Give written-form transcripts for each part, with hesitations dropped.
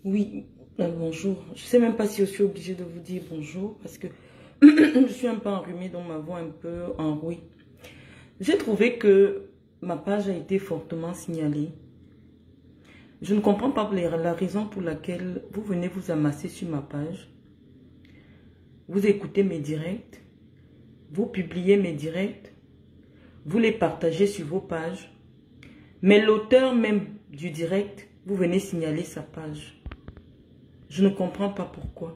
Oui, bonjour. Je ne sais même pas si je suis obligée de vous dire bonjour parce que je suis un peu enrhumée, donc ma voix un peu enrouée. J'ai trouvé que ma page a été fortement signalée. Je ne comprends pas la raison pour laquelle vous venez vous amasser sur ma page. Vous écoutez mes directs, vous publiez mes directs, vous les partagez sur vos pages. Mais l'auteur même du direct, vous venez signaler sa page. Je ne comprends pas pourquoi.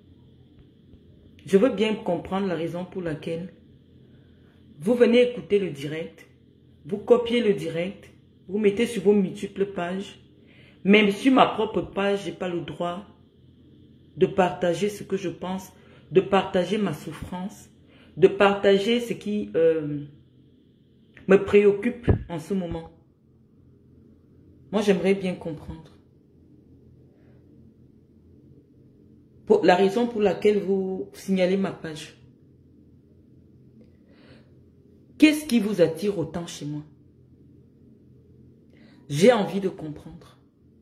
Je veux bien comprendre la raison pour laquelle vous venez écouter le direct, vous copiez le direct, vous mettez sur vos multiples pages. Même sur ma propre page, je n'ai pas le droit de partager ce que je pense, de partager ma souffrance, de partager ce qui me préoccupe en ce moment. Moi, j'aimerais bien comprendre. La raison pour laquelle vous signalez ma page. Qu'est-ce qui vous attire autant chez moi? J'ai envie de comprendre.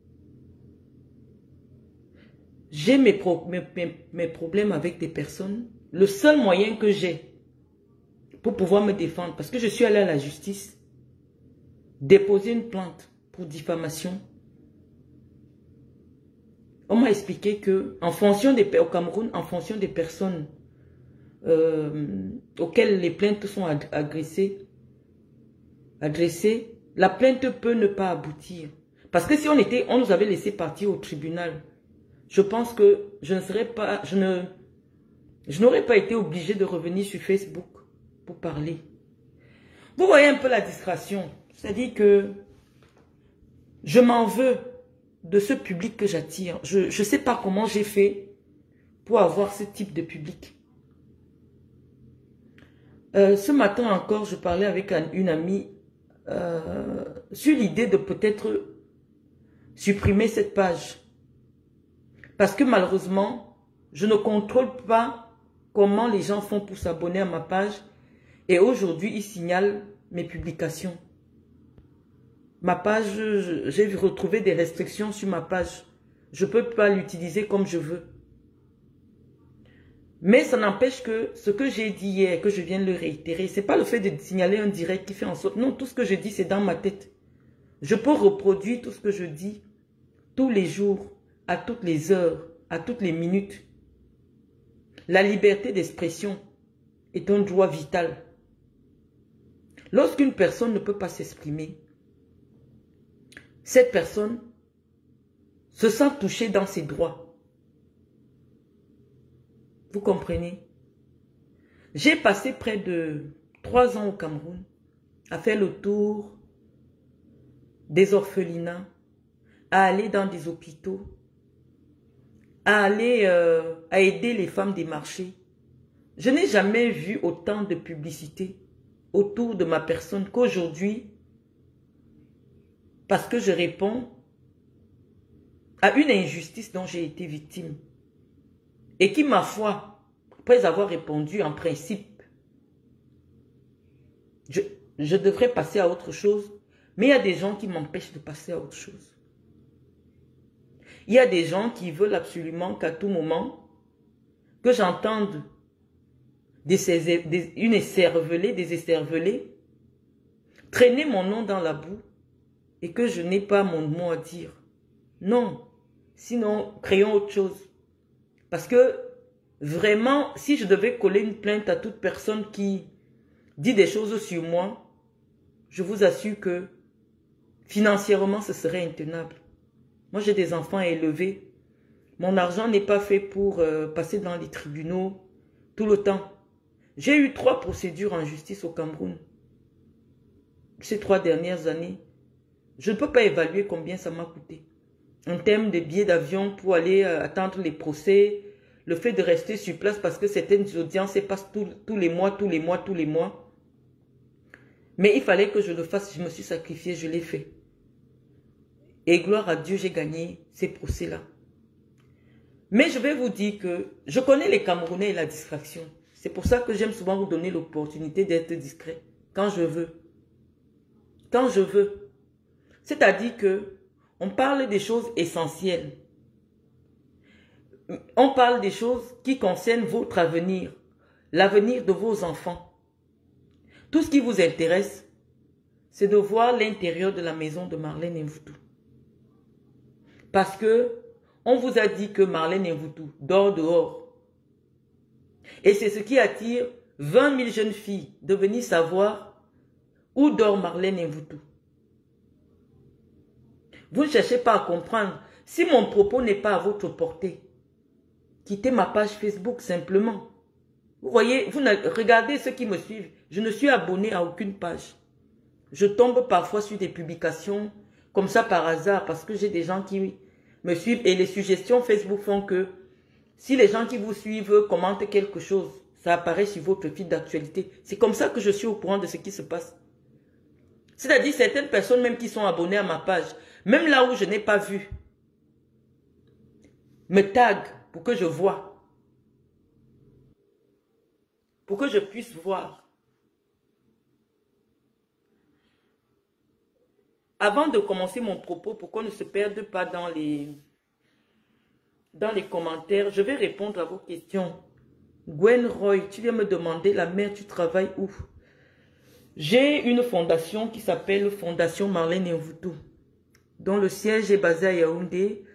J'ai mes problèmes avec des personnes. Le seul moyen que j'ai pour pouvoir me défendre, parce que je suis allée à la justice, déposer une plainte pour diffamation. On m'a expliqué que au Cameroun, en fonction des personnes auxquelles les plaintes sont adressées, la plainte peut ne pas aboutir. Parce que si on nous avait laissé partir au tribunal, je pense que je n'aurais pas été obligée de revenir sur Facebook pour parler. Vous voyez un peu la discrétion. C'est-à-dire que je m'en veux de ce public que j'attire. Je ne sais pas comment j'ai fait pour avoir ce type de public. Ce matin encore, je parlais avec une amie sur l'idée de peut-être supprimer cette page. Parce que malheureusement, je ne contrôle pas comment les gens font pour s'abonner à ma page. Et aujourd'hui, ils signalent mes publications. Ma page, j'ai retrouvé des restrictions sur ma page. Je ne peux pas l'utiliser comme je veux. Mais ça n'empêche que ce que j'ai dit hier, que je viens de le réitérer, ce n'est pas le fait de signaler un direct qui fait en sorte... Non, tout ce que je dis, c'est dans ma tête. Je peux reproduire tout ce que je dis tous les jours, à toutes les heures, à toutes les minutes. La liberté d'expression est un droit vital. Lorsqu'une personne ne peut pas s'exprimer, cette personne se sent touchée dans ses droits. Vous comprenez? J'ai passé près de 3 ans au Cameroun à faire le tour des orphelinats, à aller dans des hôpitaux, à aider les femmes des marchés. Je n'ai jamais vu autant de publicité autour de ma personne qu'aujourd'hui, parce que je réponds à une injustice dont j'ai été victime. Et qui, ma foi, après avoir répondu en principe, je devrais passer à autre chose, mais il y a des gens qui m'empêchent de passer à autre chose. Il y a des gens qui veulent absolument qu'à tout moment, que j'entende une écervelée, des écervelés, traîner mon nom dans la boue et que je n'ai pas mon mot à dire. Non, sinon, créons autre chose. Parce que, vraiment, si je devais coller une plainte à toute personne qui dit des choses sur moi, je vous assure que financièrement, ce serait intenable. Moi, j'ai des enfants à élever. Mon argent n'est pas fait pour passer dans les tribunaux tout le temps. J'ai eu 3 procédures en justice au Cameroun ces 3 dernières années. Je ne peux pas évaluer combien ça m'a coûté. En termes de billets d'avion pour aller attendre les procès, le fait de rester sur place parce que certaines audiences passent tous les mois. Mais il fallait que je le fasse, je me suis sacrifiée, je l'ai fait. Et gloire à Dieu, j'ai gagné ces procès-là. Mais je vais vous dire que je connais les Camerounais et la distraction. C'est pour ça que j'aime souvent vous donner l'opportunité d'être discret quand je veux. Quand je veux. C'est-à-dire que on parle des choses essentielles. on parle des choses qui concernent votre avenir, l'avenir de vos enfants. Tout ce qui vous intéresse, c'est de voir l'intérieur de la maison de Marlène Mvutu. Parce que on vous a dit que Marlène Mvutu dort dehors. Et c'est ce qui attire 20 000 jeunes filles de venir savoir où dort Marlène Mvutu. Vous ne cherchez pas à comprendre. Si mon propos n'est pas à votre portée, quittez ma page Facebook simplement. Vous voyez, regardez ceux qui me suivent. Je ne suis abonné à aucune page. Je tombe parfois sur des publications comme ça par hasard parce que j'ai des gens qui me suivent et les suggestions Facebook font que si les gens qui vous suivent commentent quelque chose, ça apparaît sur votre fil d'actualité. C'est comme ça que je suis au courant de ce qui se passe. C'est-à-dire certaines personnes même qui sont abonnées à ma page, même là où je n'ai pas vu, me taguent pour que je vois. Pour que je puisse voir. Avant de commencer mon propos, pour qu'on ne se perde pas dans les commentaires, je vais répondre à vos questions. Gwen Roy, tu viens me demander, la mère, tu travailles où? J'ai une fondation qui s'appelle Fondation Marlène Mvutu, dont le siège est basé à Yaoundé.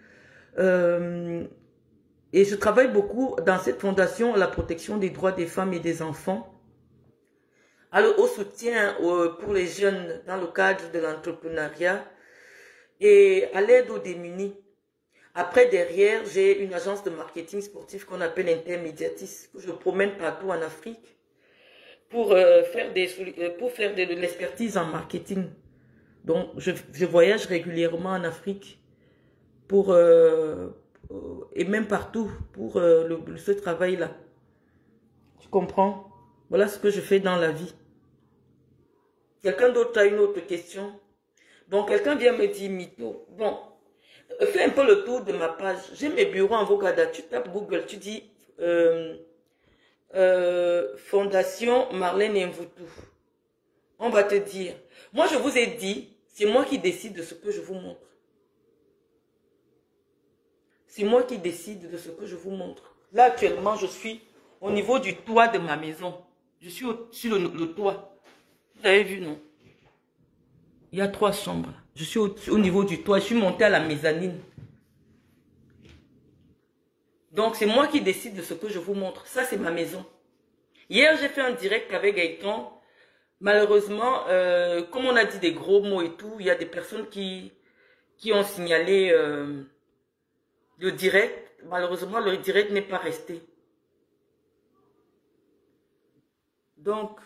Et je travaille beaucoup dans cette fondation à la protection des droits des femmes et des enfants, au soutien pour les jeunes dans le cadre de l'entrepreneuriat et à l'aide aux démunis. Après, derrière, j'ai une agence de marketing sportif qu'on appelle Intermédiatis, que je promène partout en Afrique pour faire de l'expertise en marketing. Donc, je voyage régulièrement en Afrique pour... et même partout pour ce travail-là. Tu comprends? Voilà ce que je fais dans la vie. Quelqu'un d'autre a une autre question? Bon, quelqu'un vient me dire, Mito, bon, fais un peu le tour de ma page. J'ai mes bureaux en Vocada. Tu tapes Google, tu dis Fondation Marlène Mvutu. On va te dire. Moi, je vous ai dit, c'est moi qui décide de ce que je vous montre. C'est moi qui décide de ce que je vous montre. Là, actuellement, je suis au niveau du toit de ma maison. Je suis sur le toit. Vous avez vu, non? Il y a 3 chambres. Je suis au niveau du toit. Je suis montée à la mezzanine. Donc, c'est moi qui décide de ce que je vous montre. Ça, c'est ma maison. Hier, j'ai fait un direct avec Gaëtan. Malheureusement, comme on a dit des gros mots et tout, il y a des personnes qui ont signalé... le direct, malheureusement, le direct n'est pas resté. Donc,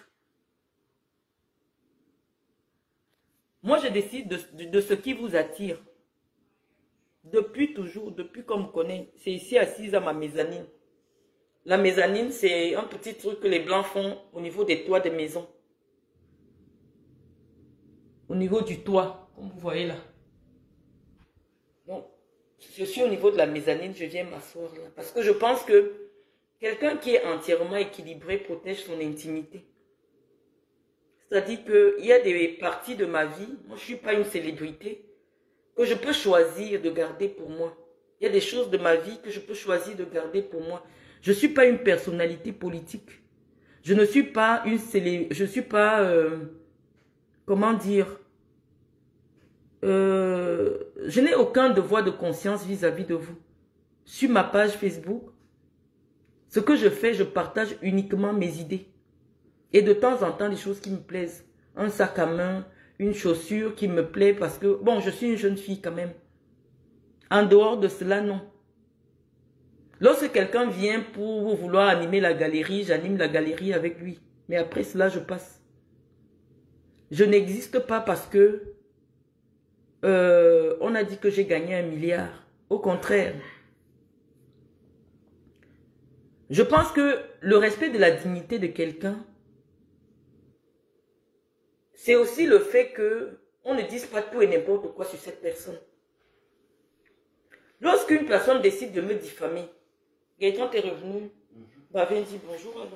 moi, je décide de ce qui vous attire. Depuis toujours, depuis qu'on me connaît, c'est ici assise à ma mezzanine. La mezzanine, c'est un petit truc que les Blancs font au niveau des toits des maisons. Au niveau du toit, comme vous voyez là. Donc, je suis au niveau de la mezzanine, je viens m'asseoir là. Parce que je pense que quelqu'un qui est entièrement équilibré protège son intimité. C'est-à-dire qu'il y a des parties de ma vie, moi je ne suis pas une célébrité, que je peux choisir de garder pour moi. Il y a des choses de ma vie que je peux choisir de garder pour moi. Je ne suis pas une personnalité politique. Je ne suis pas une célébrité, je ne suis pas, comment dire, je n'ai aucun devoir de conscience vis-à-vis de vous. Sur ma page Facebook, ce que je fais, je partage uniquement mes idées. Et de temps en temps, des choses qui me plaisent. Un sac à main, une chaussure qui me plaît parce que, bon, je suis une jeune fille quand même. En dehors de cela, non. Lorsque quelqu'un vient pour vouloir animer la galerie, j'anime la galerie avec lui. Mais après cela, je passe. Je n'existe pas parce que on a dit que j'ai gagné 1 milliard. Au contraire. Je pense que le respect de la dignité de quelqu'un, c'est aussi le fait que on ne dise pas tout et n'importe quoi sur cette personne. Lorsqu'une personne décide de me diffamer, Gaëtan, t'es revenu, bah viens dire bonjour alors.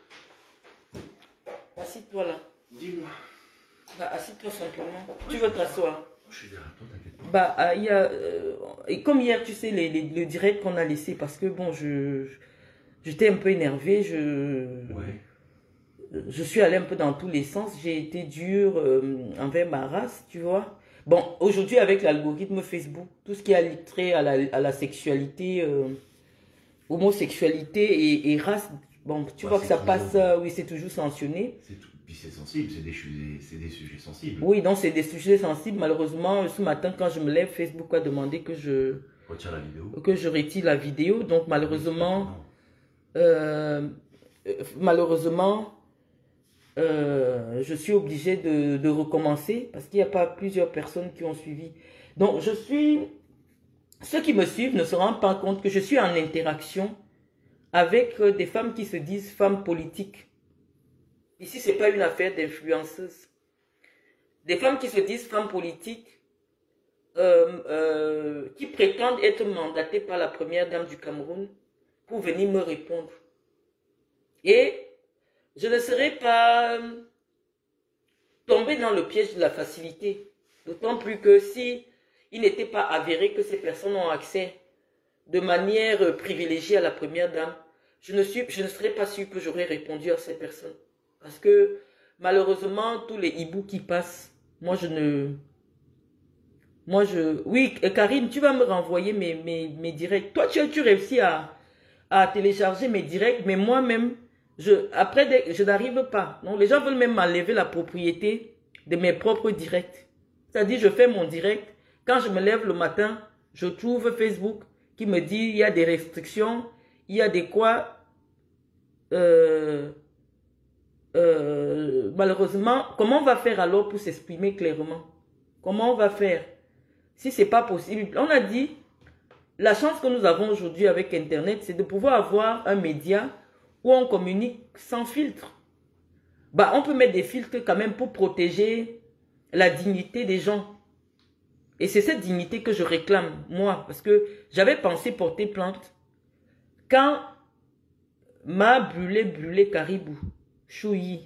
Assis-toi là. Dis-moi. Bah assis-toi simplement. Tu veux t'asseoir? Je suis derrière toi, t'inquiète pas. Bah Et comme hier, tu sais, le direct qu'on a laissé, parce que bon, j'étais un peu énervée, je suis allée un peu dans tous les sens, j'ai été dure envers ma race, tu vois. Bon, aujourd'hui, avec l'algorithme Facebook, tout ce qui a trait à la sexualité, homosexualité et race, bon, tu vois que ça passe, oui, c'est toujours sanctionné. Puis c'est sensible, c'est des sujets sensibles. Oui, donc c'est des sujets sensibles. Malheureusement, ce matin, quand je me lève, Facebook a demandé que retire la vidéo. Que je retire la vidéo. Donc malheureusement, je suis obligée de recommencer parce qu'il n'y a pas plusieurs personnes qui ont suivi. Donc ceux qui me suivent ne se rendent pas compte que je suis en interaction avec des femmes qui se disent femmes politiques. Ici, ce n'est pas une affaire d'influenceuse. Des femmes qui se disent femmes politiques, qui prétendent être mandatées par la première dame du Cameroun pour venir me répondre. Et je ne serai pas tombée dans le piège de la facilité. D'autant plus que si il n'était pas avéré que ces personnes ont accès de manière privilégiée à la première dame, je ne serais pas sûre que j'aurais répondu à ces personnes. Parce que malheureusement, tous les hiboux qui passent, oui, Karine, tu vas me renvoyer mes directs. Toi, tu réussis à télécharger mes directs, mais moi-même, après, je n'arrive pas. Non, les gens veulent même m'enlever la propriété de mes propres directs. C'est-à-dire, je fais mon direct. Quand je me lève le matin, je trouve Facebook qui me dit il y a des restrictions, il y a des quoi. Malheureusement, comment on va faire alors pour s'exprimer clairement? Comment on va faire? Si c'est pas possible, on a dit, la chance que nous avons aujourd'hui avec Internet, c'est de pouvoir avoir un média où on communique sans filtre. Bah, on peut mettre des filtres quand même pour protéger la dignité des gens. Et c'est cette dignité que je réclame, moi, parce que j'avais pensé porter plainte quand m'a brûlé Caribou Chouyi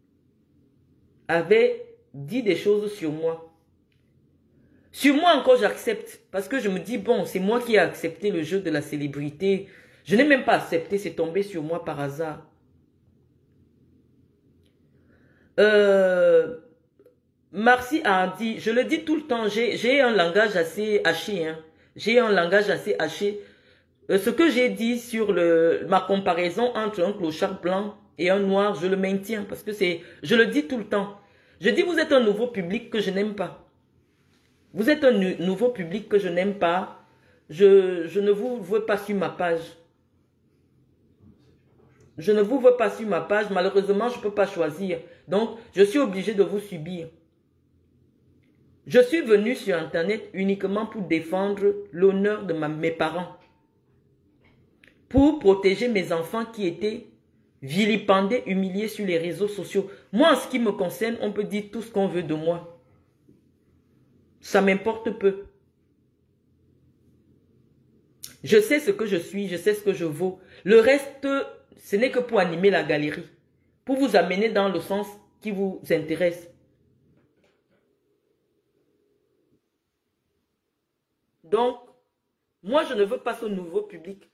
avait dit des choses sur moi. Sur moi encore j'accepte parce que je me dis bon c'est moi qui ai accepté le jeu de la célébrité. Je n'ai même pas accepté, c'est tombé sur moi par hasard. Marcy a dit, je le dis tout le temps, j'ai un langage assez haché. Hein. J'ai un langage assez haché. Ce que j'ai dit sur ma comparaison entre un clochard blanc et un noir, je le maintiens parce que je le dis tout le temps. Je dis vous êtes un nouveau public que je n'aime pas. Vous êtes un nouveau public que je n'aime pas. Je ne vous veux pas sur ma page. Je ne vous veux pas sur ma page. Malheureusement, je ne peux pas choisir. Donc, je suis obligé de vous subir. Je suis venu sur Internet uniquement pour défendre l'honneur de mes parents. Pour protéger mes enfants qui étaient vilipendés, humiliés sur les réseaux sociaux. Moi, en ce qui me concerne, on peut dire tout ce qu'on veut de moi. Ça m'importe peu. Je sais ce que je suis, je sais ce que je vaux. Le reste, ce n'est que pour animer la galerie. Pour vous amener dans le sens qui vous intéresse. Donc, moi, je ne veux pas ce nouveau public.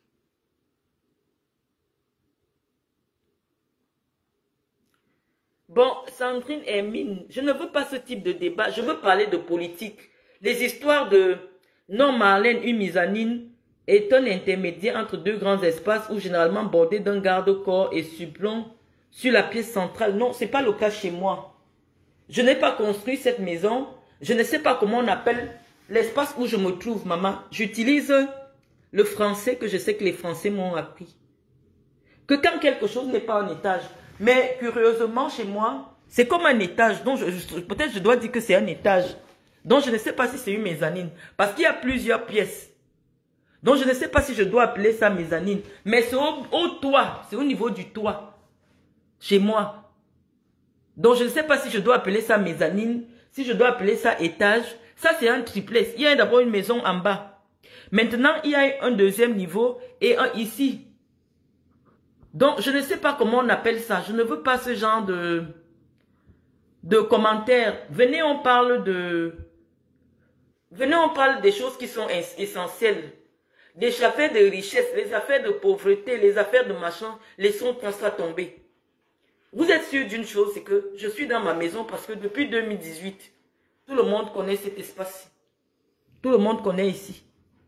Bon, Sandrine Hermine, je ne veux pas ce type de débat. Je veux parler de politique. Les histoires de non-Marlène Humizanine est un intermédiaire entre deux grands espaces où généralement bordé d'un garde-corps et supplomb sur la pièce centrale. Non, ce n'est pas le cas chez moi. Je n'ai pas construit cette maison. Je ne sais pas comment on appelle l'espace où je me trouve, maman. J'utilise le français que je sais que les Français m'ont appris. Que quand quelque chose n'est pas un étage. Mais curieusement, chez moi, c'est comme un étage. Donc peut-être je dois dire que c'est un étage. Donc je ne sais pas si c'est une mezzanine. Parce qu'il y a plusieurs pièces. Donc je ne sais pas si je dois appeler ça mezzanine. Mais c'est au toit. C'est au niveau du toit. Chez moi. Donc je ne sais pas si je dois appeler ça mezzanine. Si je dois appeler ça étage. Ça c'est un triplex. Il y a d'abord une maison en bas. Maintenant il y a un deuxième niveau et un ici. Donc, je ne sais pas comment on appelle ça. Je ne veux pas ce genre de commentaires. Venez, on parle Venez, on parle des choses qui sont essentielles. Des affaires de richesse, les affaires de pauvreté, les affaires de machin, laissons ça tomber. Vous êtes sûr d'une chose, c'est que je suis dans ma maison parce que depuis 2018, tout le monde connaît cet espace. Tout le monde connaît ici.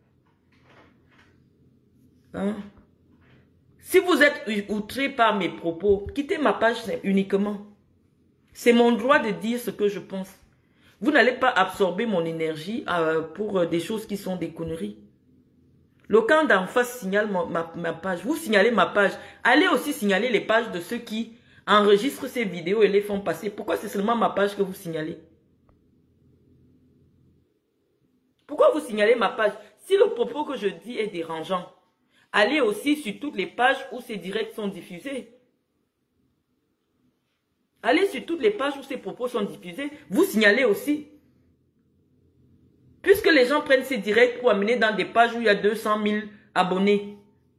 Hein? Si vous êtes outré par mes propos, quittez ma page uniquement. C'est mon droit de dire ce que je pense. Vous n'allez pas absorber mon énergie pour des choses qui sont des conneries. Le camp d'en face signale ma page. Vous signalez ma page. Allez aussi signaler les pages de ceux qui enregistrent ces vidéos et les font passer. Pourquoi c'est seulement ma page que vous signalez? Pourquoi vous signalez ma page? Si le propos que je dis est dérangeant, allez aussi sur toutes les pages où ces directs sont diffusés. Allez sur toutes les pages où ces propos sont diffusés. Vous signalez aussi. Puisque les gens prennent ces directs pour amener dans des pages où il y a 200 000 abonnés.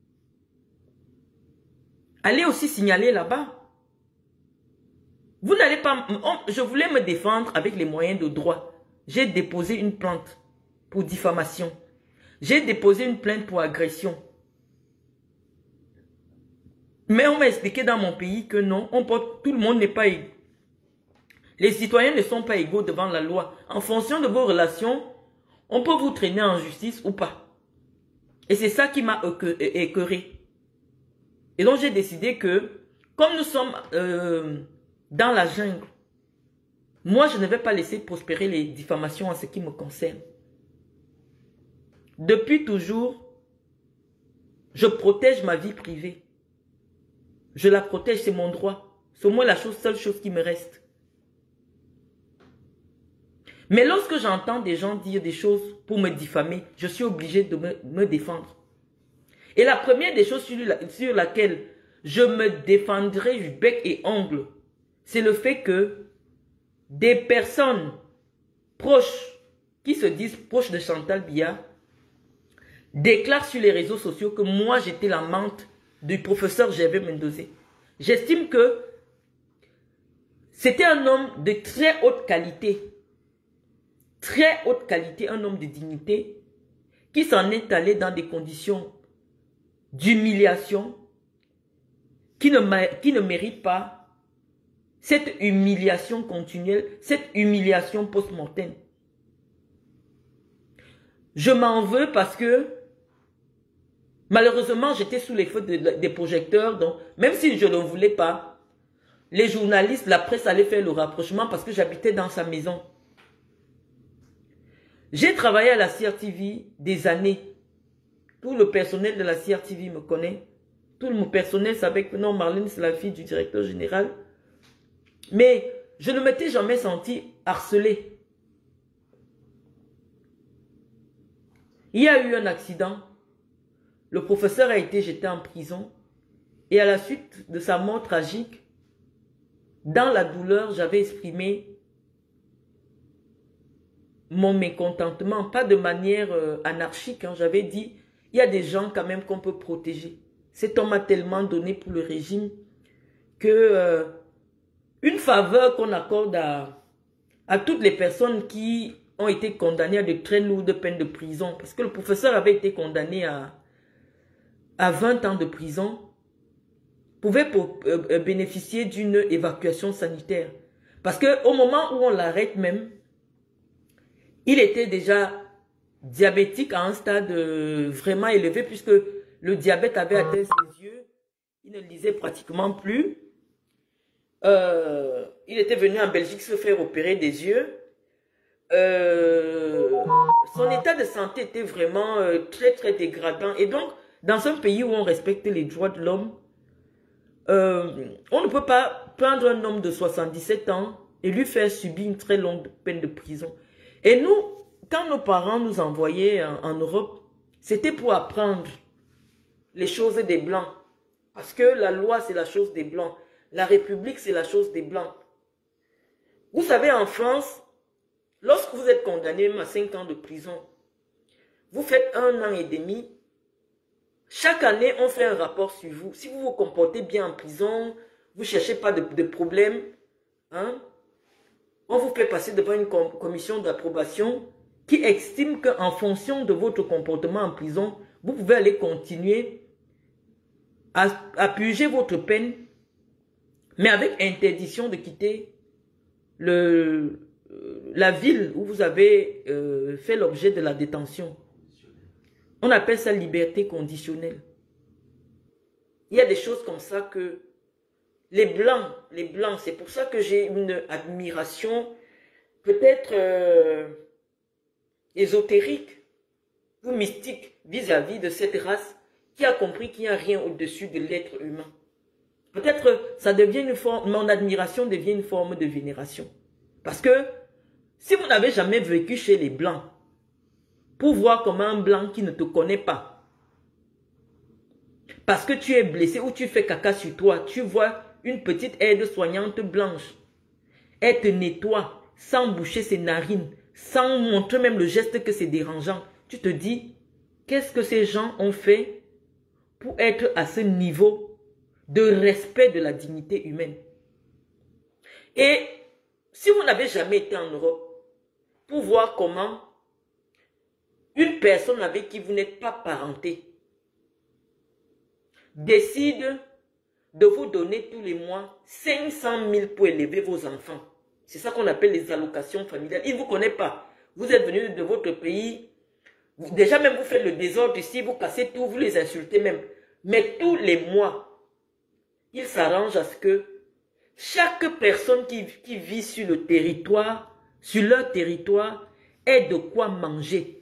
Allez aussi signaler là-bas. Vous n'allez pas... Je voulais me défendre avec les moyens de droit. J'ai déposé une plainte pour diffamation. J'ai déposé une plainte pour agression. Mais on m'a expliqué dans mon pays que non, tout le monde n'est pas égaux. Les citoyens ne sont pas égaux devant la loi. En fonction de vos relations, on peut vous traîner en justice ou pas. Et c'est ça qui m'a écœuré. Et donc j'ai décidé que, comme nous sommes dans la jungle, moi je ne vais pas laisser prospérer les diffamations en ce qui me concerne. Depuis toujours, je protège ma vie privée. Je la protège, c'est mon droit. C'est au moins la seule chose qui me reste. Mais lorsque j'entends des gens dire des choses pour me diffamer, je suis obligé de me défendre. Et la première des choses sur laquelle je me défendrai du bec et ongle, c'est le fait que des personnes proches, qui se disent proches de Chantal Biya, déclarent sur les réseaux sociaux que moi j'étais l'amante du professeur Gervais Mendozé. J'estime que c'était un homme de très haute qualité. Très haute qualité, un homme de dignité, qui s'en est allé dans des conditions d'humiliation, qui ne mérite pas cette humiliation continuelle, cette humiliation post-mortem. Je m'en veux parce que malheureusement, j'étais sous les feux des projecteurs, donc même si je ne voulais pas, les journalistes, la presse allaient faire le rapprochement parce que j'habitais dans sa maison. J'ai travaillé à la CRTV des années. Tout le personnel de la CRTV me connaît. Tout le personnel savait que non, Marlène, c'est la fille du directeur général. Mais je ne m'étais jamais senti harcelée. Il y a eu un accident. Le professeur a été jeté en prison. Et à la suite de sa mort tragique, dans la douleur, j'avais exprimé mon mécontentement, pas de manière anarchique. Hein. J'avais dit, il y a des gens quand même qu'on peut protéger. Cet homme a tellement donné pour le régime que une faveur qu'on accorde à toutes les personnes qui ont été condamnées à de très lourdes peines de prison, parce que le professeur avait été condamné à 20 ans de prison, pouvait bénéficier d'une évacuation sanitaire. Parce qu'au moment où on l'arrête même, il était déjà diabétique à un stade vraiment élevé puisque le diabète avait atteint ses yeux. Il ne lisait pratiquement plus. Il était venu en Belgique se faire opérer des yeux. Son état de santé était vraiment très très dégradant. Et donc, dans un pays où on respecte les droits de l'homme, on ne peut pas prendre un homme de 77 ans et lui faire subir une très longue peine de prison. Et nous, quand nos parents nous envoyaient en Europe, c'était pour apprendre les choses des Blancs. Parce que la loi, c'est la chose des Blancs. La République, c'est la chose des Blancs. Vous savez, en France, lorsque vous êtes condamné à 5 ans de prison, vous faites 1 an et demi. Chaque année, on fait un rapport sur vous. Si vous vous comportez bien en prison, vous ne cherchez pas de problème, hein? On vous fait passer devant une commission d'approbation qui estiment qu'en fonction de votre comportement en prison, vous pouvez aller continuer à purger votre peine, mais avec interdiction de quitter la ville où vous avez fait l'objet de la détention. On appelle ça liberté conditionnelle. Il y a des choses comme ça que les blancs, c'est pour ça que j'ai une admiration peut-être ésotérique ou mystique vis-à-vis de cette race qui a compris qu'il n'y a rien au-dessus de l'être humain. Peut-être ça devient une forme, mon admiration devient une forme de vénération. Parce que si vous n'avez jamais vécu chez les blancs, pour voir comment un blanc qui ne te connaît pas, parce que tu es blessé ou tu fais caca sur toi, tu vois une petite aide-soignante blanche, elle te nettoie sans boucher ses narines, sans montrer même le geste que c'est dérangeant. Tu te dis, qu'est-ce que ces gens ont fait pour être à ce niveau de respect de la dignité humaine? Et si vous n'avez jamais été en Europe, pour voir comment une personne avec qui vous n'êtes pas parenté décide de vous donner tous les mois 500 000 pour élever vos enfants. C'est ça qu'on appelle les allocations familiales. Il ne vous connaît pas. Vous êtes venu de votre pays. Déjà même vous faites le désordre ici, vous cassez tout, vous les insultez même. Mais tous les mois, il s'arrange à ce que chaque personne qui vit sur le territoire, sur leur territoire, ait de quoi manger.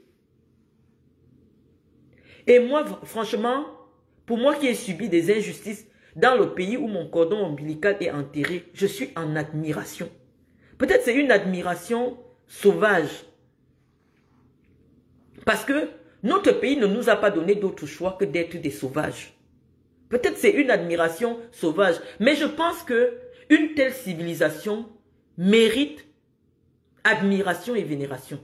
Et moi, franchement, pour moi qui ai subi des injustices dans le pays où mon cordon ombilical est enterré, je suis en admiration. Peut-être c'est une admiration sauvage. Parce que notre pays ne nous a pas donné d'autre choix que d'être des sauvages. Peut-être c'est une admiration sauvage. Mais je pense que une telle civilisation mérite admiration et vénération.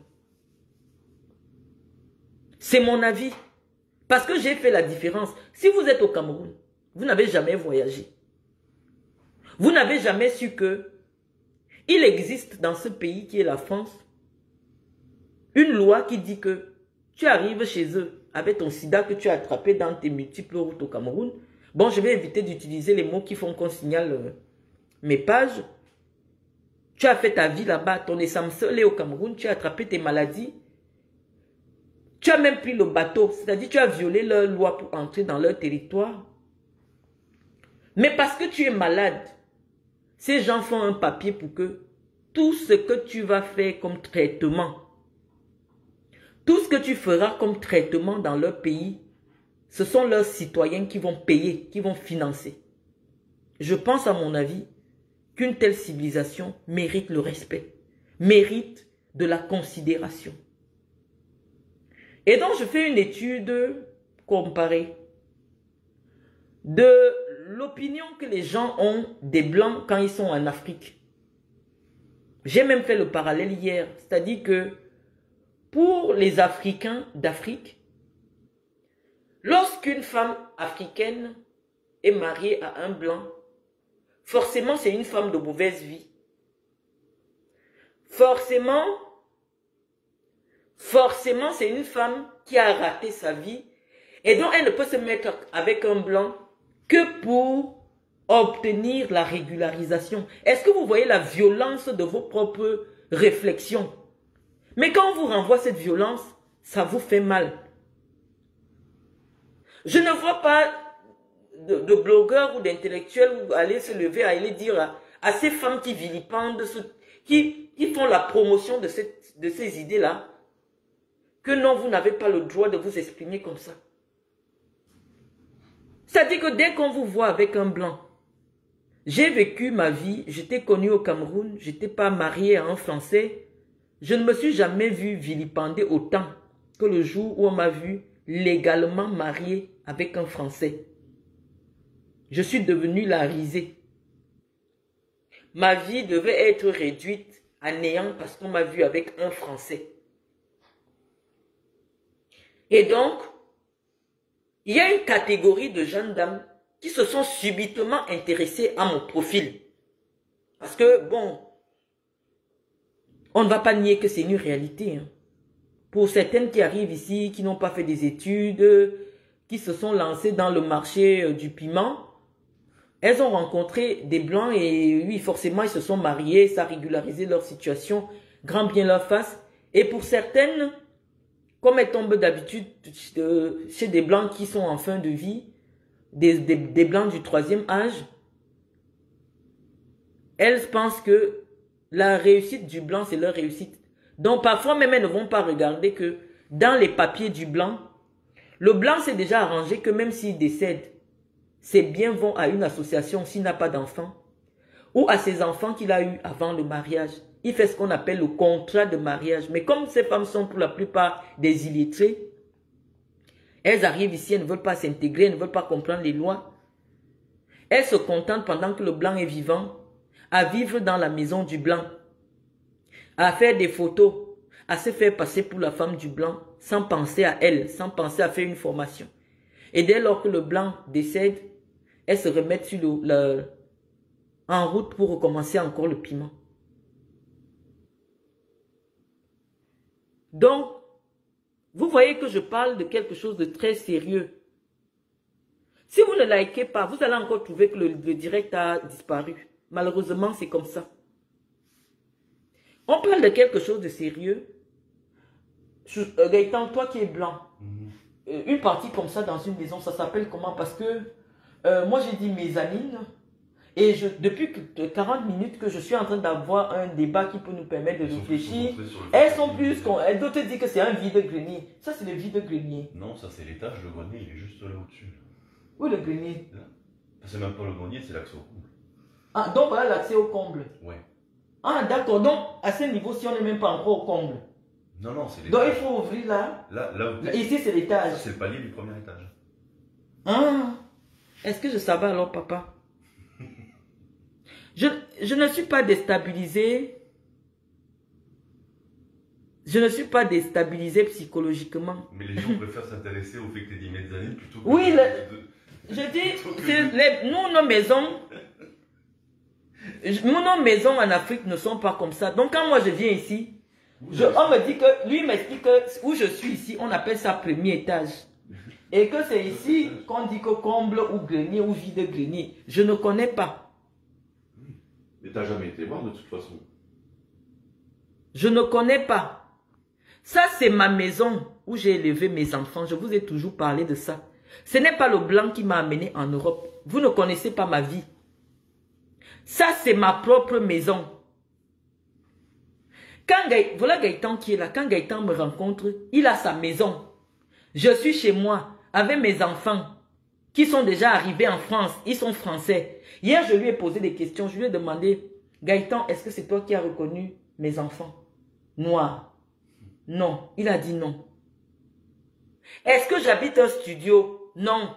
C'est mon avis. Parce que j'ai fait la différence. Si vous êtes au Cameroun, vous n'avez jamais voyagé. Vous n'avez jamais su que il existe dans ce pays qui est la France une loi qui dit que tu arrives chez eux avec ton sida que tu as attrapé dans tes multiples routes au Cameroun. Bon, je vais éviter d'utiliser les mots qui font qu'on signale mes pages. Tu as fait ta vie là-bas, ton essentiel est au Cameroun, tu as attrapé tes maladies. Tu as même pris le bateau, c'est-à-dire tu as violé leur loi pour entrer dans leur territoire. Mais parce que tu es malade, ces gens font un papier pour que tout ce que tu vas faire comme traitement, tout ce que tu feras comme traitement dans leur pays, ce sont leurs citoyens qui vont payer, qui vont financer. Je pense à mon avis qu'une telle civilisation mérite le respect, mérite de la considération. Et donc je fais une étude comparée de l'opinion que les gens ont des Blancs quand ils sont en Afrique. J'ai même fait le parallèle hier, c'est-à-dire que pour les Africains d'Afrique, lorsqu'une femme africaine est mariée à un Blanc, forcément c'est une femme de mauvaise vie. Forcément c'est une femme qui a raté sa vie et donc elle ne peut se mettre avec un Blanc que pour obtenir la régularisation. Est-ce que vous voyez la violence de vos propres réflexions? Mais quand on vous renvoie cette violence, ça vous fait mal. Je ne vois pas de blogueurs ou d'intellectuels aller se lever, aller dire à ces femmes qui vilipendent, qui font la promotion de ces idées-là, que non, vous n'avez pas le droit de vous exprimer comme ça. C'est-à-dire que dès qu'on vous voit avec un Blanc, j'ai vécu ma vie, j'étais connue au Cameroun, je n'étais pas mariée à un Français, je ne me suis jamais vue vilipender autant que le jour où on m'a vu légalement mariée avec un Français. Je suis devenue la risée. Ma vie devait être réduite à néant parce qu'on m'a vu avec un Français. Et donc, il y a une catégorie de jeunes dames qui se sont subitement intéressées à mon profil. Parce que, bon, on ne va pas nier que c'est une réalité. Hein. pour certaines qui arrivent ici, qui n'ont pas fait des études, qui se sont lancées dans le marché du piment, elles ont rencontré des Blancs et oui, forcément, ils se sont mariés, ça a régularisé leur situation, grand bien leur face. Et pour certaines, comme elles tombent d'habitude chez des Blancs qui sont en fin de vie, des Blancs du troisième âge, elles pensent que la réussite du Blanc, c'est leur réussite. Donc parfois même, elles ne vont pas regarder que dans les papiers du Blanc, le Blanc s'est déjà arrangé que même s'il décède, ses biens vont à une association s'il n'a pas d'enfants, ou à ses enfants qu'il a eus avant le mariage. Il fait ce qu'on appelle le contrat de mariage. Mais comme ces femmes sont pour la plupart des illettrées, elles arrivent ici, elles ne veulent pas s'intégrer, elles ne veulent pas comprendre les lois. Elles se contentent pendant que le Blanc est vivant, à vivre dans la maison du Blanc, à faire des photos, à se faire passer pour la femme du Blanc, sans penser à elle, sans penser à faire une formation. Et dès lors que le Blanc décède, elles se remettent sur en route pour recommencer encore le piment. Donc, vous voyez que je parle de quelque chose de très sérieux. Si vous ne likez pas, vous allez encore trouver que le direct a disparu. Malheureusement, c'est comme ça. On parle de quelque chose de sérieux. Gaëtan, toi qui es blanc, une partie comme ça dans une maison, ça s'appelle comment? Parce que moi j'ai dit mezzanine. Et depuis 40 minutes que je suis en train d'avoir un débat qui peut nous permettre de réfléchir, elles sont plus... D'autres disent que c'est un vide-grenier. Ça, c'est le vide-grenier. Non, ça c'est l'étage, le grenier, il est juste là au-dessus. Où le grenier? C'est même pas le grenier, c'est l'accès au comble. Ah, donc voilà l'accès au comble. Ouais. Ah, d'accord. Donc, à ce niveau, si on n'est même pas encore au comble. Non, non, c'est l'étage. Donc, il faut ouvrir là. Là ici, c'est l'étage. Ça, c'est le palier du premier étage. Ah, est-ce que je savais alors, papa? Je ne suis pas déstabilisée. Je ne suis pas déstabilisée psychologiquement. Mais les gens préfèrent s'intéresser au fait que tu aies dit mezzanine plutôt que... Oui, je dis, nous, nos maisons en Afrique ne sont pas comme ça. Donc, quand moi je viens ici, on me dit que, lui m'explique que où je suis ici, on appelle ça premier étage. Et que c'est ici qu'on dit que comble ou grenier ou vide-grenier. Je ne connais pas. Mais t'as jamais été voir de toute façon. Je ne connais pas. Ça, c'est ma maison où j'ai élevé mes enfants. Je vous ai toujours parlé de ça. Ce n'est pas le blanc qui m'a amené en Europe. Vous ne connaissez pas ma vie. Ça, c'est ma propre maison. Voilà Gaëtan qui est là. Quand Gaëtan me rencontre, il a sa maison. Je suis chez moi avec mes enfants qui sont déjà arrivés en France. Ils sont français. Hier, je lui ai posé des questions. Je lui ai demandé, Gaëtan, est-ce que c'est toi qui as reconnu mes enfants noirs? Non. Il a dit non. Est-ce que j'habite un studio? Non.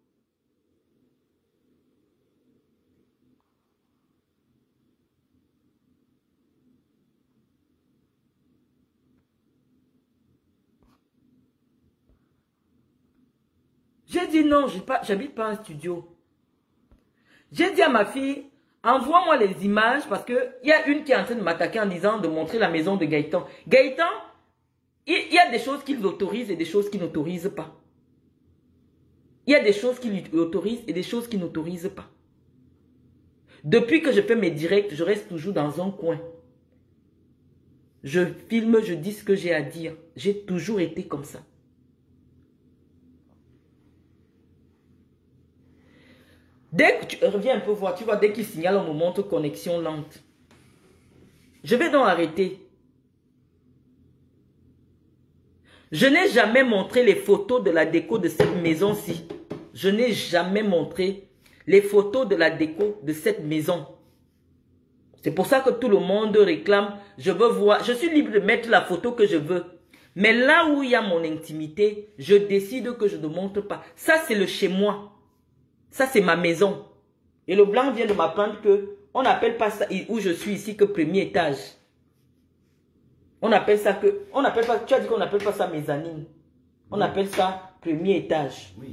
J'ai dit non, j'habite pas un studio. J'ai dit à ma fille, envoie-moi les images parce qu'il y a une qui est en train de m'attaquer en disant de montrer la maison de Gaëtan. Gaëtan, il y a des choses qu'il autorise et des choses qu'il n'autorise pas. Il y a des choses qu'il autorise et des choses qu'il n'autorise pas. Depuis que je fais mes directs, je reste toujours dans un coin. Je filme, je dis ce que j'ai à dire. J'ai toujours été comme ça. Dès que tu reviens un peu voir, tu vois, dès qu'il signale, on me montre connexion lente. Je vais donc arrêter. Je n'ai jamais montré les photos de la déco de cette maison-ci. Je n'ai jamais montré les photos de la déco de cette maison. C'est pour ça que tout le monde réclame, je veux voir, je suis libre de mettre la photo que je veux. Mais là où il y a mon intimité, je décide que je ne montre pas. Ça, c'est le chez moi. Ça, c'est ma maison. Et le blanc vient de m'apprendre que on n'appelle pas ça où je suis ici que premier étage. On appelle ça que... On appelle pas, tu as dit qu'on n'appelle pas ça mezzanine. On appelle ça premier étage. Oui.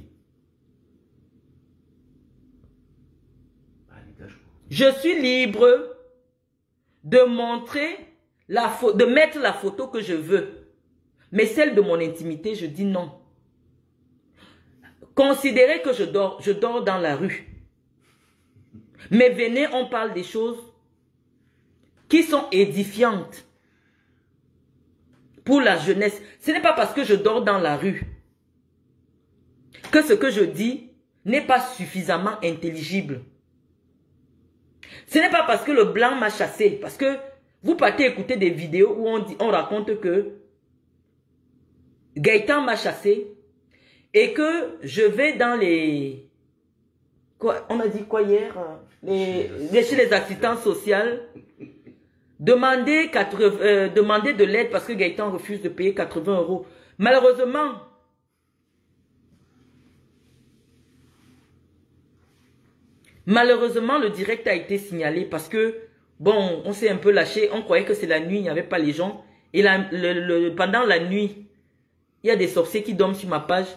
À l'étage. Je suis libre de montrer de mettre la photo que je veux. Mais celle de mon intimité, je dis non. Considérez que je dors dans la rue. Mais venez, on parle des choses qui sont édifiantes pour la jeunesse. Ce n'est pas parce que je dors dans la rue que ce que je dis n'est pas suffisamment intelligible. Ce n'est pas parce que le blanc m'a chassé, parce que vous partez écouter des vidéos où on raconte que Gaëtan m'a chassé et que je vais dans les... Quoi, on a dit quoi hier? Chez les assistants sociaux, demander de l'aide parce que Gaëtan refuse de payer 80 €. Malheureusement, le direct a été signalé parce que, bon, on s'est un peu lâché. On croyait que c'est la nuit, il n'y avait pas les gens. Et pendant la nuit, il y a des sorciers qui dorment sur ma page.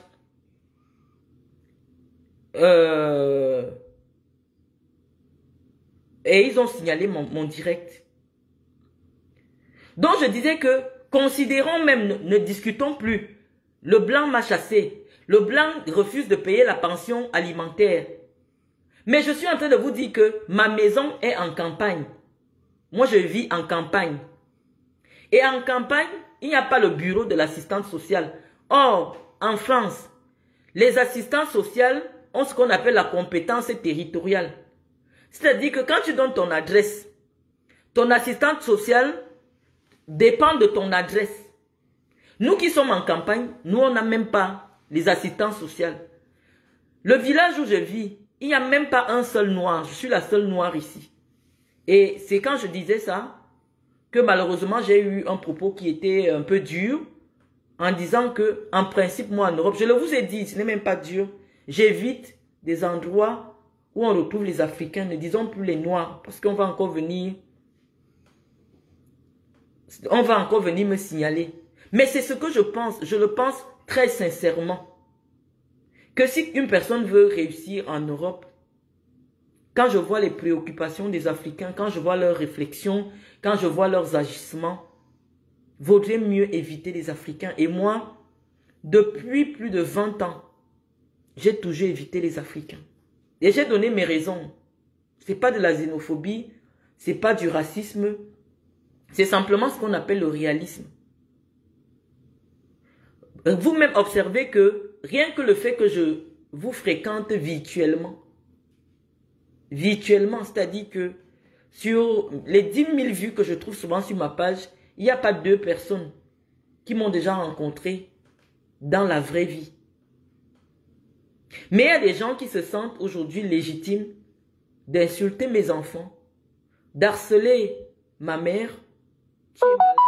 Et ils ont signalé mon direct. Donc je disais que, considérons même, ne discutons plus. Le blanc m'a chassé. Le blanc refuse de payer la pension alimentaire. Mais je suis en train de vous dire que ma maison est en campagne. Moi, je vis en campagne. Et en campagne, il n'y a pas le bureau de l'assistante sociale. Or, en France, les assistants sociaux ont ce qu'on appelle la compétence territoriale. C'est-à-dire que quand tu donnes ton adresse, ton assistante sociale dépend de ton adresse. Nous qui sommes en campagne, nous, on n'a même pas les assistants sociaux. Le village où je vis, il n'y a même pas un seul noir. Je suis la seule noire ici. Et c'est quand je disais ça que malheureusement j'ai eu un propos qui était un peu dur en disant que, en principe, moi en Europe, je le vous ai dit, ce n'est même pas dur, j'évite des endroits où on retrouve les Africains, ne disons plus les Noirs, parce qu'on va encore venir, me signaler. Mais c'est ce que je pense, je le pense très sincèrement. Que si une personne veut réussir en Europe, quand je vois les préoccupations des Africains, quand je vois leurs réflexions, quand je vois leurs agissements, vaudrait mieux éviter les Africains. Et moi, depuis plus de 20 ans, j'ai toujours évité les Africains. Et j'ai donné mes raisons. Ce n'est pas de la xénophobie, ce n'est pas du racisme, c'est simplement ce qu'on appelle le réalisme. Vous-même observez que rien que le fait que je vous fréquente virtuellement, c'est-à-dire que sur les 10 000 vues que je trouve souvent sur ma page, il n'y a pas 2 personnes qui m'ont déjà rencontré dans la vraie vie. Mais il y a des gens qui se sentent aujourd'hui légitimes d'insulter mes enfants, d'harceler ma mère qui est malade,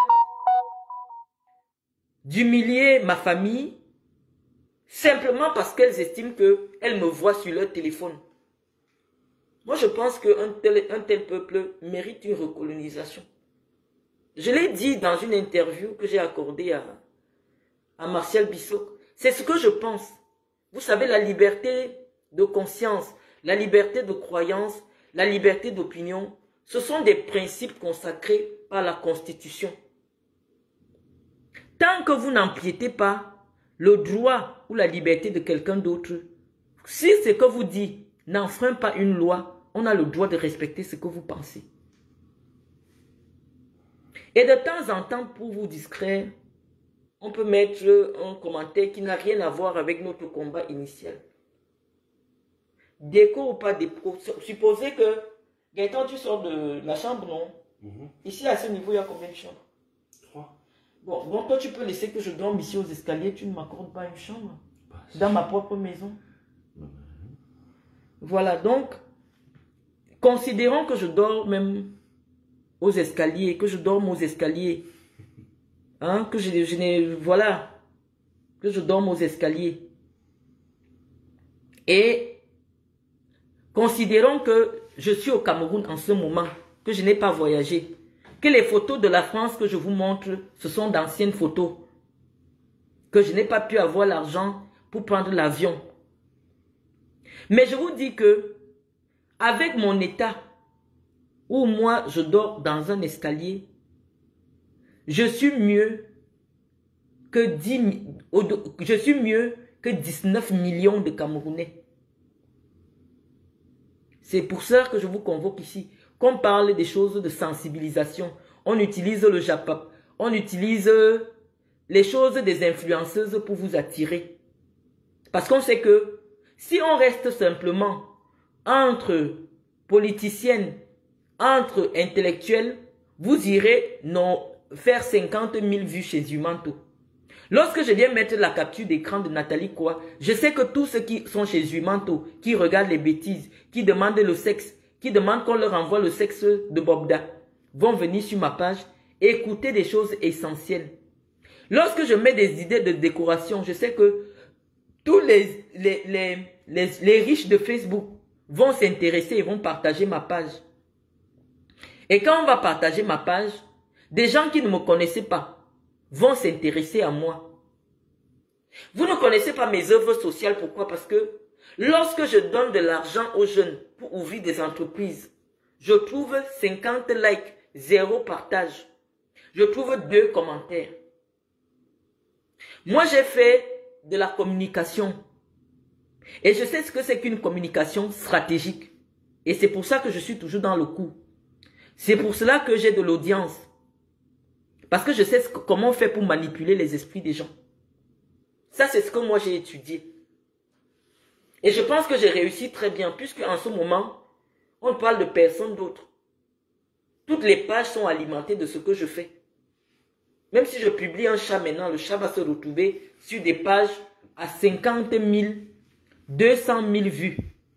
d'humilier ma famille, simplement parce qu'elles estiment qu'elles me voient sur leur téléphone. Moi, je pense qu'un tel peuple mérite une recolonisation. Je l'ai dit dans une interview que j'ai accordée à Martial Bissot. C'est ce que je pense. Vous savez, la liberté de conscience, la liberté de croyance, la liberté d'opinion, ce sont des principes consacrés par la Constitution. Tant que vous n'empiétez pas le droit ou la liberté de quelqu'un d'autre, si ce que vous dites n'enfreint pas une loi, on a le droit de respecter ce que vous pensez. Et de temps en temps, pour vous distraire, on peut mettre un commentaire qui n'a rien à voir avec notre combat initial. Déco ou pas déco, supposez que, Gaëtan, tu sors de la chambre, non? Ici, à ce niveau, il y a combien de chambres? 3. Bon, toi, tu peux laisser que je dorme ici aux escaliers, tu ne m'accordes pas une chambre dans ma propre maison. Voilà, donc, considérons que je dors même aux escaliers, que je dorme aux escaliers. Hein, que je dorme aux escaliers. Et considérons que je suis au Cameroun en ce moment, que je n'ai pas voyagé, que les photos de la France que je vous montre, ce sont d'anciennes photos, que je n'ai pas pu avoir l'argent pour prendre l'avion. Mais je vous dis que, avec mon état, où moi je dors dans un escalier, je suis mieux que je suis mieux que 19 millions de Camerounais. C'est pour ça que je vous convoque ici. Qu'on parle des choses de sensibilisation. On utilise le Japap. On utilise les choses des influenceuses pour vous attirer. Parce qu'on sait que si on reste simplement entre politiciennes, entre intellectuels, vous irez faire 50 000 vues chez Zumanto. Lorsque je viens mettre la capture d'écran de Nathalie Koa, je sais que tous ceux qui sont chez Zumanto, qui regardent les bêtises, qui demandent le sexe, qui demandent qu'on leur envoie le sexe de Bobda, vont venir sur ma page et écouter des choses essentielles. Lorsque je mets des idées de décoration, je sais que tous les riches de Facebook vont s'intéresser et vont partager ma page. Et quand on va partager ma page, des gens qui ne me connaissaient pas vont s'intéresser à moi. Vous ne connaissez pas mes œuvres sociales, pourquoi? Parce que lorsque je donne de l'argent aux jeunes pour ouvrir des entreprises, je trouve 50 likes, 0 partage. Je trouve 2 commentaires. Moi, j'ai fait de la communication. Et je sais ce que c'est qu'une communication stratégique. Et c'est pour ça que je suis toujours dans le coup. C'est pour cela que j'ai de l'audience. Parce que je sais comment on fait pour manipuler les esprits des gens. Ça, c'est ce que moi j'ai étudié. Et je pense que j'ai réussi très bien, puisque en ce moment, on ne parle de personne d'autre. Toutes les pages sont alimentées de ce que je fais. Même si je publie un chat maintenant, le chat va se retrouver sur des pages à 50 000, 200 000 vues.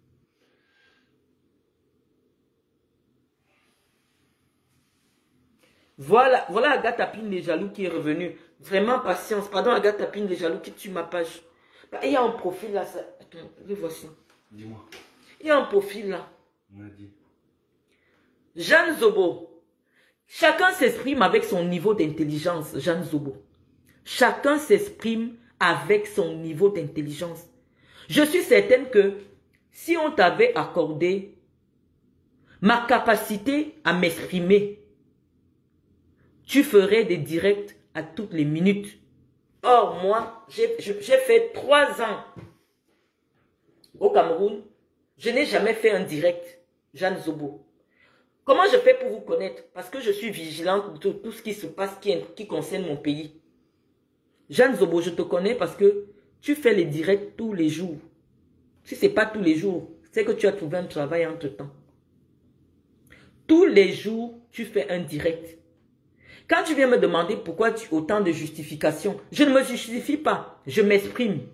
Voilà Agatha Pine les jaloux qui est revenu. Vraiment patience. Pardon Agatha Pine les jaloux qui tue ma page. Il y a un profil là. Ça... Attends, le voici. Dis-moi. Il y a un profil là. On a dit. Jeanne Zobo. Chacun s'exprime avec son niveau d'intelligence, Jeanne Zobo. Chacun s'exprime avec son niveau d'intelligence. Je suis certaine que si on t'avait accordé ma capacité à m'exprimer, tu ferais des directs à toutes les minutes. Or, moi, j'ai fait 3 ans au Cameroun. Je n'ai jamais fait un direct, Jeanne Zobo. Comment je fais pour vous connaître? Parce que je suis vigilante de tout ce qui se passe qui concerne mon pays. Jeanne Zobo, je te connais parce que tu fais les directs tous les jours. Si ce n'est pas tous les jours, c'est que tu as trouvé un travail entre-temps. Tous les jours, tu fais un direct. Quand tu viens me demander pourquoi tu as autant de justifications, je ne me justifie pas, je m'exprime.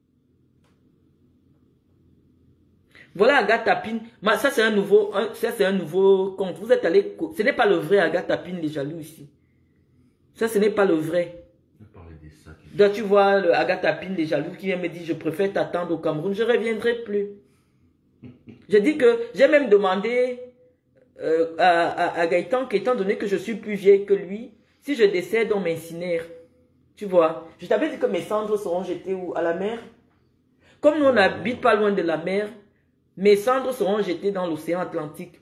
Voilà Agatha Pine. Ça c'est un nouveau compte. Vous êtes allé. Ce n'est pas le vrai Agatha Pine les jaloux ici. Ça ce n'est pas le vrai. Donc tu vois le Agatha Pine les jaloux qui vient me dire je préfère t'attendre au Cameroun, je ne reviendrai plus. Je dis que j'ai même demandé à Gaëtan qu'étant donné que je suis plus vieille que lui, si je décède on m'incinère. Tu vois. Je t'avais dit que mes cendres seront jetées où? À la mer. Comme nous on n'habite pas loin de la mer, mes cendres seront jetées dans l'océan Atlantique.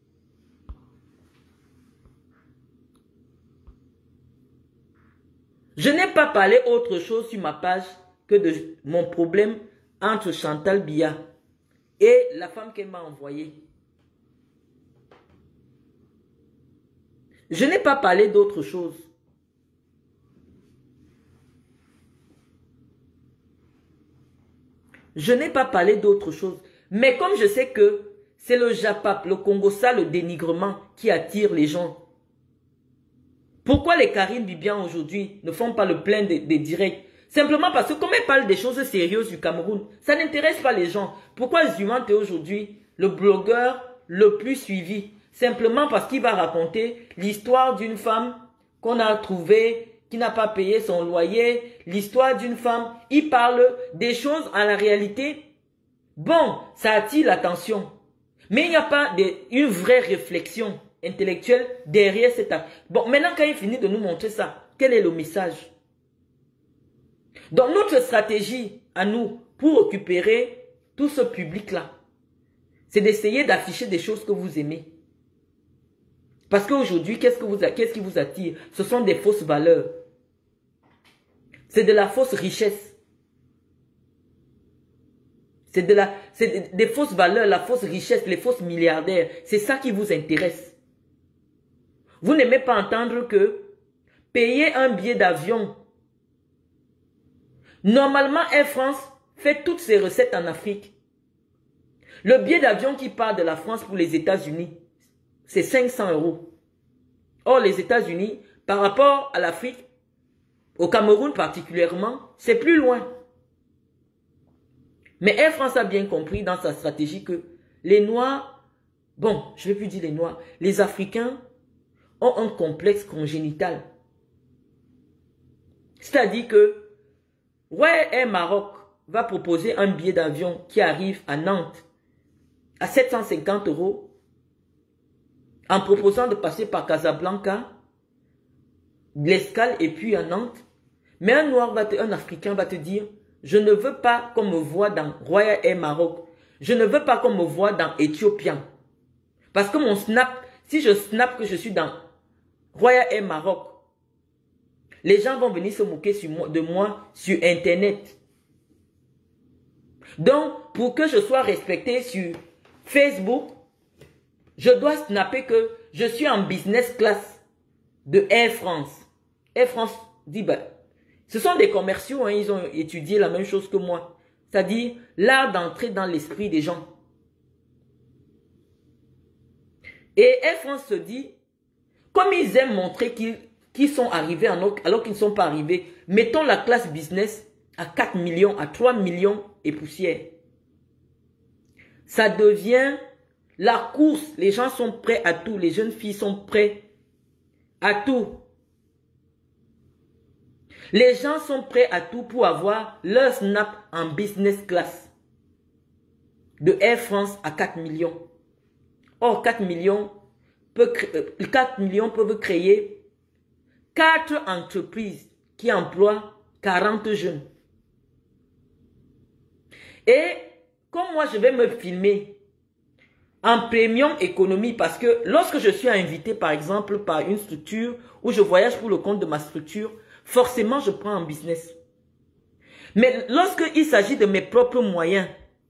Je n'ai pas parlé autre chose sur ma page que de mon problème entre Chantal Biya et la femme qu'elle m'a envoyée. Je n'ai pas parlé d'autre chose. Je n'ai pas parlé d'autre chose. Mais comme je sais que c'est le Japap, le Congo-Ça, le dénigrement qui attire les gens. Pourquoi les Karine Bibian aujourd'hui ne font pas le plein des directs? Simplement parce que comme elles parlent des choses sérieuses du Cameroun, ça n'intéresse pas les gens. Pourquoi Zumanto est aujourd'hui le blogueur le plus suivi? Simplement parce qu'il va raconter l'histoire d'une femme qu'on a trouvée, qui n'a pas payé son loyer, l'histoire d'une femme. Il parle des choses en la réalité. Bon, ça attire l'attention. Mais il n'y a pas une vraie réflexion intellectuelle derrière cet acte. Bon, maintenant quand il finit de nous montrer ça, quel est le message? Donc notre stratégie à nous pour récupérer tout ce public-là, c'est d'essayer d'afficher des choses que vous aimez. Parce qu'aujourd'hui, qu'est-ce qui vous attire? Ce sont des fausses valeurs. C'est de la fausse richesse. C'est des fausses valeurs, la fausse richesse, les fausses milliardaires. C'est ça qui vous intéresse. Vous n'aimez pas entendre que payer un billet d'avion. Normalement, Air France fait toutes ses recettes en Afrique. Le billet d'avion qui part de la France pour les États-Unis, c'est 500 €. Or, les États-Unis, par rapport à l'Afrique, au Cameroun particulièrement, c'est plus loin. Mais Air France a bien compris dans sa stratégie que les Noirs, bon, je ne vais plus dire les Noirs, les Africains ont un complexe congénital. C'est-à-dire que Royal Air Maroc va proposer un billet d'avion qui arrive à Nantes à 750 € en proposant de passer par Casablanca, l'escale et puis à Nantes. Mais un Africain va te dire, je ne veux pas qu'on me voie dans Royal Air Maroc. Je ne veux pas qu'on me voie dans Ethiopian. Parce que mon snap, si je snap que je suis dans Royal Air Maroc, les gens vont venir se moquer de moi sur Internet. Donc, pour que je sois respecté sur Facebook, je dois snapper que je suis en business class de Air France. Air France dit, bah, ce sont des commerciaux, hein, ils ont étudié la même chose que moi. C'est-à-dire l'art d'entrer dans l'esprit des gens. Et Air France se dit, comme ils aiment montrer qu'ils sont arrivés alors qu'ils ne sont pas arrivés, mettons la classe business à 4 millions, à 3 millions et poussière. Ça devient la course. Les gens sont prêts à tout. Les jeunes filles sont prêtes à tout. Les gens sont prêts à tout pour avoir leur snap en business class. De Air France à 4 millions. Or, 4 millions peuvent créer 4 entreprises qui emploient 40 jeunes. Et comme moi, je vais me filmer en premium économie parce que lorsque je suis invité, par exemple, par une structure où je voyage pour le compte de ma structure, forcément, je prends un business. Mais lorsqu'il s'agit de mes propres moyens,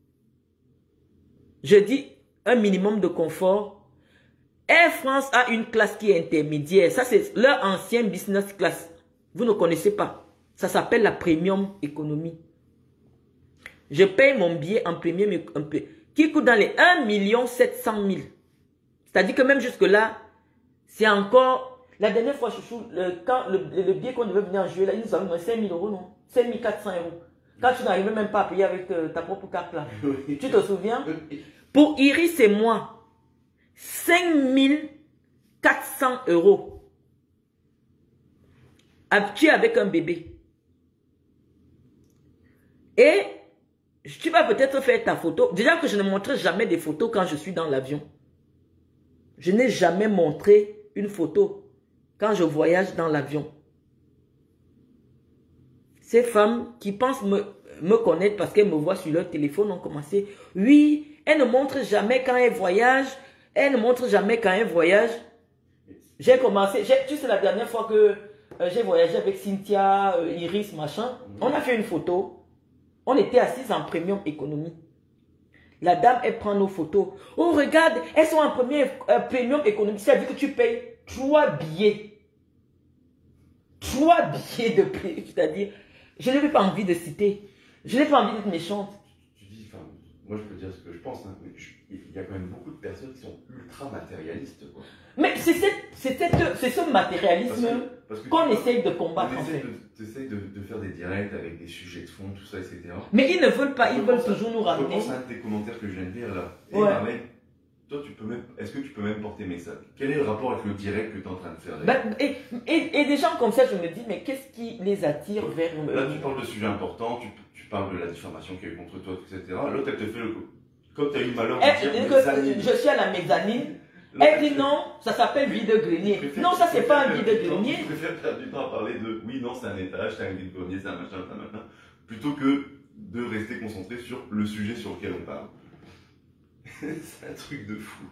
je dis un minimum de confort. Air France a une classe qui est intermédiaire. Ça, c'est leur ancien business class. Vous ne connaissez pas. Ça s'appelle la premium économie. Je paye mon billet en premium qui coûte dans les 1 700 000. C'est-à-dire que même jusque-là, c'est encore... La dernière fois, chouchou, le billet qu'on devait venir en juillet, là, ils nous avaient donné 5 000 €, non? 5 400 €. Quand tu n'arrivais même pas à payer avec ta propre carte là. Oui. Tu te souviens? Pour Iris et moi, 5 400 €. Tu es avec un bébé. Et tu vas peut-être faire ta photo. Déjà que je ne montre jamais des photos quand je suis dans l'avion. Je n'ai jamais montré une photo quand je voyage dans l'avion. Ces femmes qui pensent me connaître parce qu'elles me voient sur leur téléphone ont commencé. Oui, elles ne montrent jamais quand elles voyagent. Elles ne montrent jamais quand elles voyagent. J'ai commencé, tu sais la dernière fois que j'ai voyagé avec Cynthia, Iris, machin, on a fait une photo. On était assises en premium économie. La dame, elle prend nos photos. Oh, regarde, elles sont en premium économie. Ça veut dire que tu payes 3 billets. 3 billets de prix. C'est-à-dire, je n'ai pas envie de citer. Je n'ai pas envie d'être méchante. Tu dis, enfin, moi je peux dire ce que je pense. Hein, mais il y a quand même beaucoup de personnes qui sont ultra matérialistes. Quoi. Mais c'est ce matérialisme qu'on essaye de combattre. Tu essayes de faire des directs avec des sujets de fond, tout ça, etc. Mais ils ne veulent pas, ils veulent toujours nous ramener. Je pense à un de tes commentaires que je viens de lire là. Et ouais. Bah, mec, toi, est-ce que tu peux même porter mes sacs? Quel est le rapport avec le direct que tu es en train de faire et des gens comme ça, je me dis, mais qu'est-ce qui les attire vers nous? Là, tu parles de sujets importants, tu parles de la diffamation qu'il y a eu contre toi, etc. L'autre, elle te fait le coup. Comme tu as eu le malheur de dire je suis à la mezzanine. Elle dit non, ça s'appelle vide-grenier. Non, ça c'est pas un vide-grenier. Je préfère perdre du temps à parler de oui, non, c'est un étage, c'est un vide-grenier, c'est un machin, plutôt que de rester concentré sur le sujet sur lequel on parle. C'est un truc de fou.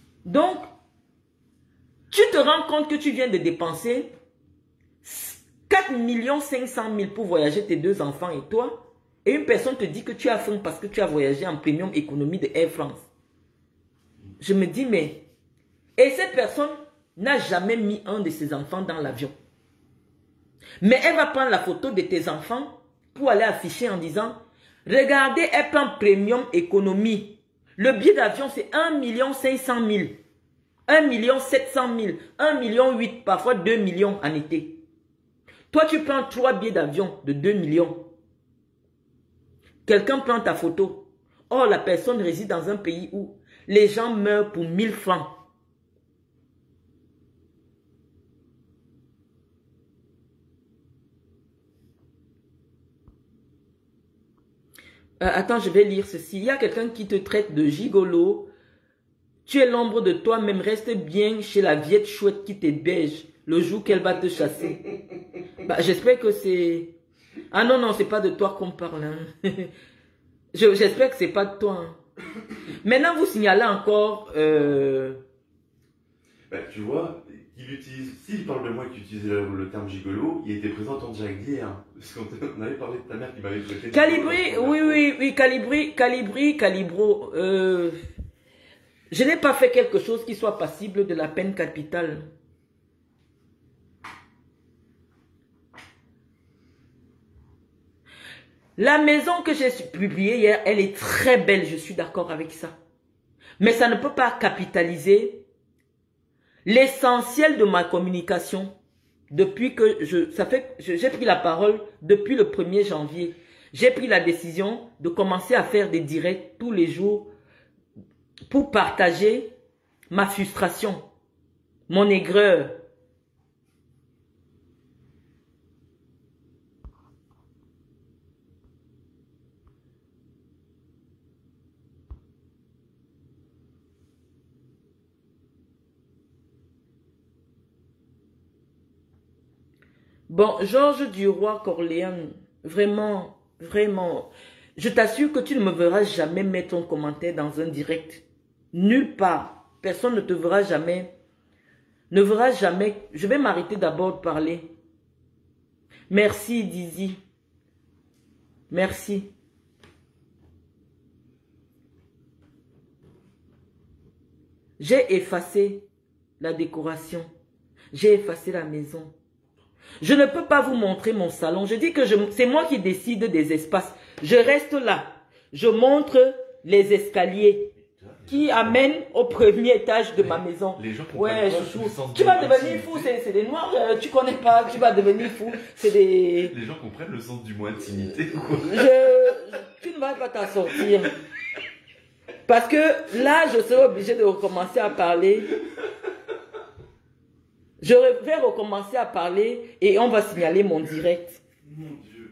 Donc, tu te rends compte que tu viens de dépenser 4 4 500 000 pour voyager tes 2 enfants et toi. Et une personne te dit que tu as faim parce que tu as voyagé en premium économie de Air France. Je me dis, mais... Et cette personne n'a jamais mis un de ses enfants dans l'avion. Mais elle va prendre la photo de tes enfants pour aller afficher en disant, regardez, elle prend premium économie. Le billet d'avion, c'est 1 500 000. 1 700 000. 1,8 million, parfois 2 millions en été. Toi, tu prends 3 billets d'avion de 2 millions. Quelqu'un prend ta photo. Or, la personne réside dans un pays où les gens meurent pour 1000 francs. Attends, je vais lire ceci. Il y a quelqu'un qui te traite de gigolo. Tu es l'ombre de toi-même. Reste bien chez la vieille chouette qui t'héberge le jour qu'elle va te chasser. Bah, j'espère que c'est... Ah non, non, c'est pas de toi qu'on parle. Hein. J'espère que c'est pas de toi. Hein. Maintenant, vous signalez encore... Bah, tu vois, s'il parle de moi qui utilisait le terme gigolo, il était présent en direct d'hier. Parce qu'on avait parlé de ta mère qui m'avait traité de Calibri, gigolo. oui, calibro. Je n'ai pas fait quelque chose qui soit passible de la peine capitale. La maison que j'ai publiée hier, elle est très belle, je suis d'accord avec ça. Mais ça ne peut pas capitaliser l'essentiel de ma communication depuis que j'ai pris la parole depuis le 1er janvier. J'ai pris la décision de commencer à faire des directs tous les jours pour partager ma frustration, mon aigreur. Bon, Georges Duroy Corléane, vraiment, vraiment, je t'assure que tu ne me verras jamais mettre un commentaire dans un direct. Nulle part. Personne ne te verra jamais. Ne verra jamais. Je vais m'arrêter d'abord de parler. Merci, Dizzy. Merci. J'ai effacé la décoration. J'ai effacé la maison. Je ne peux pas vous montrer mon salon. Je dis que c'est moi qui décide des espaces. Je reste là. Je montre les escaliers qui amènent au premier étage de ma maison. Les gens ouais, tu vas devenir fou. C'est des noirs. Tu connais pas. Tu vas devenir fou. C'est des... Les gens comprennent le sens du mot intimité ou quoi? Tu ne vas pas t'en sortir. Parce que là, je serai obligé de recommencer à parler. Je vais recommencer à parler et on va signaler mon direct. Mon Dieu.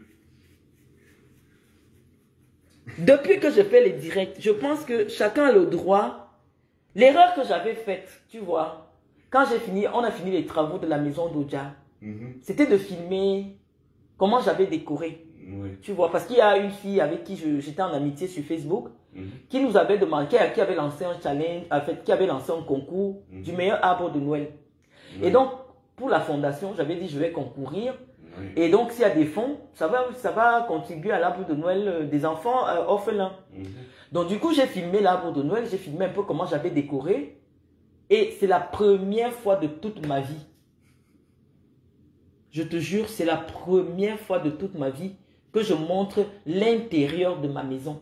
Depuis que je fais les directs, je pense que chacun a le droit. L'erreur que j'avais faite, tu vois, quand on a fini les travaux de la maison d'Odja, c'était de filmer comment j'avais décoré. Oui. Tu vois, parce qu'il y a une fille avec qui j'étais en amitié sur Facebook qui nous avait demandé, qui avait lancé un challenge, en fait, qui avait lancé un concours du meilleur arbre de Noël. Et donc, pour la fondation, j'avais dit je vais concourir. Oui. Et donc, s'il y a des fonds, ça va contribuer à l'arbre de Noël des enfants orphelins. Donc, du coup, j'ai filmé l'arbre de Noël. J'ai filmé un peu comment j'avais décoré. Et c'est la première fois de toute ma vie. Je te jure, c'est la première fois de toute ma vie que je montre l'intérieur de ma maison.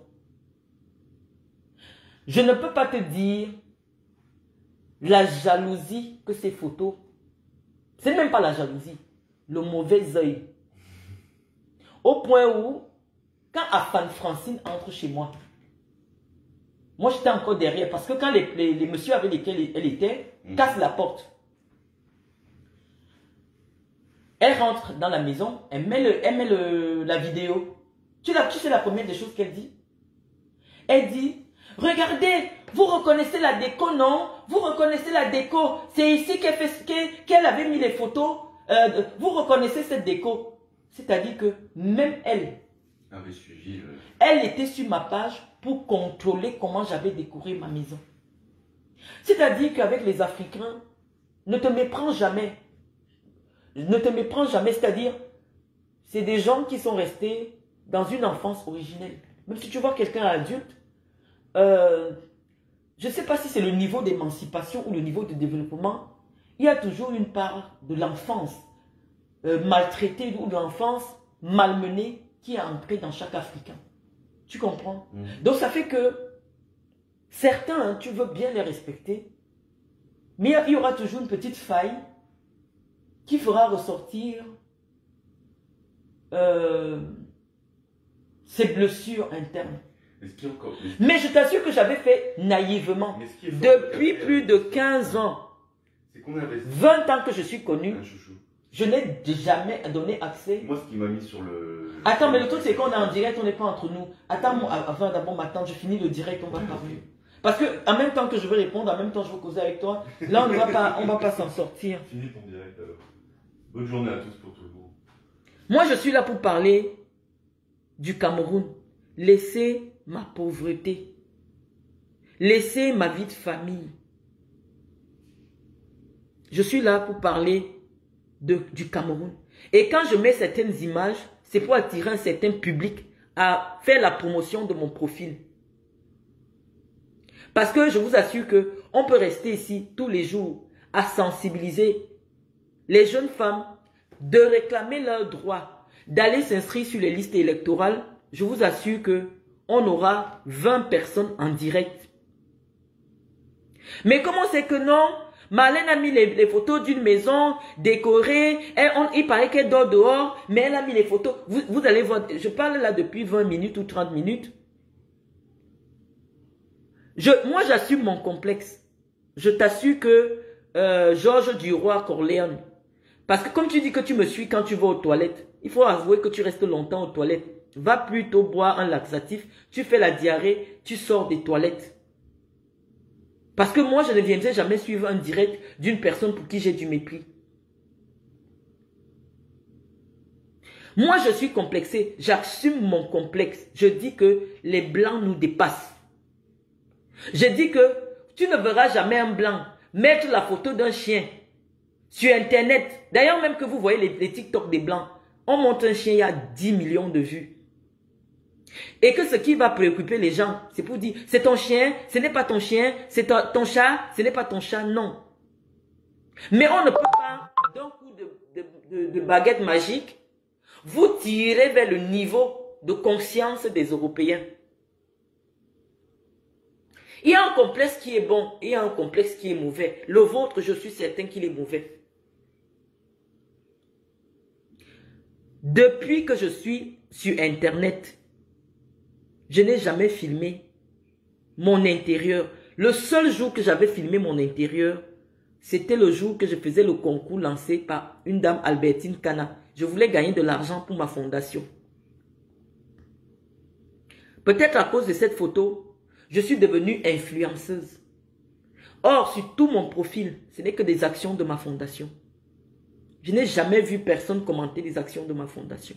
Je ne peux pas te dire la jalousie que ces photos, c'est même pas la jalousie, le mauvais œil. Au point où, quand Afan Francine entre chez moi, moi j'étais encore derrière, parce que quand les messieurs avec lesquels elle était, cassent la porte. Elle rentre dans la maison, elle met la vidéo. Tu sais la première des choses qu'elle dit? Elle dit, regardez, vous reconnaissez la déco, non? Vous reconnaissez la déco. C'est ici qu'elle avait mis les photos. Vous reconnaissez cette déco. C'est-à-dire que même elle, avait suivi elle était sur ma page pour contrôler comment j'avais décoré ma maison. C'est-à-dire qu'avec les Africains, ne te méprends jamais. Ne te méprends jamais, c'est-à-dire, c'est des gens qui sont restés dans une enfance originelle. Même si tu vois quelqu'un adulte, je ne sais pas si c'est le niveau d'émancipation ou le niveau de développement, il y a toujours une part de l'enfance maltraitée ou de l'enfance malmenée qui est entrée dans chaque Africain. Tu comprends? Donc ça fait que certains, hein, tu veux bien les respecter, mais il y aura toujours une petite faille qui fera ressortir ces blessures internes. Mais je t'assure que j'avais fait naïvement. Depuis plus de 15 ans, 20 ans que je suis connu, je n'ai jamais donné accès. Moi, ce qui m'a mis sur le... Attends, mais le truc, c'est qu'on est en direct, on n'est pas entre nous. Attends, avant d'abord m'attendre, je finis le direct, on va parler. Parce que, en même temps que je veux répondre, en même temps je veux causer avec toi, là, on va pas s'en sortir. Finis ton direct alors. Bonne journée à tous pour tout le monde. Moi, je suis là pour parler du Cameroun. Laissez ma pauvreté. Laissez ma vie de famille. Je suis là pour parler du Cameroun. Et quand je mets certaines images, c'est pour attirer un certain public à faire la promotion de mon profil. Parce que je vous assure qu'on peut rester ici tous les jours à sensibiliser les jeunes femmes de réclamer leur droit, d'aller s'inscrire sur les listes électorales. Je vous assure qu'on aura 20 personnes en direct. Mais comment c'est que non? Marlène a mis les photos d'une maison décorée. Il paraît qu'elle dort dehors, mais elle a mis les photos. Vous allez voir, je parle là depuis 20 minutes ou 30 minutes. Moi, j'assume mon complexe. Je t'assure que Georges Duroy Corléone, parce que comme tu dis que tu me suis quand tu vas aux toilettes, il faut avouer que tu restes longtemps aux toilettes. Va plutôt boire un laxatif, tu fais la diarrhée, tu sors des toilettes. Parce que moi, je ne viendrai jamais suivre un direct d'une personne pour qui j'ai du mépris. Moi, je suis complexé. J'assume mon complexe. Je dis que les blancs nous dépassent. Je dis que tu ne verras jamais un blanc mettre la photo d'un chien sur Internet. D'ailleurs, même que vous voyez les TikTok des blancs, on montre un chien, il y a 10 millions de vues. Et que ce qui va préoccuper les gens, c'est pour dire, c'est ton chien, ce n'est pas ton chien, c'est ton chat, ce n'est pas ton chat, non. Mais on ne peut pas, d'un coup de baguette magique, vous tirer vers le niveau de conscience des Européens. Il y a un complexe qui est bon, il y a un complexe qui est mauvais. Le vôtre, je suis certain qu'il est mauvais. Depuis que je suis sur Internet, je n'ai jamais filmé mon intérieur. Le seul jour que j'avais filmé mon intérieur, c'était le jour que je faisais le concours lancé par une dame Albertine Kana. Je voulais gagner de l'argent pour ma fondation. Peut-être à cause de cette photo, je suis devenue influenceuse. Or, sur tout mon profil, ce n'est que des actions de ma fondation. Je n'ai jamais vu personne commenter les actions de ma fondation.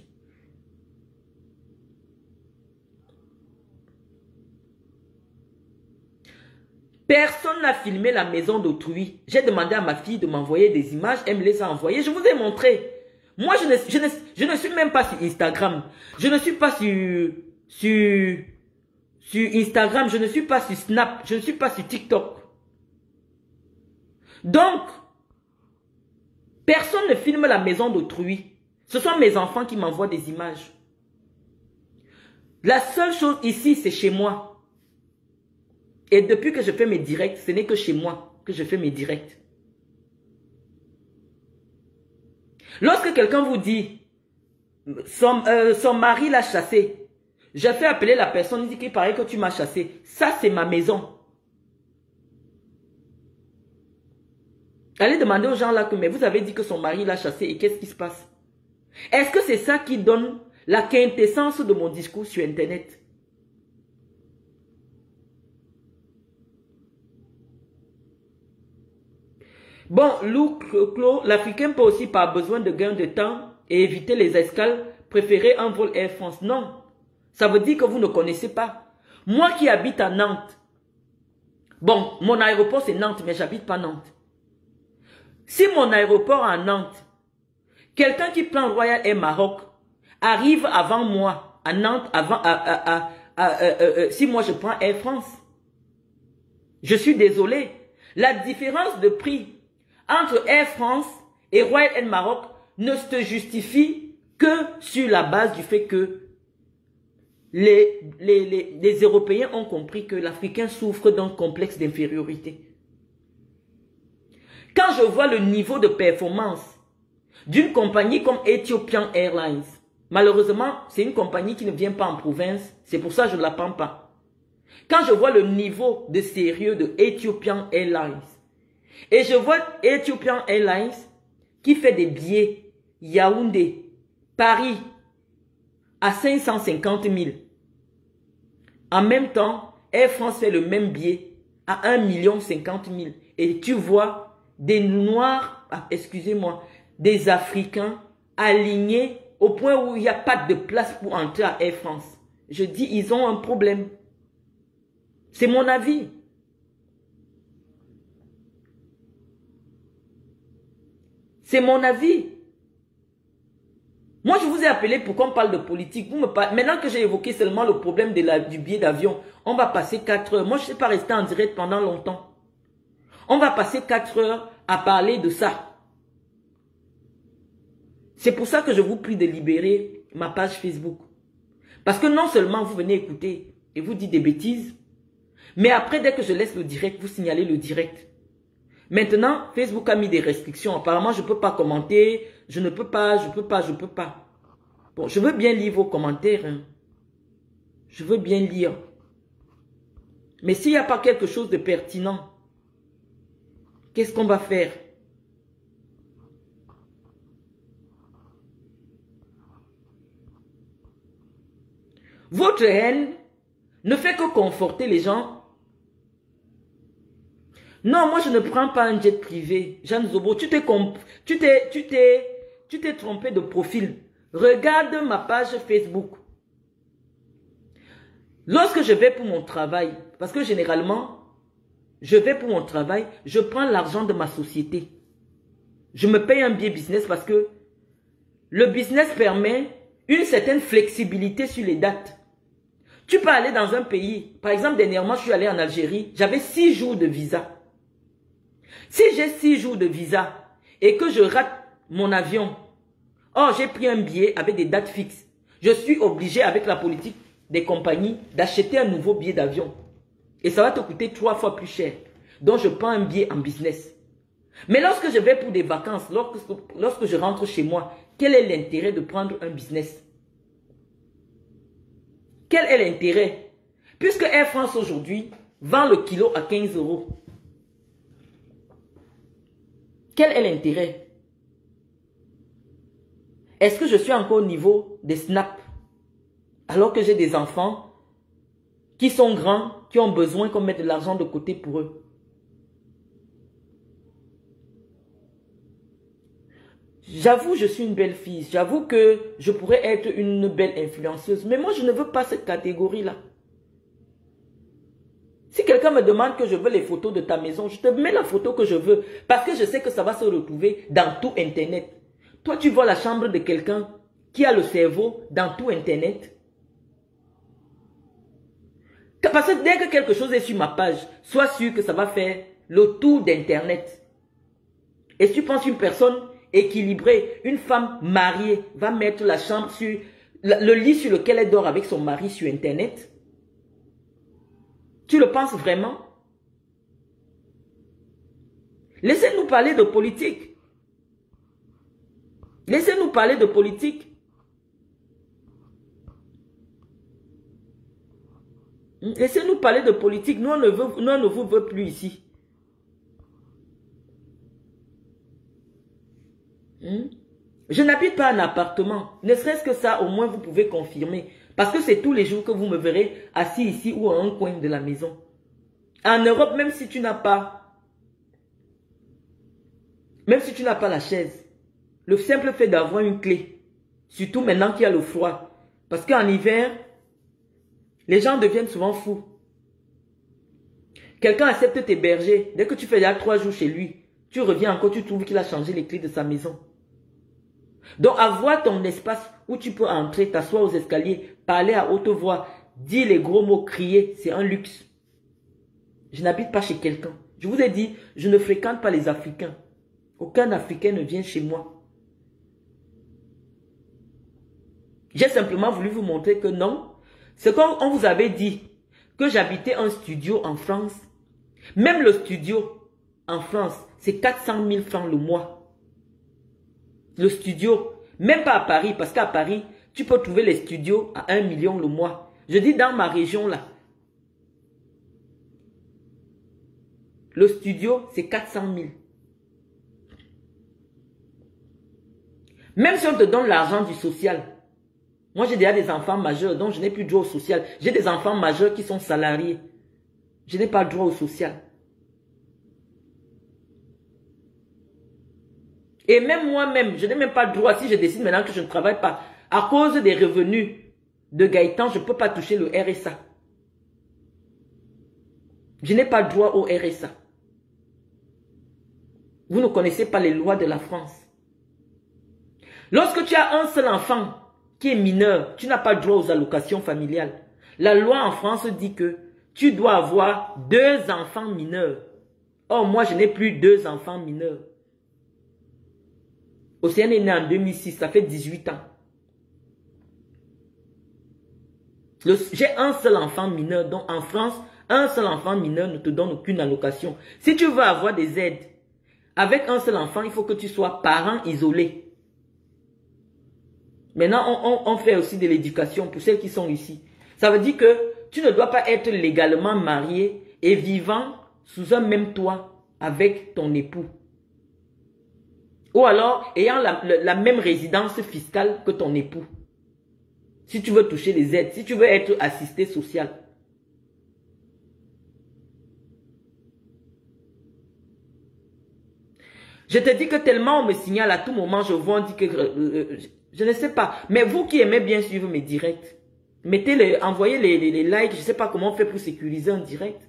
Personne n'a filmé la maison d'autrui. J'ai demandé à ma fille de m'envoyer des images. Elle me les a envoyées. Je vous ai montré. Moi, je ne suis même pas sur Instagram. Je ne suis pas sur Instagram. Je ne suis pas sur Snap. Je ne suis pas sur TikTok. Donc, personne ne filme la maison d'autrui. Ce sont mes enfants qui m'envoient des images. La seule chose ici, c'est chez moi. Et depuis que je fais mes directs, ce n'est que chez moi que je fais mes directs. Lorsque quelqu'un vous dit, son mari l'a chassé, je fais appeler la personne, il dit qu'il paraît que tu m'as chassé. Ça, c'est ma maison. Allez demander aux gens là que, mais vous avez dit que son mari l'a chassé et qu'est-ce qui se passe? Est-ce que c'est ça qui donne la quintessence de mon discours sur Internet? Bon, l'Africain peut aussi, par besoin de gain de temps et éviter les escales, préférer un vol Air France. Non, ça veut dire que vous ne connaissez pas. Moi qui habite à Nantes, bon, mon aéroport c'est Nantes, mais j'habite pas Nantes. Si mon aéroport est à Nantes, quelqu'un qui prend Royal Air Maroc, arrive avant moi à Nantes, si moi je prends Air France. Je suis désolé. La différence de prix entre Air France et Royal Air Maroc ne se justifie que sur la base du fait que les Européens ont compris que l'Africain souffre d'un complexe d'infériorité. Quand je vois le niveau de performance d'une compagnie comme Ethiopian Airlines, malheureusement, c'est une compagnie qui ne vient pas en province, c'est pour ça que je ne la prends pas. Quand je vois le niveau de sérieux de Ethiopian Airlines, et je vois Ethiopian Airlines qui fait des billets Yaoundé, Paris, à 550 000. En même temps, Air France fait le même billet à 1 50 000. Et tu vois des Noirs, excusez-moi, des Africains alignés au point où il n'y a pas de place pour entrer à Air France. Je dis, ils ont un problème. C'est mon avis. C'est mon avis. Moi, je vous ai appelé pour qu'on parle de politique. Maintenant que j'ai évoqué seulement le problème du billet d'avion, on va passer 4 heures. Moi, je ne sais pas rester en direct pendant longtemps. On va passer 4 heures à parler de ça. C'est pour ça que je vous prie de libérer ma page Facebook. Parce que non seulement vous venez écouter et vous dites des bêtises, mais après, dès que je laisse le direct, vous signalez le direct. Maintenant, Facebook a mis des restrictions. Apparemment, je ne peux pas commenter. Je ne peux pas. Bon, je veux bien lire vos commentaires. Hein. Je veux bien lire. Mais s'il n'y a pas quelque chose de pertinent, qu'est-ce qu'on va faire? Votre haine ne fait que conforter les gens. Non, moi je ne prends pas un jet privé. Jeanne Zobo, tu t'es trompé de profil. Regarde ma page Facebook. Lorsque je vais pour mon travail, parce que généralement, je vais pour mon travail, je prends l'argent de ma société. Je me paye un billet business parce que le business permet une certaine flexibilité sur les dates. Tu peux aller dans un pays, par exemple dernièrement je suis allé en Algérie, j'avais 6 jours de visa. Si j'ai 6 jours de visa et que je rate mon avion, or j'ai pris un billet avec des dates fixes, je suis obligé avec la politique des compagnies d'acheter un nouveau billet d'avion. Et ça va te coûter 3 fois plus cher. Donc je prends un billet en business. Mais lorsque je vais pour des vacances, lorsque je rentre chez moi, quel est l'intérêt de prendre un business? Quel est l'intérêt? Puisque Air France aujourd'hui vend le kilo à 15 €. Quel est l'intérêt? Est-ce que je suis encore au niveau des snaps? Alors que j'ai des enfants qui sont grands, qui ont besoin qu'on mette de l'argent de côté pour eux. J'avoue, je suis une belle fille. J'avoue que je pourrais être une belle influenceuse. Mais moi, je ne veux pas cette catégorie-là. Si quelqu'un me demande que je veux les photos de ta maison, je te mets la photo que je veux. Parce que je sais que ça va se retrouver dans tout Internet. Toi, tu vois la chambre de quelqu'un qui a le cerveau dans tout Internet. Parce que dès que quelque chose est sur ma page, sois sûr que ça va faire le tour d'Internet. Et si tu penses une personne équilibrée, une femme mariée, va mettre la chambre sur le lit sur lequel elle dort avec son mari sur Internet? Tu le penses vraiment? Laissez-nous parler de politique. Laissez-nous parler de politique. Laissez-nous parler de politique. Nous, on ne vous veut plus ici. Je n'habite pas en appartement. Ne serait-ce que ça, au moins, vous pouvez confirmer. Parce que c'est tous les jours que vous me verrez assis ici ou à un coin de la maison. En Europe, même si tu n'as pas la chaise, le simple fait d'avoir une clé, surtout maintenant qu'il y a le froid, parce qu'en hiver, les gens deviennent souvent fous. Quelqu'un accepte t'héberger, dès que tu fais déjà 3 jours chez lui, tu reviens encore, tu trouves qu'il a changé les clés de sa maison. Donc, avoir ton espace où tu peux entrer, t'asseoir aux escaliers, parler à haute voix, dire les gros mots, crier, c'est un luxe. Je n'habite pas chez quelqu'un. Je vous ai dit, je ne fréquente pas les Africains. Aucun Africain ne vient chez moi. J'ai simplement voulu vous montrer que non. C'est comme on vous avait dit que j'habitais un studio en France. Même le studio en France, c'est 400 000 francs le mois. Le studio, même pas à Paris, parce qu'à Paris, tu peux trouver les studios à 1 million le mois. Je dis dans ma région là. Le studio, c'est 400 000. Même si on te donne l'argent du social. Moi, j'ai déjà des enfants majeurs, donc je n'ai plus droit au social. J'ai des enfants majeurs qui sont salariés. Je n'ai pas droit au social. Et même moi-même, je n'ai même pas droit, si je décide maintenant que je ne travaille pas, à cause des revenus de Gaëtan, je ne peux pas toucher le RSA. Je n'ai pas droit au RSA. Vous ne connaissez pas les lois de la France. Lorsque tu as un seul enfant qui est mineur, tu n'as pas droit aux allocations familiales. La loi en France dit que tu dois avoir 2 enfants mineurs. Or, moi, je n'ai plus 2 enfants mineurs. Océane est né en 2006, ça fait 18 ans. J'ai un seul enfant mineur, donc en France, un seul enfant mineur ne te donne aucune allocation. Si tu veux avoir des aides, avec un seul enfant, il faut que tu sois parent isolé. Maintenant, on fait aussi de l'éducation pour celles qui sont ici. Ça veut dire que tu ne dois pas être légalement marié et vivant sous un même toit avec ton époux. Ou alors, ayant la même résidence fiscale que ton époux. Si tu veux toucher les aides, si tu veux être assisté social. Je te dis que tellement on me signale à tout moment, je vois, on dit que... je ne sais pas. Mais vous qui aimez bien suivre mes directs, envoyez les likes. Je ne sais pas comment on fait pour sécuriser un direct.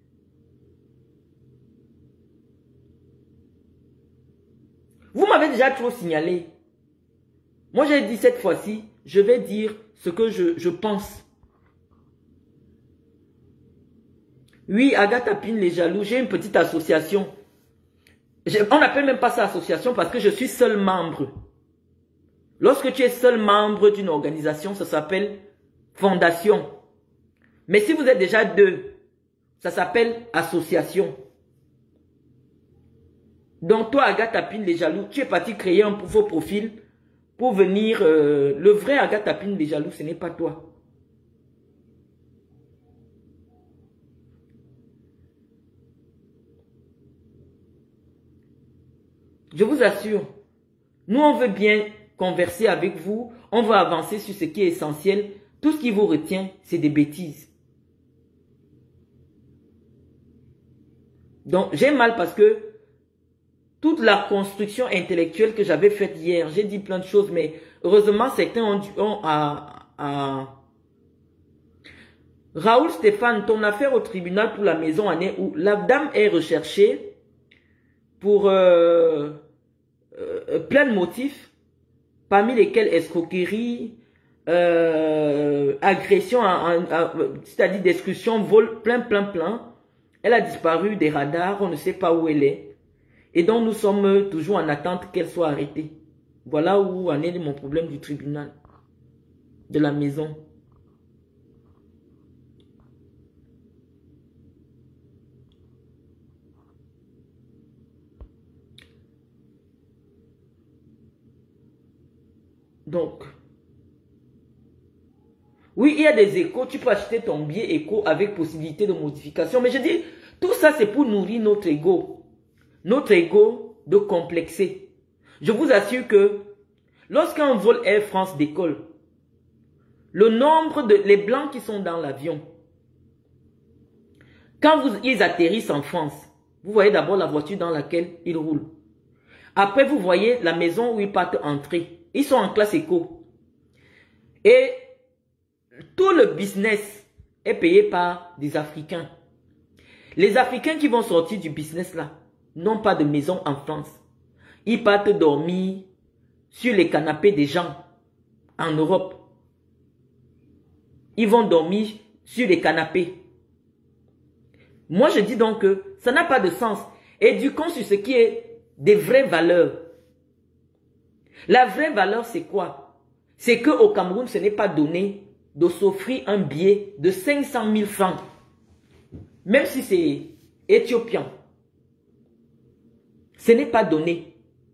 Vous m'avez déjà trop signalé. Moi, j'ai dit cette fois-ci, je vais dire ce que je pense. Oui, Agathe Apine, les jaloux, j'ai une petite association. On n'appelle même pas ça association parce que je suis seul membre. Lorsque tu es seul membre d'une organisation, ça s'appelle fondation. Mais si vous êtes déjà 2, ça s'appelle association. Donc toi, Agathe Apine, les jaloux, tu es parti créer un faux profil pour venir... le vrai Agathe Apine, les jaloux, ce n'est pas toi. Je vous assure, nous on veut bien converser avec vous, on veut avancer sur ce qui est essentiel. Tout ce qui vous retient, c'est des bêtises. Donc j'ai mal parce que toute la construction intellectuelle que j'avais faite hier, j'ai dit plein de choses, mais heureusement certains ont Raoul Stéphane, ton affaire au tribunal pour la maison année où la dame est recherchée pour plein de motifs, parmi lesquels escroquerie, agression, c'est-à-dire destruction, vol, plein. Elle a disparu des radars, on ne sait pas où elle est. Et donc nous sommes toujours en attente qu'elle soit arrêtée. Voilà où en est mon problème du tribunal, de la maison. Donc, oui, il y a des échos, tu peux acheter ton billet écho avec possibilité de modification. Mais je dis, tout ça c'est pour nourrir notre ego. Notre ego de complexer. Je vous assure que lorsqu'un vol Air France décolle, le nombre de les blancs qui sont dans l'avion, quand ils atterrissent en France, vous voyez d'abord la voiture dans laquelle ils roulent. Après, vous voyez la maison où ils partent entrer. Ils sont en classe éco. Et tout le business est payé par des Africains. Les Africains qui vont sortir du business là n'ont pas de maison en France. Ils partent dormir sur les canapés des gens en Europe. Ils vont dormir sur les canapés. Moi, je dis donc que ça n'a pas de sens. Éduquons sur ce qui est des vraies valeurs. La vraie valeur, c'est quoi? C'est qu'au Cameroun, ce n'est pas donné de s'offrir un billet de 500 000 francs. Même si c'est éthiopien. Ce n'est pas donné.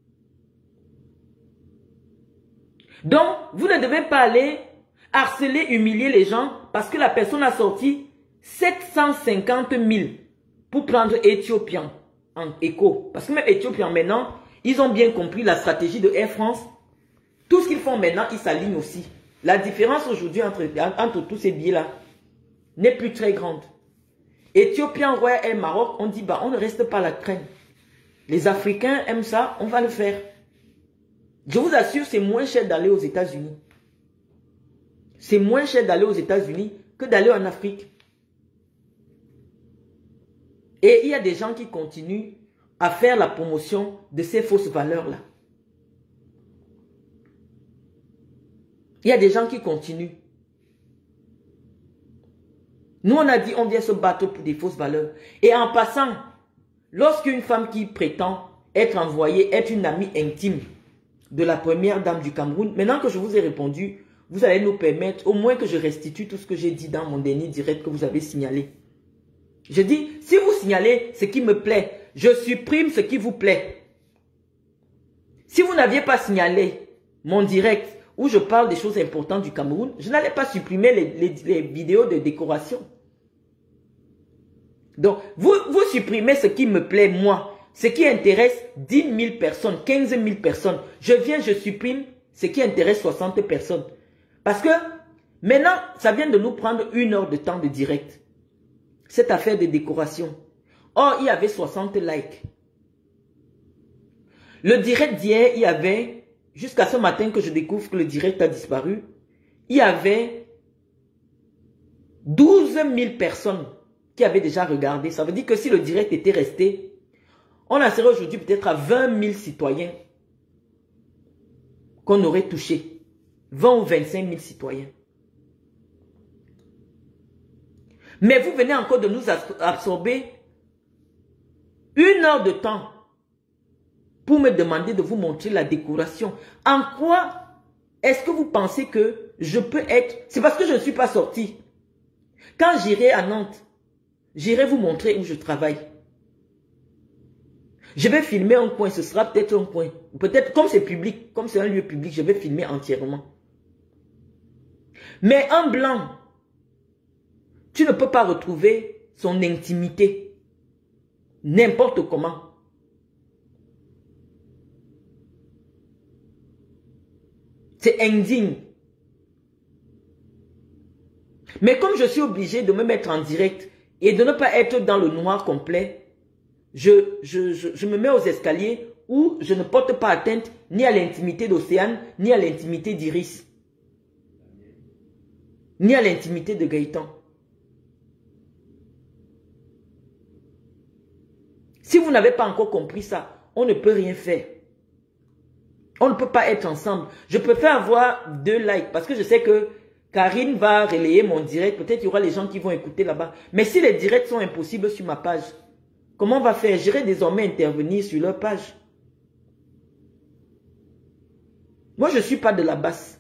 Donc, vous ne devez pas aller harceler, humilier les gens parce que la personne a sorti 750 000 pour prendre éthiopien en écho. Parce que même éthiopien maintenant, ils ont bien compris la stratégie de Air France. Tout ce qu'ils font maintenant, ils s'alignent aussi. La différence aujourd'hui entre tous ces billets-là n'est plus très grande. Éthiopien, Royal Air Maroc, on dit, bah, on ne reste pas à la traîne. Les Africains aiment ça, on va le faire. Je vous assure, c'est moins cher d'aller aux États-Unis. C'est moins cher d'aller aux États-Unis que d'aller en Afrique. Et il y a des gens qui continuent à faire la promotion de ces fausses valeurs-là. Il y a des gens qui continuent. Nous, on a dit, on vient se battre pour des fausses valeurs. Et en passant, lorsqu'une femme qui prétend être envoyée, être une amie intime de la première dame du Cameroun, maintenant que je vous ai répondu, vous allez nous permettre au moins que je restitue tout ce que j'ai dit dans mon dernier direct que vous avez signalé. Je dis, si vous signalez ce qui me plaît, je supprime ce qui vous plaît. Si vous n'aviez pas signalé mon direct où je parle des choses importantes du Cameroun, je n'allais pas supprimer les vidéos de décoration. Donc, vous supprimez ce qui me plaît, moi. Ce qui intéresse 10 000 personnes, 15 000 personnes. Je supprime ce qui intéresse 60 personnes. Parce que, maintenant, ça vient de nous prendre 1 heure de temps de direct. Cette affaire de décoration. Or, il y avait 60 likes. Le direct d'hier, il y avait, jusqu'à ce matin que je découvre que le direct a disparu, il y avait 12 000 personnes qui avaient déjà regardé. Ça veut dire que si le direct était resté, on en serait aujourd'hui peut-être à 20 000 citoyens qu'on aurait touché. 20 ou 25 000 citoyens. Mais vous venez encore de nous absorber 1 heure de temps pour me demander de vous montrer la décoration. En quoi est-ce que vous pensez que je peux être... C'est parce que je ne suis pas sorti. Quand j'irai à Nantes, j'irai vous montrer où je travaille. Je vais filmer un coin, ce sera peut-être un coin. Peut-être, comme c'est public, comme c'est un lieu public, je vais filmer entièrement. Mais un blanc, tu ne peux pas retrouver son intimité. N'importe comment. C'est indigne. Mais comme je suis obligé de me mettre en direct et de ne pas être dans le noir complet, je me mets aux escaliers où je ne porte pas atteinte ni à l'intimité d'Océane, ni à l'intimité d'Iris, ni à l'intimité de Gaëtan. Si vous n'avez pas encore compris ça, on ne peut rien faire. On ne peut pas être ensemble. Je préfère avoir 2 likes parce que je sais que Karine va relayer mon direct. Peut-être qu'il y aura les gens qui vont écouter là-bas. Mais si les directs sont impossibles sur ma page, comment on va faire? J'irai désormais intervenir sur leur page. Moi, je ne suis pas de la basse.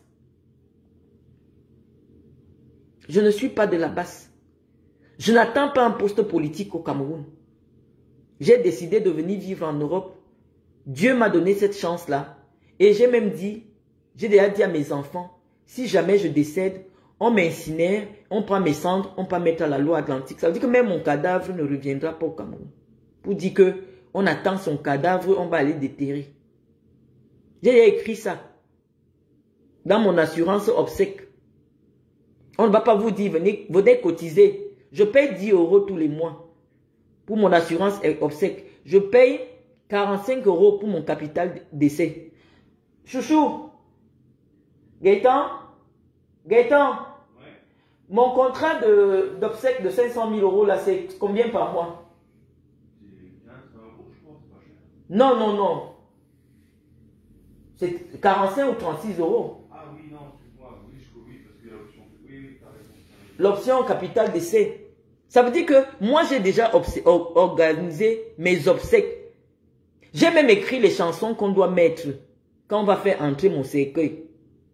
Je ne suis pas de la basse. Je n'attends pas un poste politique au Cameroun. J'ai décidé de venir vivre en Europe. Dieu m'a donné cette chance-là. Et j'ai même dit, j'ai déjà dit à mes enfants, si jamais je décède, on m'incinère, on prend mes cendres, on peut mettre à la loi atlantique. Ça veut dire que même mon cadavre ne reviendra pas au Cameroun. Pour dire que on attend son cadavre, on va aller déterrer. J'ai écrit ça dans mon assurance obsèque. On ne va pas vous dire, venez cotiser. Je paye 10 € tous les mois pour mon assurance obsèque. Je paye 45 € pour mon capital d'essai. Chouchou, Gaëtan, ouais. Mon contrat d'obsèque de 500 000 € là, c'est combien par mois? C'est 15 €, je crois, c'est pas cher. Non. C'est 45 ou 36 euros. Ah oui, non, moi, oui, parce qu'il y a l'option. Oui, t'as raison. L'option capital décès. Ça veut dire que moi, j'ai déjà organisé mes obsèques. J'ai même écrit les chansons qu'on doit mettre quand on va faire entrer mon cercueil.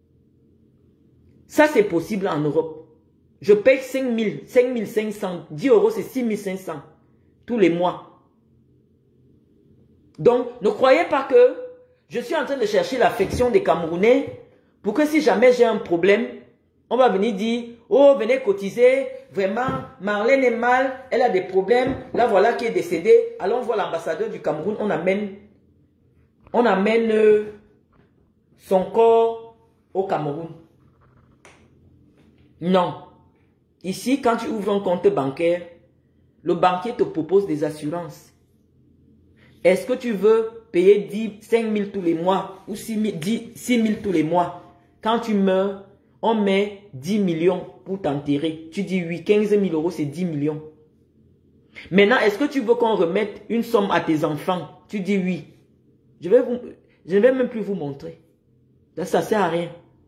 Ça, c'est possible en Europe. Je paye 5 000, 5 500. 10 euros, c'est 6 500 tous les mois. Donc, ne croyez pas que je suis en train de chercher l'affection des Camerounais pour que si jamais j'ai un problème, on va venir dire, oh, venez cotiser, vraiment, Marlène est mal, elle a des problèmes, là voilà qui est décédée, allons voir l'ambassadeur du Cameroun, on amène son corps au Cameroun. Non. Ici, quand tu ouvres un compte bancaire, le banquier te propose des assurances. Est-ce que tu veux payer 5 000 tous les mois ou 6 000 tous les mois? Quand tu meurs, on met 10 millions pour t'enterrer. Tu dis oui, 15 000 euros, c'est 10 millions. Maintenant, est-ce que tu veux qu'on remette une somme à tes enfants? Tu dis oui. Je ne vais même plus vous montrer. Là, ça ne sert à rien.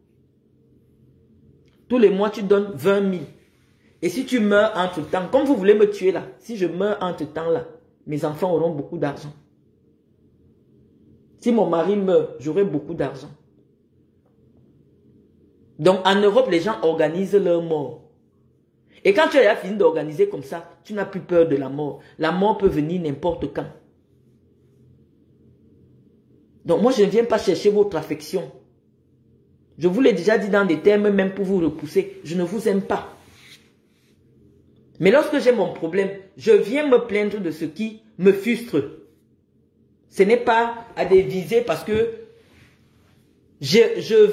Tous les mois, tu donnes 20 000. Et si tu meurs entre-temps, comme vous voulez me tuer là, si je meurs entre-temps là, mes enfants auront beaucoup d'argent. Si mon mari meurt, j'aurai beaucoup d'argent. Donc en Europe, les gens organisent leur mort. Et quand tu as fini d'organiser comme ça, tu n'as plus peur de la mort. La mort peut venir n'importe quand. Donc moi, je ne viens pas chercher votre affection. Je vous l'ai déjà dit dans des termes, même pour vous repousser. Je ne vous aime pas. Mais lorsque j'ai mon problème, je viens me plaindre de ce qui me frustre. Ce n'est pas à des visées parce que je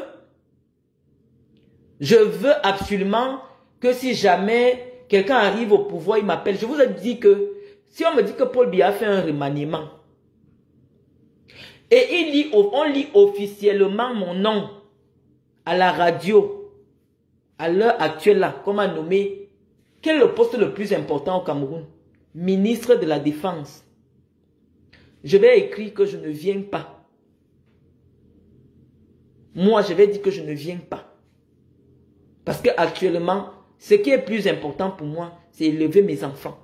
veux absolument que si jamais quelqu'un arrive au pouvoir, il m'appelle. Je vous ai dit que si on me dit que Paul Biya fait un remaniement et on lit officiellement mon nom à la radio, à l'heure actuelle là, comme on nommé, quel est le poste le plus important au Cameroun? Ministre de la Défense. Je vais écrire que je ne viens pas. Moi, je vais dire que je ne viens pas. Parce que actuellement, ce qui est plus important pour moi, c'est élever mes enfants.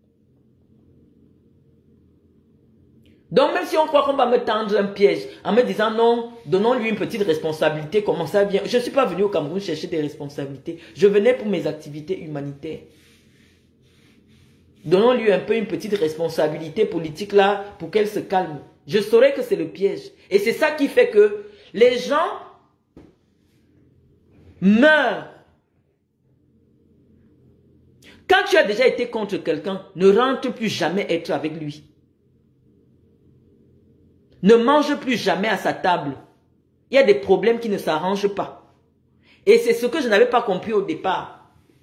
Donc, même si on croit qu'on va me tendre un piège en me disant non, donnons-lui une petite responsabilité, comment ça vient? Je ne suis pas venu au Cameroun chercher des responsabilités. Je venais pour mes activités humanitaires. Donnons-lui un peu une petite responsabilité politique là pour qu'elle se calme. Je saurais que c'est le piège. Et c'est ça qui fait que les gens meurent. Quand tu as déjà été contre quelqu'un, ne rentre plus jamais être avec lui. Ne mange plus jamais à sa table. Il y a des problèmes qui ne s'arrangent pas. Et c'est ce que je n'avais pas compris au départ.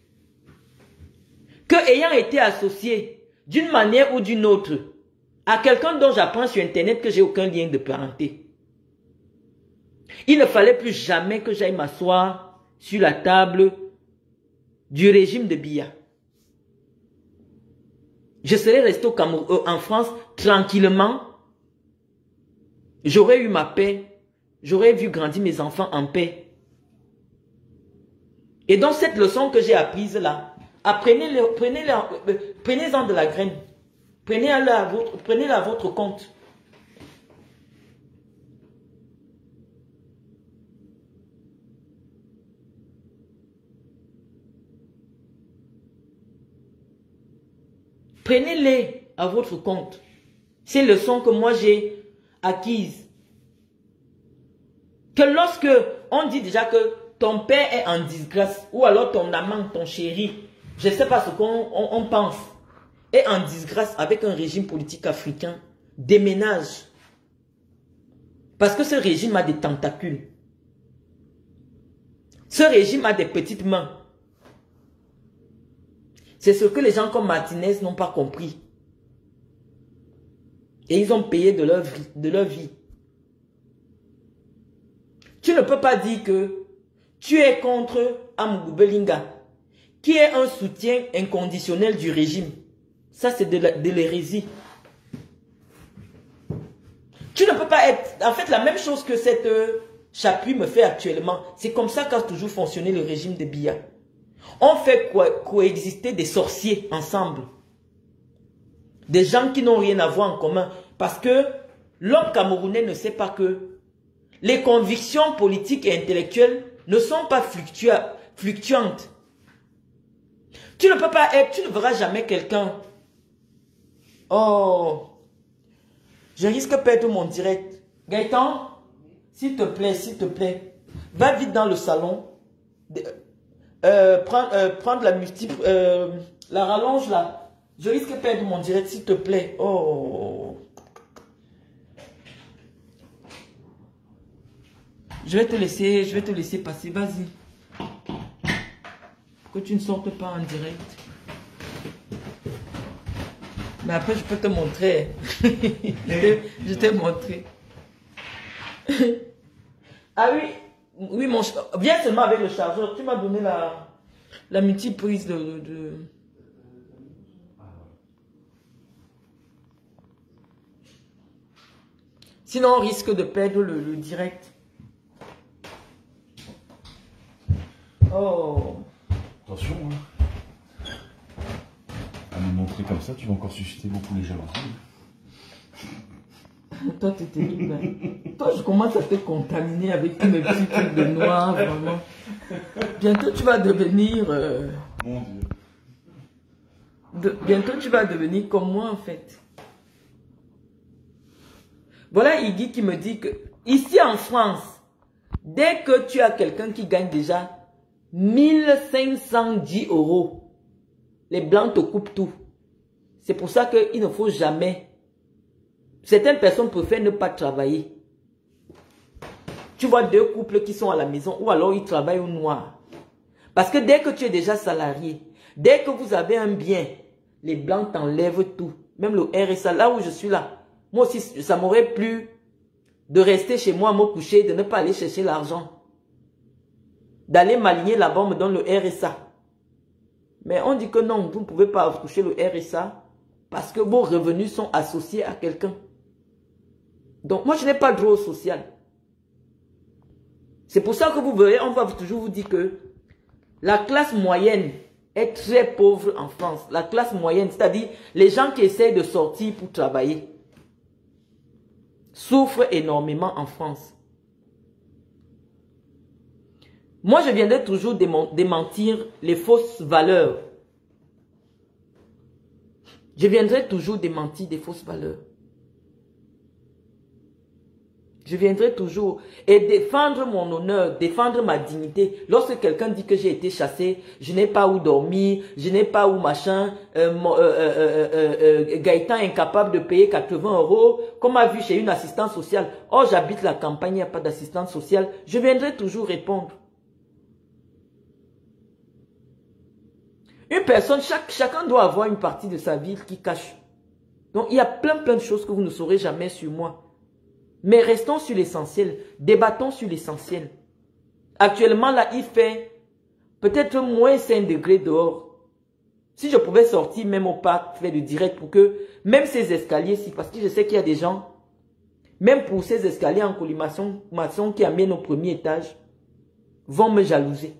Que ayant été associé d'une manière ou d'une autre à quelqu'un dont j'apprends sur Internet que j'ai aucun lien de parenté, il ne fallait plus jamais que j'aille m'asseoir sur la table du régime de Biya. Je serais resté au Cameroun, en France tranquillement. J'aurais eu ma paix. J'aurais vu grandir mes enfants en paix. Et donc cette leçon que j'ai apprise là, prenez-en de la graine. Prenez-la à votre compte. Prenez-les à votre compte. Ces leçons que moi j'ai acquises. Que lorsque on dit déjà que ton père est en disgrâce, ou alors ton amant, ton chéri, je ne sais pas ce qu'on pense, est en disgrâce avec un régime politique africain, déménage. Parce que ce régime a des tentacules. Ce régime a des petites mains. C'est ce que les gens comme Martinez n'ont pas compris. Et ils ont payé de leur vie. Tu ne peux pas dire que tu es contre Amougou Belinga, qui est un soutien inconditionnel du régime. Ça, c'est de l'hérésie. Tu ne peux pas être en fait, la même chose que cette Chapuis me fait actuellement. C'est comme ça qu'a toujours fonctionné le régime de Biya. On fait coexister des sorciers ensemble. Des gens qui n'ont rien à voir en commun. Parce que l'homme camerounais ne sait pas que les convictions politiques et intellectuelles ne sont pas fluctuantes. Tu ne peux pas être, tu ne verras jamais quelqu'un. Oh, je risque de perdre mon direct. Gaëtan, s'il te plaît, va vite dans le salon. Prendre la multiple, la rallonge là. Je risque de perdre mon direct, s'il te plaît. Oh. Je vais te laisser passer, vas-y. Pourquoi tu ne sortes pas en direct? Mais après, je peux te montrer. Je t'ai montré. Ah oui, oui, viens seulement avec le chargeur. Tu m'as donné la multiprise de... Sinon, on risque de perdre le direct. Oh. Attention, hein. À me montrer comme ça, tu vas encore susciter beaucoup les jalousies. Toi, tu es terrible. Toi, je commence à te contaminer avec tous mes petits trucs de noir, vraiment. Bientôt, tu vas devenir... Mon Dieu. Bientôt, tu vas devenir comme moi, en fait. Voilà Iggy qui me dit que, ici en France, dès que tu as quelqu'un qui gagne déjà 1510 €, les Blancs te coupent tout. C'est pour ça qu'il ne faut jamais... Certaines personnes préfèrent ne pas travailler. Tu vois deux couples qui sont à la maison ou alors ils travaillent au noir. Parce que dès que tu es déjà salarié, dès que vous avez un bien, les Blancs t'enlèvent tout. Même le RSA, là où je suis là. Moi aussi, ça m'aurait plu de rester chez moi, me coucher, de ne pas aller chercher l'argent. D'aller m'aligner là-bas, on me donne le RSA. Mais on dit que non, vous ne pouvez pas toucher le RSA parce que vos revenus sont associés à quelqu'un. Donc, moi, je n'ai pas de droit au social. C'est pour ça que vous verrez, on va toujours vous dire que la classe moyenne est très pauvre en France. La classe moyenne, c'est-à-dire les gens qui essaient de sortir pour travailler, souffrent énormément en France. Moi, je viendrai toujours démentir les fausses valeurs. Je viendrai toujours démentir des fausses valeurs. Je viendrai toujours et défendre mon honneur, défendre ma dignité. Lorsque quelqu'un dit que j'ai été chassé, je n'ai pas où dormir, je n'ai pas où machin, Gaëtan est incapable de payer 80 €, comme a vu chez une assistante sociale. Oh, j'habite la campagne, il n'y a pas d'assistante sociale. Je viendrai toujours répondre. Une personne, chacun doit avoir une partie de sa vie qui cache. Donc, il y a plein de choses que vous ne saurez jamais sur moi. Mais restons sur l'essentiel. Débattons sur l'essentiel. Actuellement, là, il fait peut-être moins 5 degrés dehors. Si je pouvais sortir même au parc, faire du direct pour que, même ces escaliers-ci, parce que je sais qu'il y a des gens, même pour ces escaliers en colimaçon qui amènent au premier étage, vont me jalouser.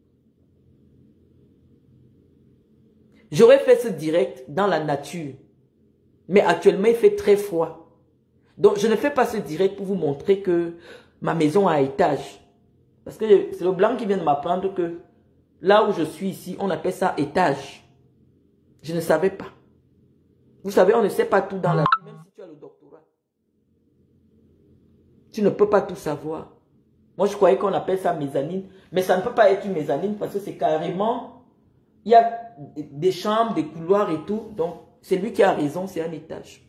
J'aurais fait ce direct dans la nature. Mais actuellement, il fait très froid. Donc, je ne fais pas ce direct pour vous montrer que ma maison a étage. Parce que c'est le blanc qui vient de m'apprendre que là où je suis ici, on appelle ça étage. Je ne savais pas. Vous savez, on ne sait pas tout dans la vie, même si tu as le doctorat. Tu ne peux pas tout savoir. Moi, je croyais qu'on appelle ça mezzanine. Mais ça ne peut pas être une mezzanine parce que c'est carrément... Il y a des chambres, des couloirs et tout. Donc, c'est lui qui a raison, c'est un étage.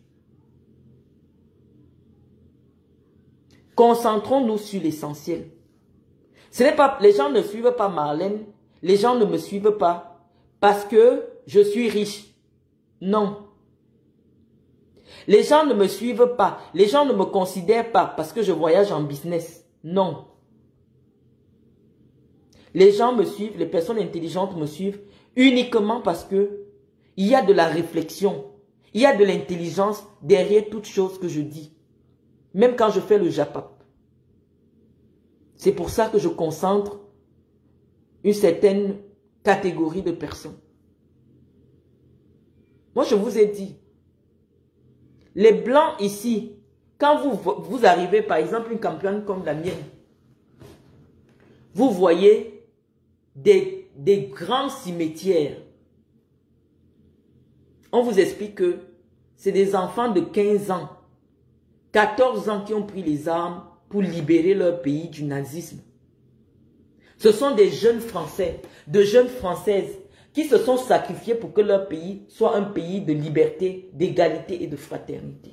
Concentrons-nous sur l'essentiel. Ce n'est pas, les gens ne suivent pas Marlène, les gens ne me suivent pas parce que je suis riche. Non. Les gens ne me suivent pas, les gens ne me considèrent pas parce que je voyage en business. Non. Les gens me suivent, les personnes intelligentes me suivent uniquement parce que il y a de la réflexion, il y a de l'intelligence derrière toute chose que je dis. Même quand je fais le japap. C'est pour ça que je concentre une certaine catégorie de personnes. Moi, je vous ai dit, les blancs ici, quand vous arrivez, par exemple, une campagne comme la mienne, vous voyez des grands cimetières. On vous explique que c'est des enfants de 15 ans, 14 ans qui ont pris les armes pour libérer leur pays du nazisme. Ce sont des jeunes Français, de jeunes Françaises qui se sont sacrifiés pour que leur pays soit un pays de liberté, d'égalité et de fraternité.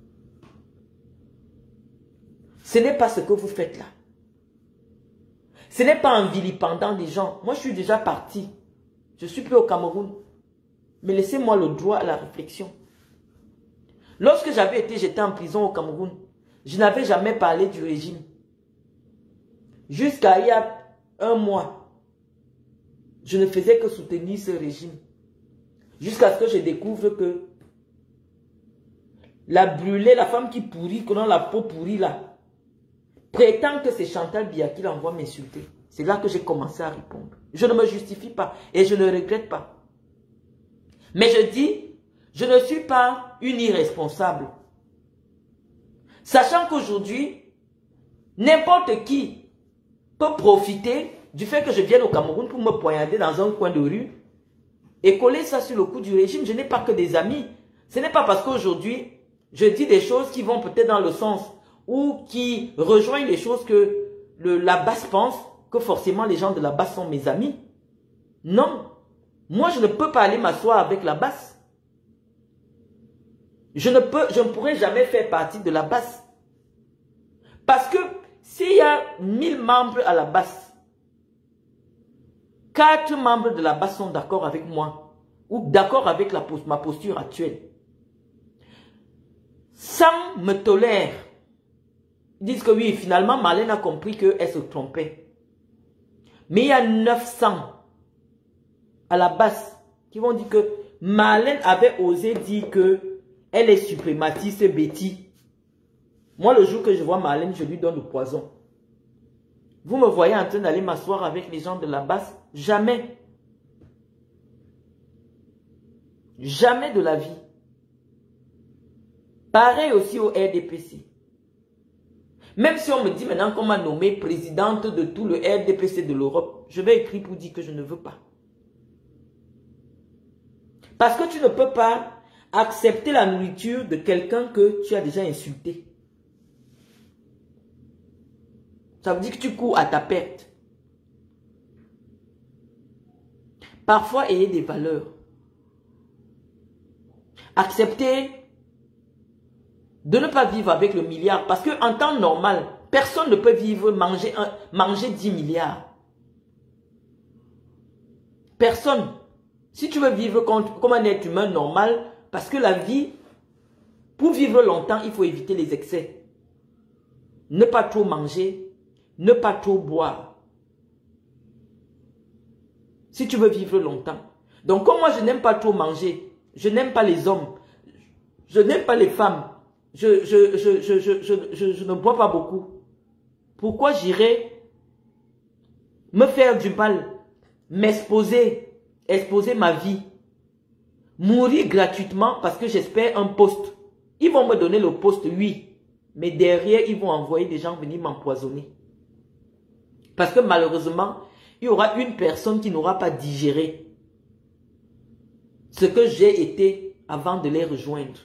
Ce n'est pas ce que vous faites là. Ce n'est pas en vilipendant des gens. Moi, je suis déjà parti. Je suis plus au Cameroun. Mais laissez-moi le droit à la réflexion. Lorsque j'étais en prison au Cameroun, je n'avais jamais parlé du régime. Jusqu'à il y a un mois, je ne faisais que soutenir ce régime. Jusqu'à ce que je découvre que la brûlée, la femme qui pourrit, qu'on a la peau pourrie là, prétend que c'est Chantal Biya qui l'envoie m'insulter. C'est là que j'ai commencé à répondre. Je ne me justifie pas et je ne regrette pas. Mais je dis, je ne suis pas une irresponsable. Sachant qu'aujourd'hui, n'importe qui peut profiter du fait que je vienne au Cameroun pour me poignarder dans un coin de rue et coller ça sur le coup du régime. Je n'ai pas que des amis. Ce n'est pas parce qu'aujourd'hui, je dis des choses qui vont peut-être dans le sens ou qui rejoignent les choses que la base pense que forcément les gens de la base sont mes amis. Non. Moi, je ne peux pas aller m'asseoir avec la base. Je ne pourrai jamais faire partie de la base. Parce que s'il y a 1000 membres à la base, 4 membres de la base sont d'accord avec moi ou d'accord avec ma posture actuelle. 100 me tolèrent. Ils disent que oui, finalement, Marlène a compris qu'elle se trompait. Mais il y a 900 à la base qui vont dire que Marlène avait osé dire que elle est suprématiste, Betty. Moi, le jour que je vois Marlène, je lui donne le poison. Vous me voyez en train d'aller m'asseoir avec les gens de la base? Jamais. Jamais de la vie. Pareil aussi au RDPC. Même si on me dit maintenant qu'on m'a nommé présidente de tout le RDPC de l'Europe, je vais écrire pour dire que je ne veux pas. Parce que tu ne peux pas accepter la nourriture de quelqu'un que tu as déjà insulté. Ça veut dire que tu cours à ta perte. Parfois, ayez des valeurs. Acceptez de ne pas vivre avec le milliard. Parce qu'en temps normal, personne ne peut vivre, manger 10 milliards. Personne. Si tu veux vivre comme un être humain normal, parce que la vie, pour vivre longtemps, il faut éviter les excès. Ne pas trop manger, ne pas trop boire. Si tu veux vivre longtemps. Donc, comme moi, je n'aime pas trop manger, je n'aime pas les hommes, je n'aime pas les femmes, je ne bois pas beaucoup. Pourquoi j'irais me faire du mal, m'exposer, exposer ma vie, mourir gratuitement parce que j'espère un poste. Ils vont me donner le poste, oui, mais derrière, ils vont envoyer des gens venir m'empoisonner. Parce que malheureusement, il y aura une personne qui n'aura pas digéré ce que j'ai été avant de les rejoindre.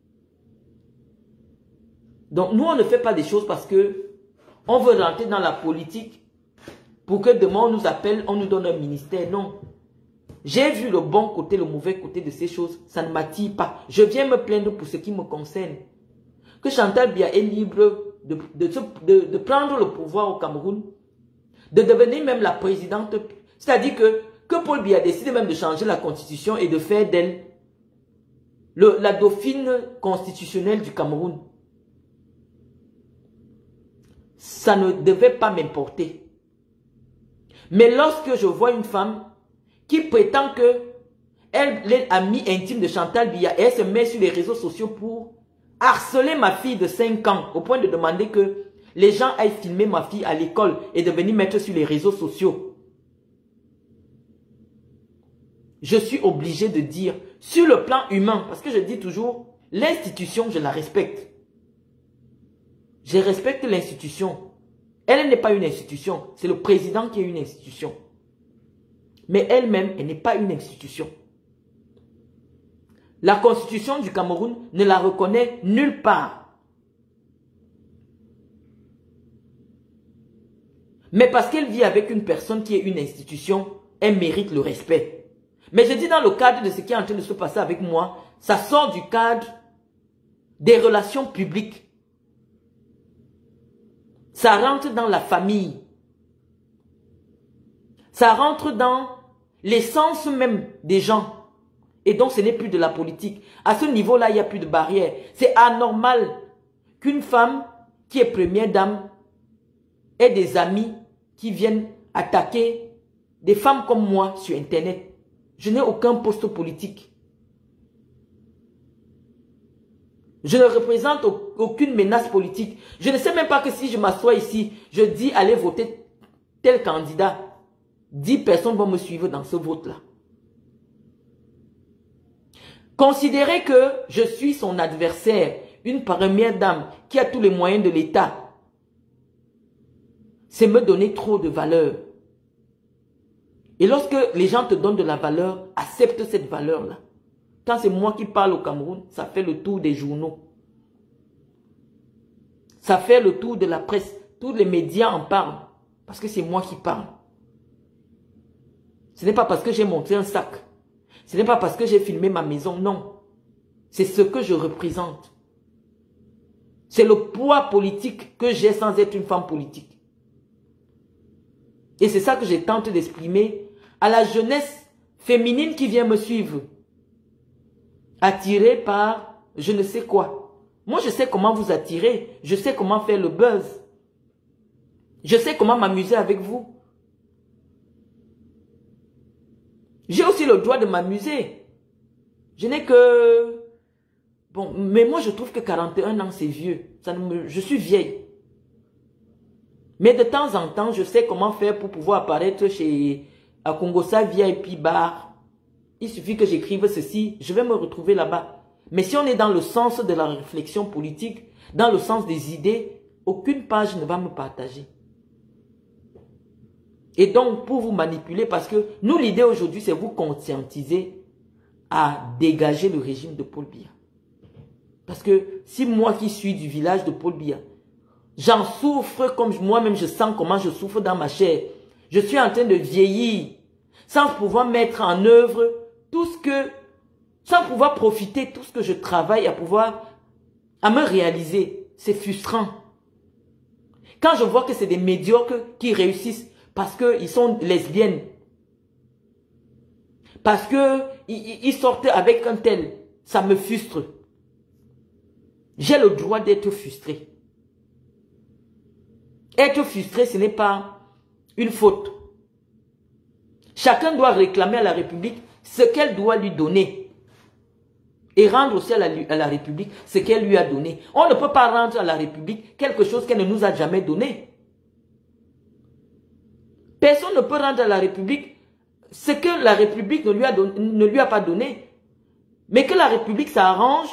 Donc, nous, on ne fait pas des choses parce que on veut rentrer dans la politique pour que demain, on nous appelle, on nous donne un ministère. Non. J'ai vu le bon côté, le mauvais côté de ces choses. Ça ne m'attire pas. Je viens me plaindre pour ce qui me concerne. Que Chantal Biya est libre de prendre le pouvoir au Cameroun, de devenir même la présidente. C'est-à-dire que Paul Biya décide même de changer la constitution et de faire d'elle la dauphine constitutionnelle du Cameroun. Ça ne devait pas m'importer. Mais lorsque je vois une femme qui prétend que elle est amie intime de Chantal Biya et elle se met sur les réseaux sociaux pour harcelé ma fille de 5 ans au point de demander que les gens aillent filmer ma fille à l'école et de venir mettre sur les réseaux sociaux. Je suis obligé de dire, sur le plan humain, parce que je dis toujours, l'institution, je la respecte. Je respecte l'institution. Elle n'est pas une institution, c'est le président qui est une institution. Mais elle-même, elle n'est pas une institution. La constitution du Cameroun ne la reconnaît nulle part. Mais parce qu'elle vit avec une personne qui est une institution, elle mérite le respect. Mais je dis dans le cadre de ce qui est en train de se passer avec moi, ça sort du cadre des relations publiques. Ça rentre dans la famille. Ça rentre dans l'essence même des gens. Et donc ce n'est plus de la politique. À ce niveau-là, il n'y a plus de barrière. C'est anormal qu'une femme qui est première dame ait des amis qui viennent attaquer des femmes comme moi sur Internet. Je n'ai aucun poste politique. Je ne représente aucune menace politique. Je ne sais même pas que si je m'assois ici, je dis allez voter tel candidat. 10 personnes vont me suivre dans ce vote-là. Considérez que je suis son adversaire, une première dame qui a tous les moyens de l'État. C'est me donner trop de valeur. Et lorsque les gens te donnent de la valeur, accepte cette valeur-là. Quand c'est moi qui parle au Cameroun, ça fait le tour des journaux. Ça fait le tour de la presse. Tous les médias en parlent. Parce que c'est moi qui parle. Ce n'est pas parce que j'ai montré un sac. Ce n'est pas parce que j'ai filmé ma maison. Non. C'est ce que je représente. C'est le poids politique que j'ai sans être une femme politique. Et c'est ça que je tente d'exprimer à la jeunesse féminine qui vient me suivre. Attirée par je ne sais quoi. Moi, je sais comment vous attirer. Je sais comment faire le buzz. Je sais comment m'amuser avec vous. J'ai aussi le droit de m'amuser. Je n'ai que... Bon, mais moi, je trouve que 41 ans, c'est vieux. Je suis vieille. Mais de temps en temps, je sais comment faire pour pouvoir apparaître chez Akongosa VIP Bar. Il suffit que j'écrive ceci, je vais me retrouver là-bas. Mais si on est dans le sens de la réflexion politique, dans le sens des idées, aucune page ne va me partager. Et donc, pour vous manipuler, parce que nous, l'idée aujourd'hui, c'est vous conscientiser à dégager le régime de Paul Biya. Parce que si moi qui suis du village de Paul Biya, j'en souffre comme moi-même, je sens comment je souffre dans ma chair. Je suis en train de vieillir, sans pouvoir mettre en œuvre tout ce que, sans pouvoir profiter tout ce que je travaille à me réaliser. C'est frustrant. Quand je vois que c'est des médiocres qui réussissent parce qu'ils sont lesbiennes, parce qu'ils sortent avec un tel, ça me frustre. J'ai le droit d'être frustré. Être frustré, ce n'est pas une faute. Chacun doit réclamer à la République ce qu'elle doit lui donner. Et rendre aussi à la République ce qu'elle lui a donné. On ne peut pas rendre à la République quelque chose qu'elle ne nous a jamais donné. Personne ne peut rendre à la République ce que la République ne lui a pas donné. Mais que la République s'arrange.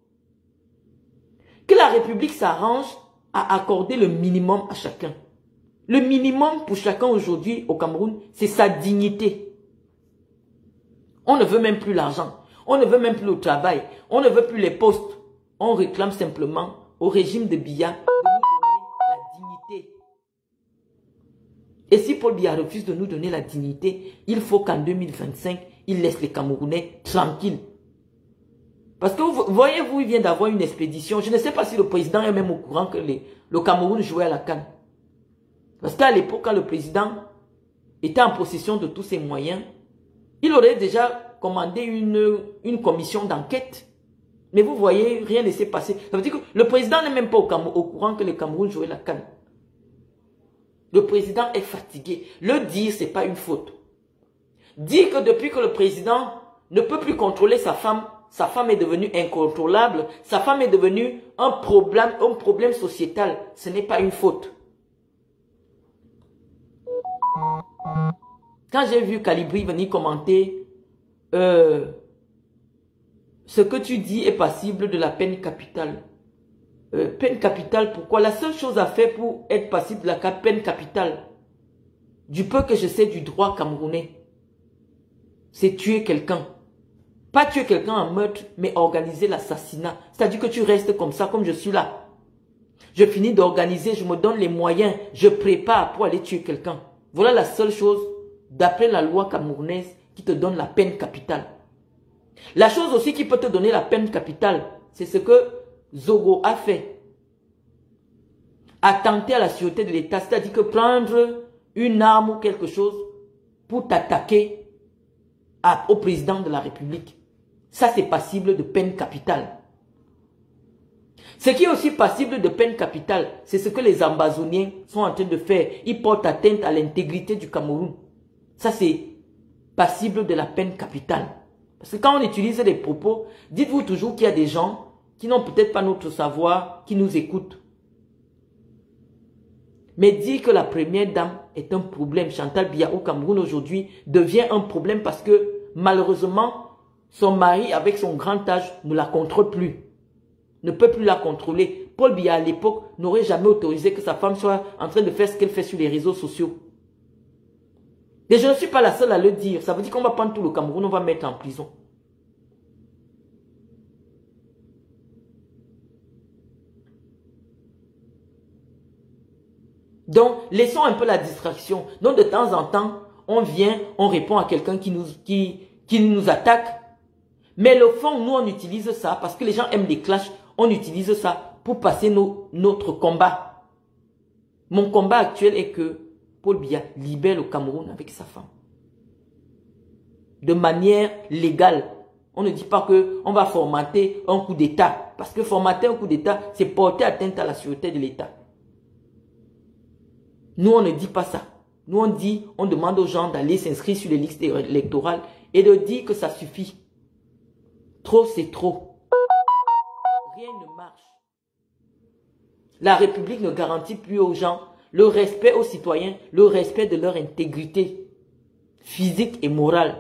Que la République s'arrange à accorder le minimum à chacun. Le minimum pour chacun aujourd'hui au Cameroun, c'est sa dignité. On ne veut même plus l'argent. On ne veut même plus le travail. On ne veut plus les postes. On réclame simplement au régime de Biya de nous donner la dignité. Et si Paul Biya refuse de nous donner la dignité, il faut qu'en 2025, il laisse les Camerounais tranquilles. Parce que vous voyez-vous, il vient d'avoir une expédition. Je ne sais pas si le président est même au courant que le Cameroun jouait à la CAN. Parce qu'à l'époque, quand le président était en possession de tous ses moyens, il aurait déjà commandé une commission d'enquête. Mais vous voyez, rien ne s'est passé. Ça veut dire que le président n'est même pas au courant que le Cameroun jouait la CAN. Le président est fatigué. Le dire, ce n'est pas une faute. Dire que depuis que le président ne peut plus contrôler sa femme, sa femme est devenue incontrôlable, sa femme est devenue un problème sociétal. Ce n'est pas une faute. Quand j'ai vu Calibri venir commenter ce que tu dis est passible de la peine capitale. Peine capitale, pourquoi? La seule chose à faire pour être passible de la peine capitale, du peu que je sais du droit camerounais, c'est tuer quelqu'un. Pas tuer quelqu'un en meurtre, mais organiser l'assassinat. C'est-à-dire que tu restes comme ça, comme je suis là. Je finis d'organiser, je me donne les moyens, je prépare pour aller tuer quelqu'un. Voilà la seule chose, d'après la loi camerounaise, qui te donne la peine capitale. La chose aussi qui peut te donner la peine capitale, c'est ce que Zogo a fait. Attenter à la sûreté de l'État, c'est-à-dire que prendre une arme ou quelque chose pour t'attaquer au président de la République. Ça, c'est passible de peine capitale. Ce qui est aussi passible de peine capitale, c'est ce que les Ambazoniens sont en train de faire. Ils portent atteinte à l'intégrité du Cameroun. Ça, c'est passible de la peine capitale. Parce que quand on utilise des propos, dites-vous toujours qu'il y a des gens qui n'ont peut-être pas notre savoir, qui nous écoutent. Mais dire que la première dame est un problème, Chantal Biya au Cameroun aujourd'hui, devient un problème parce que malheureusement, son mari avec son grand âge ne la contrôle plus. Ne peut plus la contrôler. Paul Biya à l'époque n'aurait jamais autorisé que sa femme soit en train de faire ce qu'elle fait sur les réseaux sociaux. Et je ne suis pas la seule à le dire. Ça veut dire qu'on va prendre tout le Cameroun, on va mettre en prison. Donc, laissons un peu la distraction. Donc, de temps en temps, on vient, on répond à quelqu'un qui nous attaque. Mais le fond, nous, on utilise ça parce que les gens aiment les clashs. On utilise ça pour passer notre combat. Mon combat actuel est que Paul Biya libère le Cameroun avec sa femme. De manière légale. On ne dit pas qu'on va formater un coup d'État. Parce que formater un coup d'État, c'est porter atteinte à la sûreté de l'État. Nous, on ne dit pas ça. Nous, on demande aux gens d'aller s'inscrire sur les listes électorales et de dire que ça suffit. Trop, c'est trop. Rien ne marche. La République ne garantit plus aux gens le respect aux citoyens, le respect de leur intégrité physique et morale.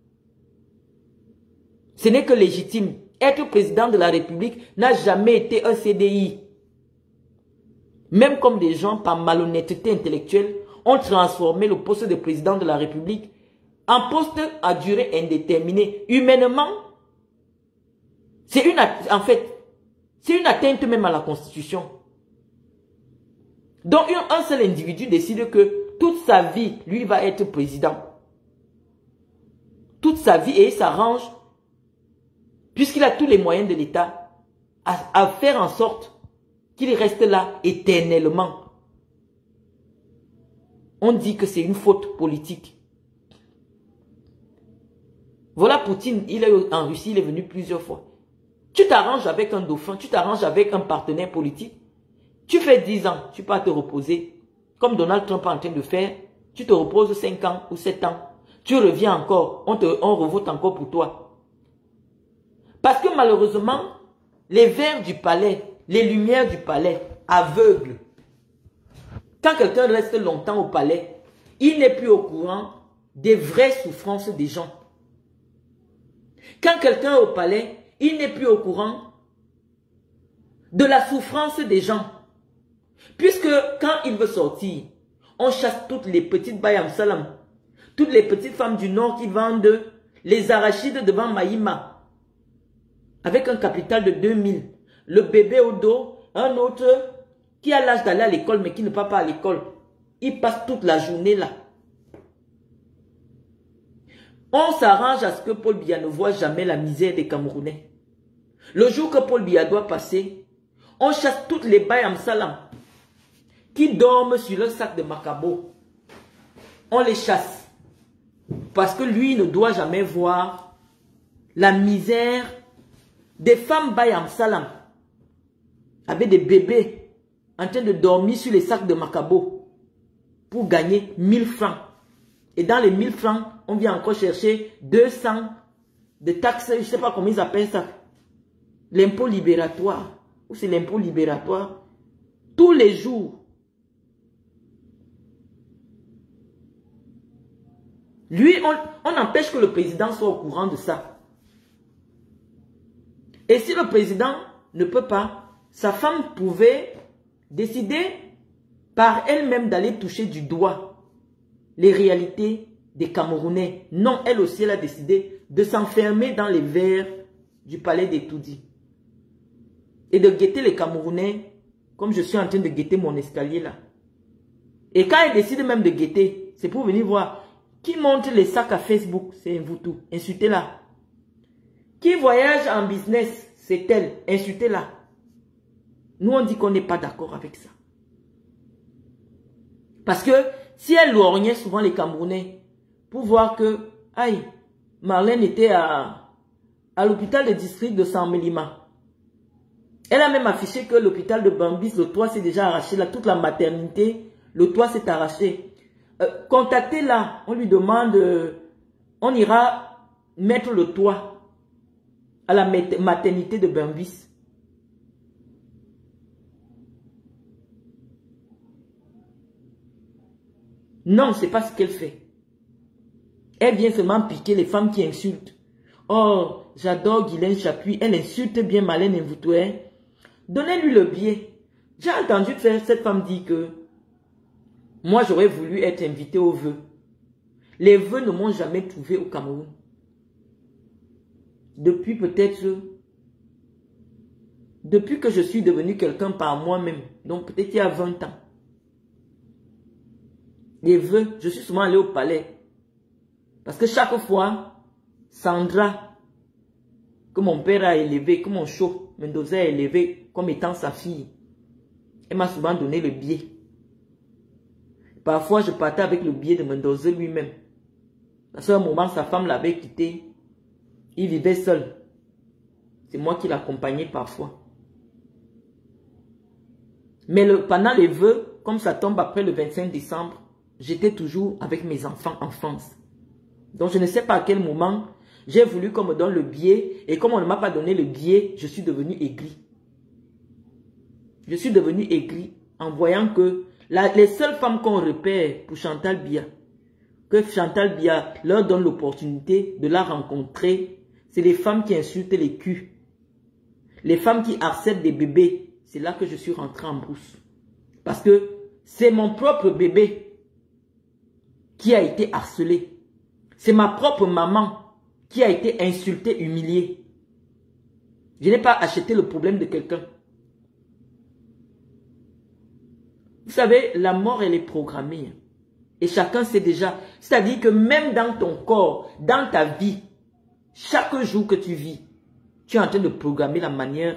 Ce n'est que légitime. Être président de la République n'a jamais été un CDI. Même comme des gens, par malhonnêteté intellectuelle, ont transformé le poste de président de la République en poste à durée indéterminée. Humainement, c'est une atteinte même à la Constitution. Donc, un seul individu décide que toute sa vie, lui va être président. Toute sa vie, et il s'arrange, puisqu'il a tous les moyens de l'État, à faire en sorte qu'il reste là éternellement. On dit que c'est une faute politique. Voilà Poutine, il est en Russie, il est venu plusieurs fois. Tu t'arranges avec un dauphin, tu t'arranges avec un partenaire politique. Tu fais 10 ans, tu pars te reposer. Comme Donald Trump est en train de faire, tu te reposes 5 ans ou 7 ans. Tu reviens encore, on revote encore pour toi. Parce que malheureusement, les verres du palais, les lumières du palais aveuglent. Quand quelqu'un reste longtemps au palais, il n'est plus au courant des vraies souffrances des gens. Quand quelqu'un est au palais, il n'est plus au courant de la souffrance des gens. Puisque quand il veut sortir, on chasse toutes les petites Bayam Salam, toutes les petites femmes du Nord qui vendent les arachides devant Maïma, avec un capital de 2000. Le bébé au dos, un autre qui a l'âge d'aller à l'école mais qui ne va pas à l'école. Il passe toute la journée là. On s'arrange à ce que Paul Biya ne voit jamais la misère des Camerounais. Le jour que Paul Biya doit passer, on chasse toutes les Bayam Salam qui dorment sur le sac de Macabo. On les chasse. Parce que lui ne doit jamais voir la misère des femmes Bayam Salam avec des bébés en train de dormir sur les sacs de Macabo pour gagner 1000 francs. Et dans les 1000 francs, on vient encore chercher 200 de taxes, je ne sais pas comment ils appellent ça. L'impôt libératoire. Ou c'est l'impôt libératoire. Tous les jours. Lui, on empêche que le président soit au courant de ça. Et si le président ne peut pas, sa femme pouvait décider par elle-même d'aller toucher du doigt les réalités des Camerounais. Non, elle aussi, elle a décidé de s'enfermer dans les verres du palais des Toudi. Et de guetter les Camerounais comme je suis en train de guetter mon escalier là. Et quand elle décide même de guetter, c'est pour venir voir qui monte les sacs à Facebook, c'est vous tout, insultez-la. Qui voyage en business, c'est elle, insultez-la. Nous on dit qu'on n'est pas d'accord avec ça. Parce que si elle lorgnait souvent les Camerounais pour voir que, aïe, Marlène était à l'hôpital de district de Saint-Mélima. Elle a même affiché que l'hôpital de Bambis, le toit s'est déjà arraché, là, toute la maternité, le toit s'est arraché. Contactez-la, on lui demande, on ira mettre le toit à la maternité de Bambis. Non, c'est pas ce qu'elle fait. Elle vient seulement piquer les femmes qui insultent. Oh, j'adore Guylaine Chapuis. Elle insulte bien Marlène Mvutoué. Donnez-lui le billet. J'ai entendu cette femme dire que moi, j'aurais voulu être invitée aux vœux. Les vœux ne m'ont jamais trouvé au Cameroun. Depuis peut-être... Depuis que je suis devenue quelqu'un par moi-même. Donc peut-être il y a 20 ans. Les vœux, je suis souvent allée au palais. Parce que chaque fois, Sandra, que mon père a élevé, que mon chou Mendoza a élevé comme étant sa fille, elle m'a souvent donné le billet. Parfois, je partais avec le billet de Mendoza lui-même. Parce qu'à un moment, sa femme l'avait quitté. Il vivait seul. C'est moi qui l'accompagnais parfois. Mais pendant les vœux, comme ça tombe après le 25 décembre, j'étais toujours avec mes enfants en France. Donc, je ne sais pas à quel moment j'ai voulu qu'on me donne le billet. Et comme on ne m'a pas donné le billet, je suis devenu aigri. Je suis devenu aigri en voyant que les seules femmes qu'on repère pour Chantal Biya, que Chantal Biya leur donne l'opportunité de la rencontrer, c'est les femmes qui insultent les culs. Les femmes qui harcèlent des bébés. C'est là que je suis rentré en brousse. Parce que c'est mon propre bébé qui a été harcelé. C'est ma propre maman qui a été insultée, humiliée. Je n'ai pas acheté le problème de quelqu'un. Vous savez, la mort, elle est programmée. Et chacun sait déjà. C'est-à-dire que même dans ton corps, dans ta vie, chaque jour que tu vis, tu es en train de programmer la manière,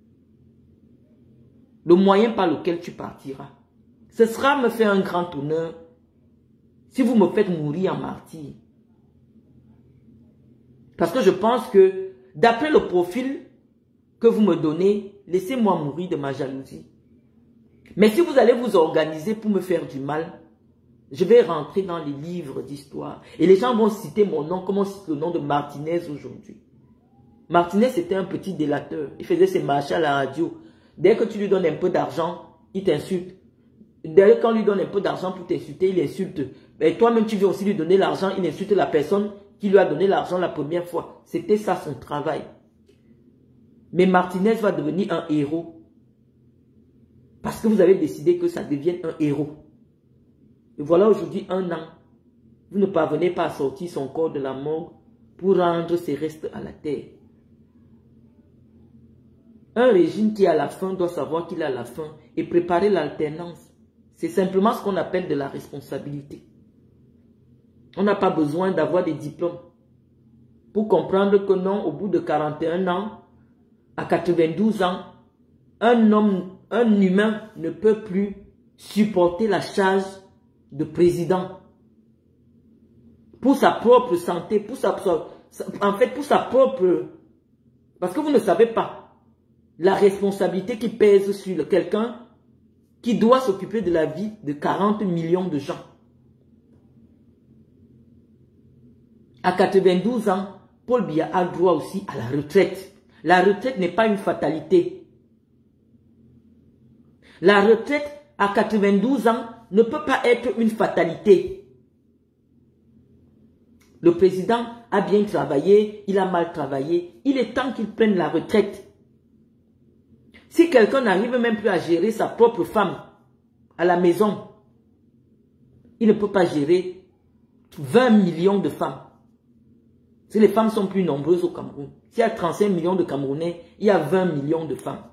le moyen par lequel tu partiras. Ce sera me faire un grand honneur si vous me faites mourir en martyr. Parce que je pense que, d'après le profil que vous me donnez, laissez-moi mourir de ma jalousie. Mais si vous allez vous organiser pour me faire du mal, je vais rentrer dans les livres d'histoire. Et les gens vont citer mon nom comme on cite le nom de Martinez aujourd'hui. Martinez, c'était un petit délateur. Il faisait ses marchés à la radio. Dès que tu lui donnes un peu d'argent, il t'insulte. Dès qu'on lui donne un peu d'argent pour t'insulter, il insulte. Et toi-même, tu veux aussi lui donner l'argent, il insulte la personne qui lui a donné l'argent la première fois. C'était ça son travail. Mais Martinez va devenir un héros. Parce que vous avez décidé que ça devienne un héros. Et voilà aujourd'hui 1 an. Vous ne parvenez pas à sortir son corps de la mort pour rendre ses restes à la terre. Un régime qui a la faim doit savoir qu'il a la faim et préparer l'alternance. C'est simplement ce qu'on appelle de la responsabilité. On n'a pas besoin d'avoir des diplômes pour comprendre que non, au bout de 41 ans, à 92 ans, un humain ne peut plus supporter la charge de président. Pour sa propre santé, pour sa propre... Parce que vous ne savez pas la responsabilité qui pèse sur quelqu'un qui doit s'occuper de la vie de 40 millions de gens. À 92 ans, Paul Biya a droit aussi à la retraite. La retraite n'est pas une fatalité. La retraite à 92 ans ne peut pas être une fatalité. Le président a bien travaillé, il a mal travaillé. Il est temps qu'il prenne la retraite. Si quelqu'un n'arrive même plus à gérer sa propre femme à la maison, il ne peut pas gérer 20 millions de femmes. Si les femmes sont plus nombreuses au Cameroun, s'il y a 35 millions de Camerounais, il y a 20 millions de femmes.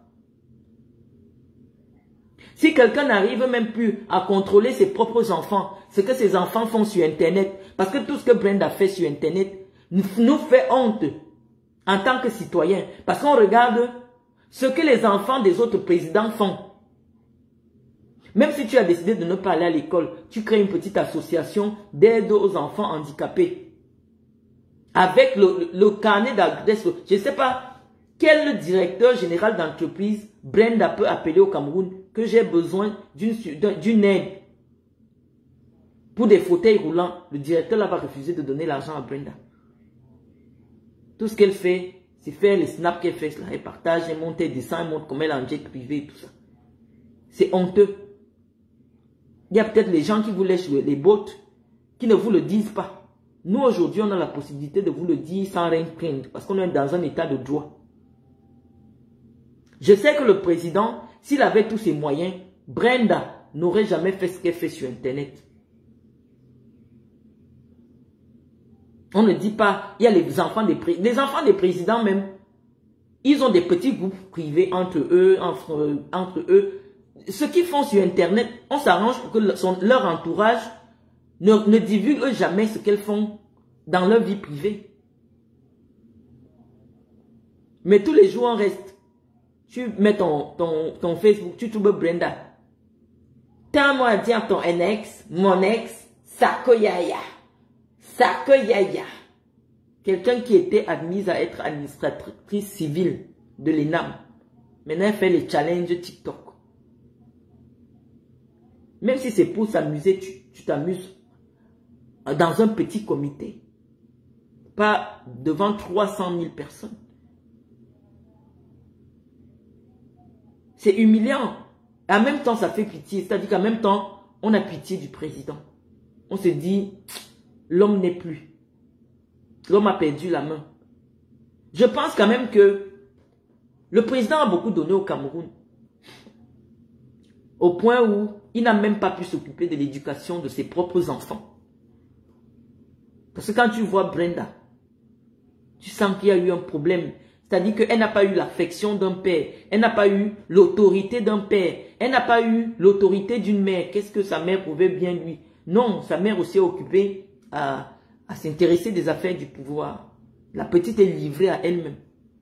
Si quelqu'un n'arrive même plus à contrôler ses propres enfants, ce que ses enfants font sur Internet, parce que tout ce que Brenda fait sur Internet nous fait honte en tant que citoyens, parce qu'on regarde ce que les enfants des autres présidents font. Même si tu as décidé de ne pas aller à l'école, tu crées une petite association d'aide aux enfants handicapés. Avec le carnet d'adresse, je ne sais pas quel directeur général d'entreprise Brenda peut appeler au Cameroun que j'ai besoin d'une aide pour des fauteuils roulants. Le directeur là va refuser de donner l'argent à Brenda. Tout ce qu'elle fait, c'est faire les snaps qu'elle fait, là, elle partage, elle monte, elle descend, elle montre comment elle est en jet privé et tout ça. C'est honteux. Il y a peut-être les gens qui vous lèchent les bottes, qui ne vous le disent pas. Nous, aujourd'hui, on a la possibilité de vous le dire sans rien craindre, parce qu'on est dans un état de droit. Je sais que le président, s'il avait tous ses moyens, Brenda n'aurait jamais fait ce qu'elle fait sur Internet. On ne dit pas, il y a les enfants des présidents même, ils ont des petits groupes privés entre eux, entre eux. Ce qu'ils font sur Internet, on s'arrange pour que leur entourage ne divulgue jamais ce qu'elles font dans leur vie privée. Mais tous les jours, on reste. Tu mets ton Facebook, tu trouves Brenda. T'as moi à dire ton ex, mon ex, Sakoyaya. Sakoyaya. Quelqu'un qui était admise à être administratrice civile de l'ENAM. Maintenant, elle fait les challenges TikTok. Même si c'est pour s'amuser, tu t'amuses dans un petit comité. Pas devant 300 000 personnes. C'est humiliant. Et en même temps, ça fait pitié. C'est-à-dire qu'en même temps, on a pitié du président. On se dit, l'homme n'est plus. L'homme a perdu la main. Je pense quand même que le président a beaucoup donné au Cameroun. Au point où il n'a même pas pu s'occuper de l'éducation de ses propres enfants. Parce que quand tu vois Brenda, tu sens qu'il y a eu un problème. C'est-à-dire qu'elle n'a pas eu l'affection d'un père. Elle n'a pas eu l'autorité d'un père. Elle n'a pas eu l'autorité d'une mère. Qu'est-ce que sa mère pouvait bien lui? Non, sa mère aussi est occupée à s'intéresser des affaires du pouvoir. La petite est livrée à elle-même.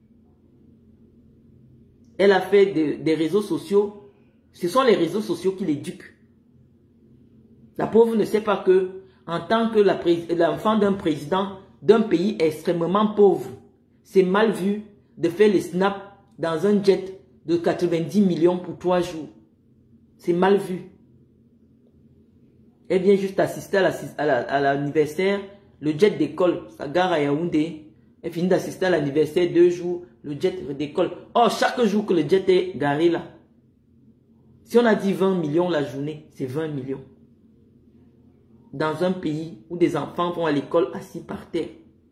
Elle a fait des réseaux sociaux. Ce sont les réseaux sociaux qui l'éduquent. La pauvre ne sait pas que, en tant que l'enfant d'un président d'un pays extrêmement pauvre, c'est mal vu de faire les snaps dans un jet de 90 millions pour 3 jours. C'est mal vu. Elle vient juste assister à l'anniversaire, le jet décolle, ça gare à Yaoundé. Elle finit d'assister à l'anniversaire 2 jours, le jet redécolle. Oh, chaque jour que le jet est garé là, si on a dit 20 millions la journée, c'est 20 millions. Dans un pays où des enfants vont à l'école assis par terre.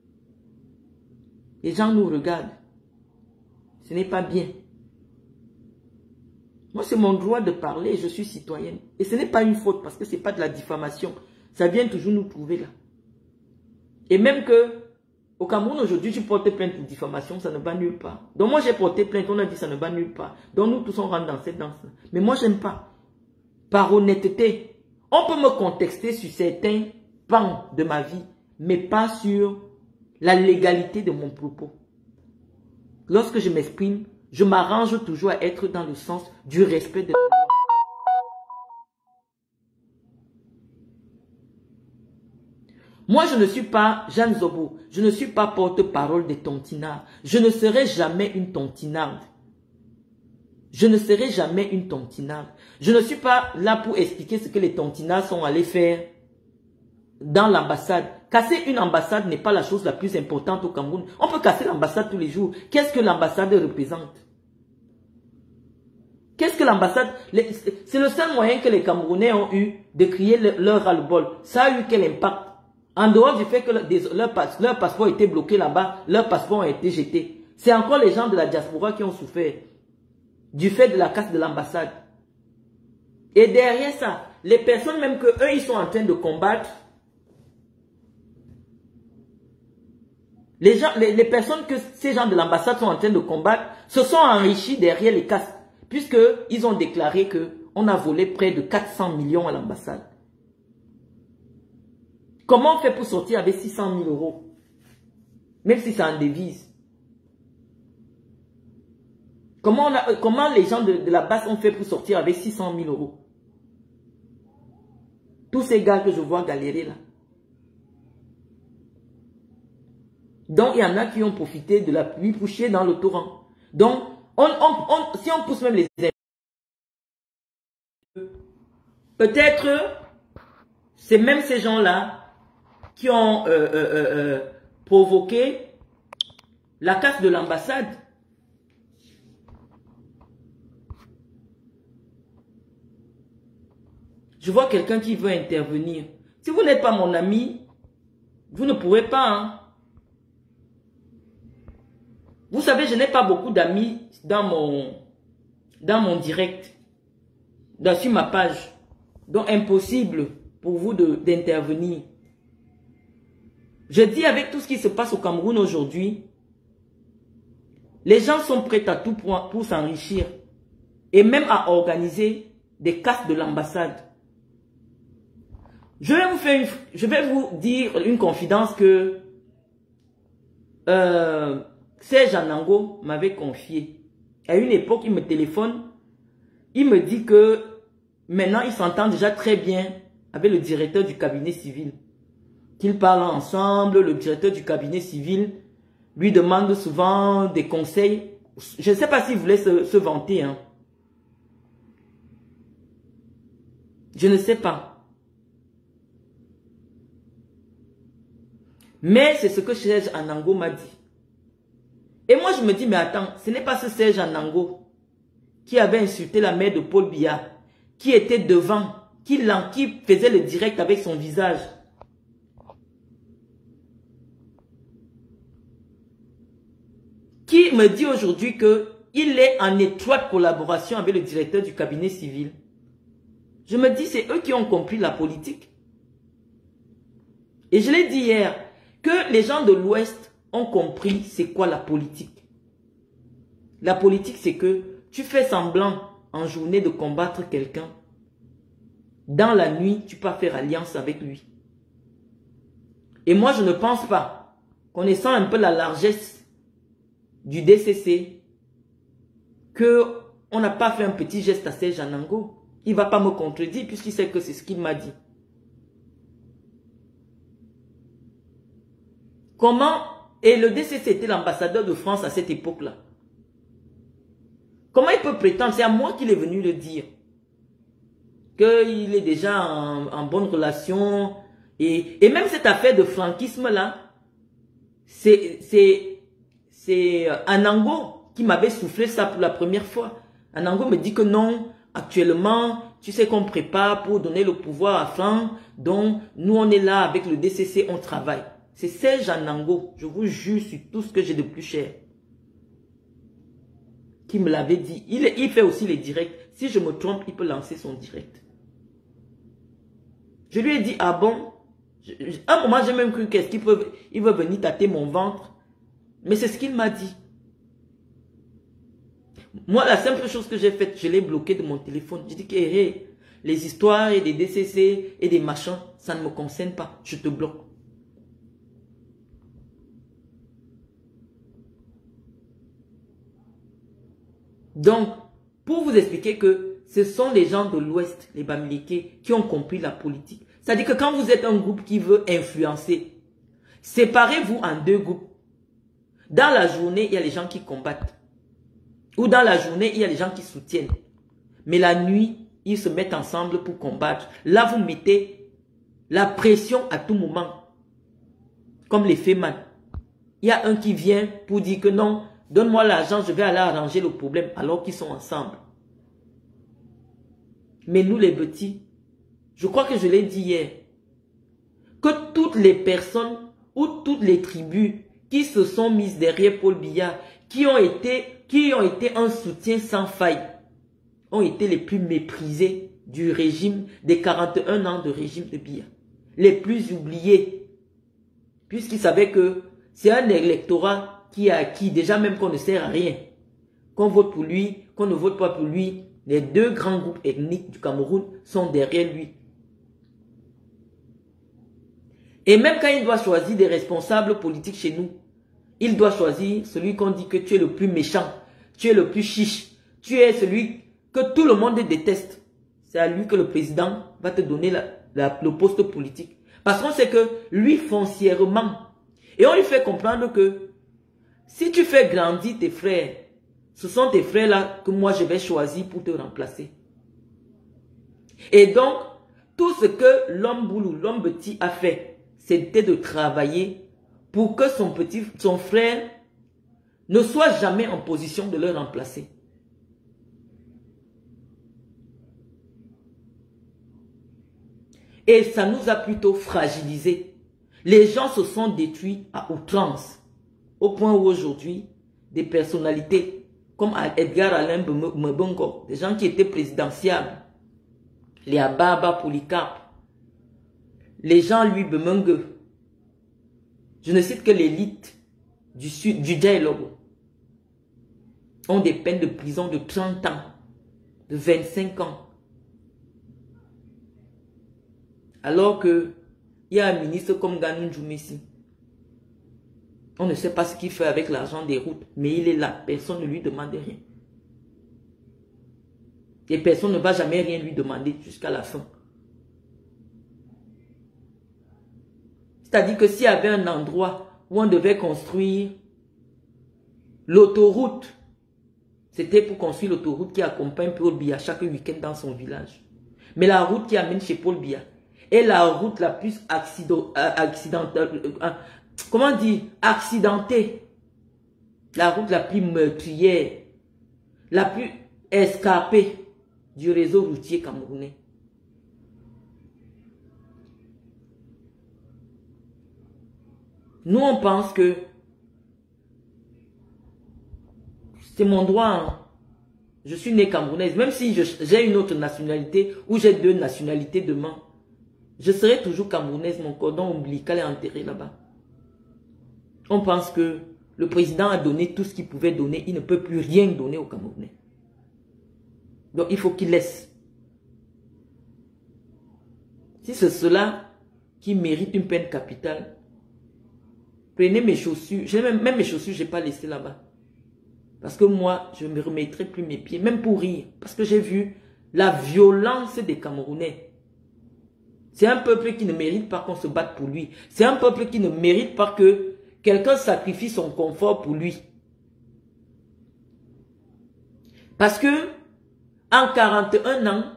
Les gens nous regardent. Ce n'est pas bien. Moi, c'est mon droit de parler, je suis citoyenne. Et ce n'est pas une faute parce que ce n'est pas de la diffamation. Ça vient toujours nous trouver là. Et même que, au Cameroun aujourd'hui, tu portes plainte pour diffamation, ça ne va nulle part. Donc moi, j'ai porté plainte, on a dit ça ne va nulle part. Donc nous tous, on rentre dans cette danse. Mais moi, j'aime pas. Par honnêteté, on peut me contexter sur certains pans de ma vie, mais pas sur la légalité de mon propos. Lorsque je m'exprime, je m'arrange toujours à être dans le sens du respect de la loi. Moi, je ne suis pas Jeanne Zobo. Je ne suis pas porte-parole des tontinards. Je ne serai jamais une tontinarde. Je ne serai jamais une tontinarde. Je ne suis pas là pour expliquer ce que les tontinards sont allés faire dans l'ambassade. Casser une ambassade n'est pas la chose la plus importante au Cameroun. On peut casser l'ambassade tous les jours. Qu'est-ce que l'ambassade représente? Qu'est-ce que l'ambassade... C'est le seul moyen que les Camerounais ont eu de crier leur ras-le-bol. Ça a eu quel impact? En dehors du fait que leur passeport était bloqué là-bas, leur passeport a été jeté. C'est encore les gens de la diaspora qui ont souffert du fait de la casse de l'ambassade. Et derrière ça, les personnes même que eux ils sont en train de combattre, les personnes que ces gens de l'ambassade sont en train de combattre se sont enrichis derrière les casses, puisque ils ont déclaré que on a volé près de 400 millions à l'ambassade. Comment on fait pour sortir avec 600 000 euros? Même si c'est en devise. Comment les gens de la base ont fait pour sortir avec 600 000 euros? Tous ces gars que je vois galérer là. Donc, il y en a qui ont profité de la pluie pour chier dans le torrent. Donc, si on pousse même les... Peut-être, c'est même ces gens-là qui ont provoqué la casse de l'ambassade. Je vois quelqu'un qui veut intervenir. Si vous n'êtes pas mon ami, vous ne pourrez pas. Hein? Vous savez, je n'ai pas beaucoup d'amis dans mon direct, sur ma page. Donc, impossible pour vous d'intervenir. Je dis avec tout ce qui se passe au Cameroun aujourd'hui, les gens sont prêts à tout pour s'enrichir et même à organiser des casses de l'ambassade. Je vais vous dire une confidence que Serge Anango m'avait confiée. À une époque, il me téléphone, il me dit que maintenant, il s'entend déjà très bien avec le directeur du cabinet civil. Qu'ils parlent ensemble, le directeur du cabinet civil lui demande souvent des conseils. Je ne sais pas s'il voulait se vanter. Hein. Je ne sais pas. Mais c'est ce que Serge Anango m'a dit. Et moi, je me dis, mais attends, ce n'est pas ce Serge Anango qui avait insulté la mère de Paul Biya, qui était devant, qui faisait le direct avec son visage. Qui me dit aujourd'hui qu'il est en étroite collaboration avec le directeur du cabinet civil. Je me dis, c'est eux qui ont compris la politique. Et je l'ai dit hier, que les gens de l'Ouest ont compris c'est quoi la politique. La politique, c'est que tu fais semblant en journée de combattre quelqu'un. Dans la nuit, tu peux faire alliance avec lui. Et moi, je ne pense pas, connaissant un peu la largesse du DCC, qu'on n'a pas fait un petit geste à Serge Anango. Il ne va pas me contredire puisqu'il sait que c'est ce qu'il m'a dit. Comment, et le DCC était l'ambassadeur de France à cette époque-là. Comment il peut prétendre, c'est à moi qu'il est venu le dire, qu'il est déjà en bonne relation, et même cette affaire de franquisme-là, c'est Anango qui m'avait soufflé ça pour la première fois. Anango me dit que non, actuellement, tu sais qu'on prépare pour donner le pouvoir à Franck, donc nous on est là avec le DCC, on travaille. C'est Serge Anango, je vous jure sur tout ce que j'ai de plus cher, qui me l'avait dit. Il fait aussi les directs. Si je me trompe, il peut lancer son direct. Je lui ai dit, ah bon? À un moment, j'ai même cru qu'est-ce qu'il veut venir tâter mon ventre. Mais c'est ce qu'il m'a dit. Moi, la simple chose que j'ai faite, je l'ai bloqué de mon téléphone. J'ai dit que hey, les histoires et des DCC et des machins, ça ne me concerne pas. Je te bloque. Donc, pour vous expliquer que ce sont les gens de l'Ouest, les Bamileke, qui ont compris la politique. C'est-à-dire que quand vous êtes un groupe qui veut influencer, séparez-vous en deux groupes. Dans la journée, il y a les gens qui combattent. Ou dans la journée, il y a les gens qui soutiennent. Mais la nuit, ils se mettent ensemble pour combattre. Là, vous mettez la pression à tout moment. comme les Feman. Il y a un qui vient pour dire que non, donne-moi l'argent, je vais aller arranger le problème, alors qu'ils sont ensemble. Mais nous les petits, je crois que je l'ai dit hier, que toutes les personnes ou toutes les tribus qui se sont mises derrière Paul Biya, qui ont été un soutien sans faille, ont été les plus méprisés du régime, des 41 ans de régime de Biya. Les plus oubliés, puisqu'ils savaient que c'est un électorat qui a acquis, déjà même qu'on ne sert à rien. Qu'on vote pour lui, qu'on ne vote pas pour lui, les deux grands groupes ethniques du Cameroun sont derrière lui. Et même quand il doit choisir des responsables politiques chez nous, il doit choisir celui qu'on dit que tu es le plus méchant, tu es le plus chiche, tu es celui que tout le monde déteste. C'est à lui que le président va te donner le poste politique. Parce qu'on sait que lui, foncièrement, et on lui fait comprendre que si tu fais grandir tes frères, ce sont tes frères-là que moi je vais choisir pour te remplacer. Et donc, tout ce que l'homme boulou, l'homme petit a fait, c'était de travailler pour que son frère ne soit jamais en position de le remplacer. Et ça nous a plutôt fragilisés. Les gens se sont détruits à outrance. Au point où aujourd'hui, des personnalités comme Edgar Alain Mbongo, des gens qui étaient présidentiables, les Ababa Polycarpe, les Jean-Louis Bemengue, je ne cite que l'élite du sud, du dialogue, ont des peines de prison de 30 ans, de 25 ans. Alors que il y a un ministre comme Ganou Djoumessi. On ne sait pas ce qu'il fait avec l'argent des routes, mais il est là. Personne ne lui demande rien. Et personne ne va jamais rien lui demander jusqu'à la fin. C'est-à-dire que s'il y avait un endroit où on devait construire l'autoroute, c'était pour construire l'autoroute qui accompagne Paul Biya chaque week-end dans son village. Mais la route qui amène chez Paul Biya est la route la plus accidentée, la route la plus meurtrière, la plus escarpée du réseau routier camerounais. Nous, on pense que c'est mon droit. Hein. Je suis née camerounaise. Même si j'ai une autre nationalité ou j'ai deux nationalités demain, je serai toujours camerounaise. Mon cordon ombilical est enterré là-bas. On pense que le président a donné tout ce qu'il pouvait donner. Il ne peut plus rien donner aux Camerounais. Donc il faut qu'il laisse. Si c'est cela qui mérite une peine capitale, prenez mes chaussures. Même mes chaussures, je n'ai pas laissé là-bas. Parce que moi, je ne me remettrai plus mes pieds, même pour rire. Parce que j'ai vu la violence des Camerounais. C'est un peuple qui ne mérite pas qu'on se batte pour lui. C'est un peuple qui ne mérite pas que quelqu'un sacrifie son confort pour lui. Parce que en 41 ans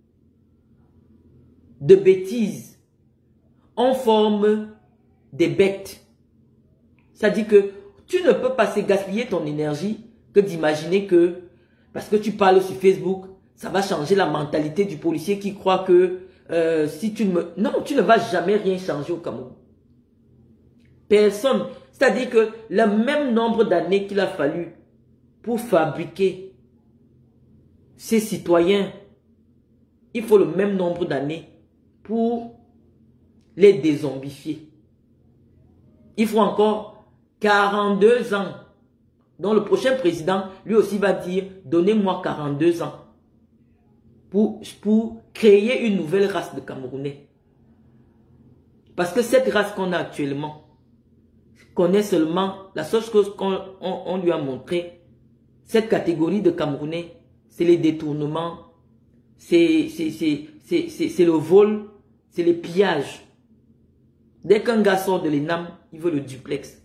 de bêtises, on forme des bêtes. C'est-à-dire que tu ne peux pas se gaspiller ton énergie que d'imaginer que, parce que tu parles sur Facebook, ça va changer la mentalité du policier qui croit que si tu ne me... Non, tu ne vas jamais rien changer au Cameroun. Personne. C'est-à-dire que le même nombre d'années qu'il a fallu pour fabriquer ces citoyens, il faut le même nombre d'années pour les dézombifier. Il faut encore 42 ans. Donc le prochain président, lui aussi va dire, donnez-moi 42 ans pour créer une nouvelle race de Camerounais. Parce que cette race qu'on a actuellement connaît seulement la seule chose qu'on lui a montré. Cette catégorie de Camerounais, c'est les détournements, c'est le vol, c'est les pillages. Dès qu'un gars sort de l'ENAM, il veut le duplex.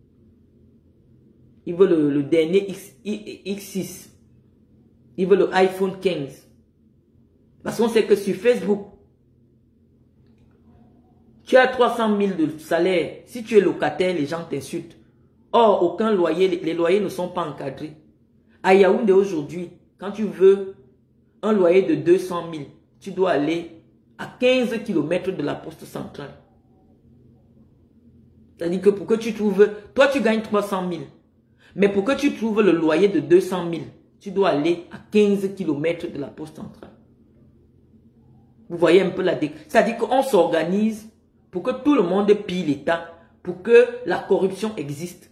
Il veut le dernier X6. Il veut le iPhone 15. Parce qu'on sait que sur Facebook, Tu as 300 000 de salaire. Si tu es locataire, les gens t'insultent. Or, aucun loyer, les loyers ne sont pas encadrés. À Yaoundé aujourd'hui, quand tu veux un loyer de 200 000, tu dois aller à 15 km de la poste centrale. C'est-à-dire que pour que tu trouves, toi tu gagnes 300 000, mais pour que tu trouves le loyer de 200 000, tu dois aller à 15 km de la poste centrale. Vous voyez un peu la déclin. C'est-à-dire qu'on s'organise pour que tout le monde pille l'État, pour que la corruption existe.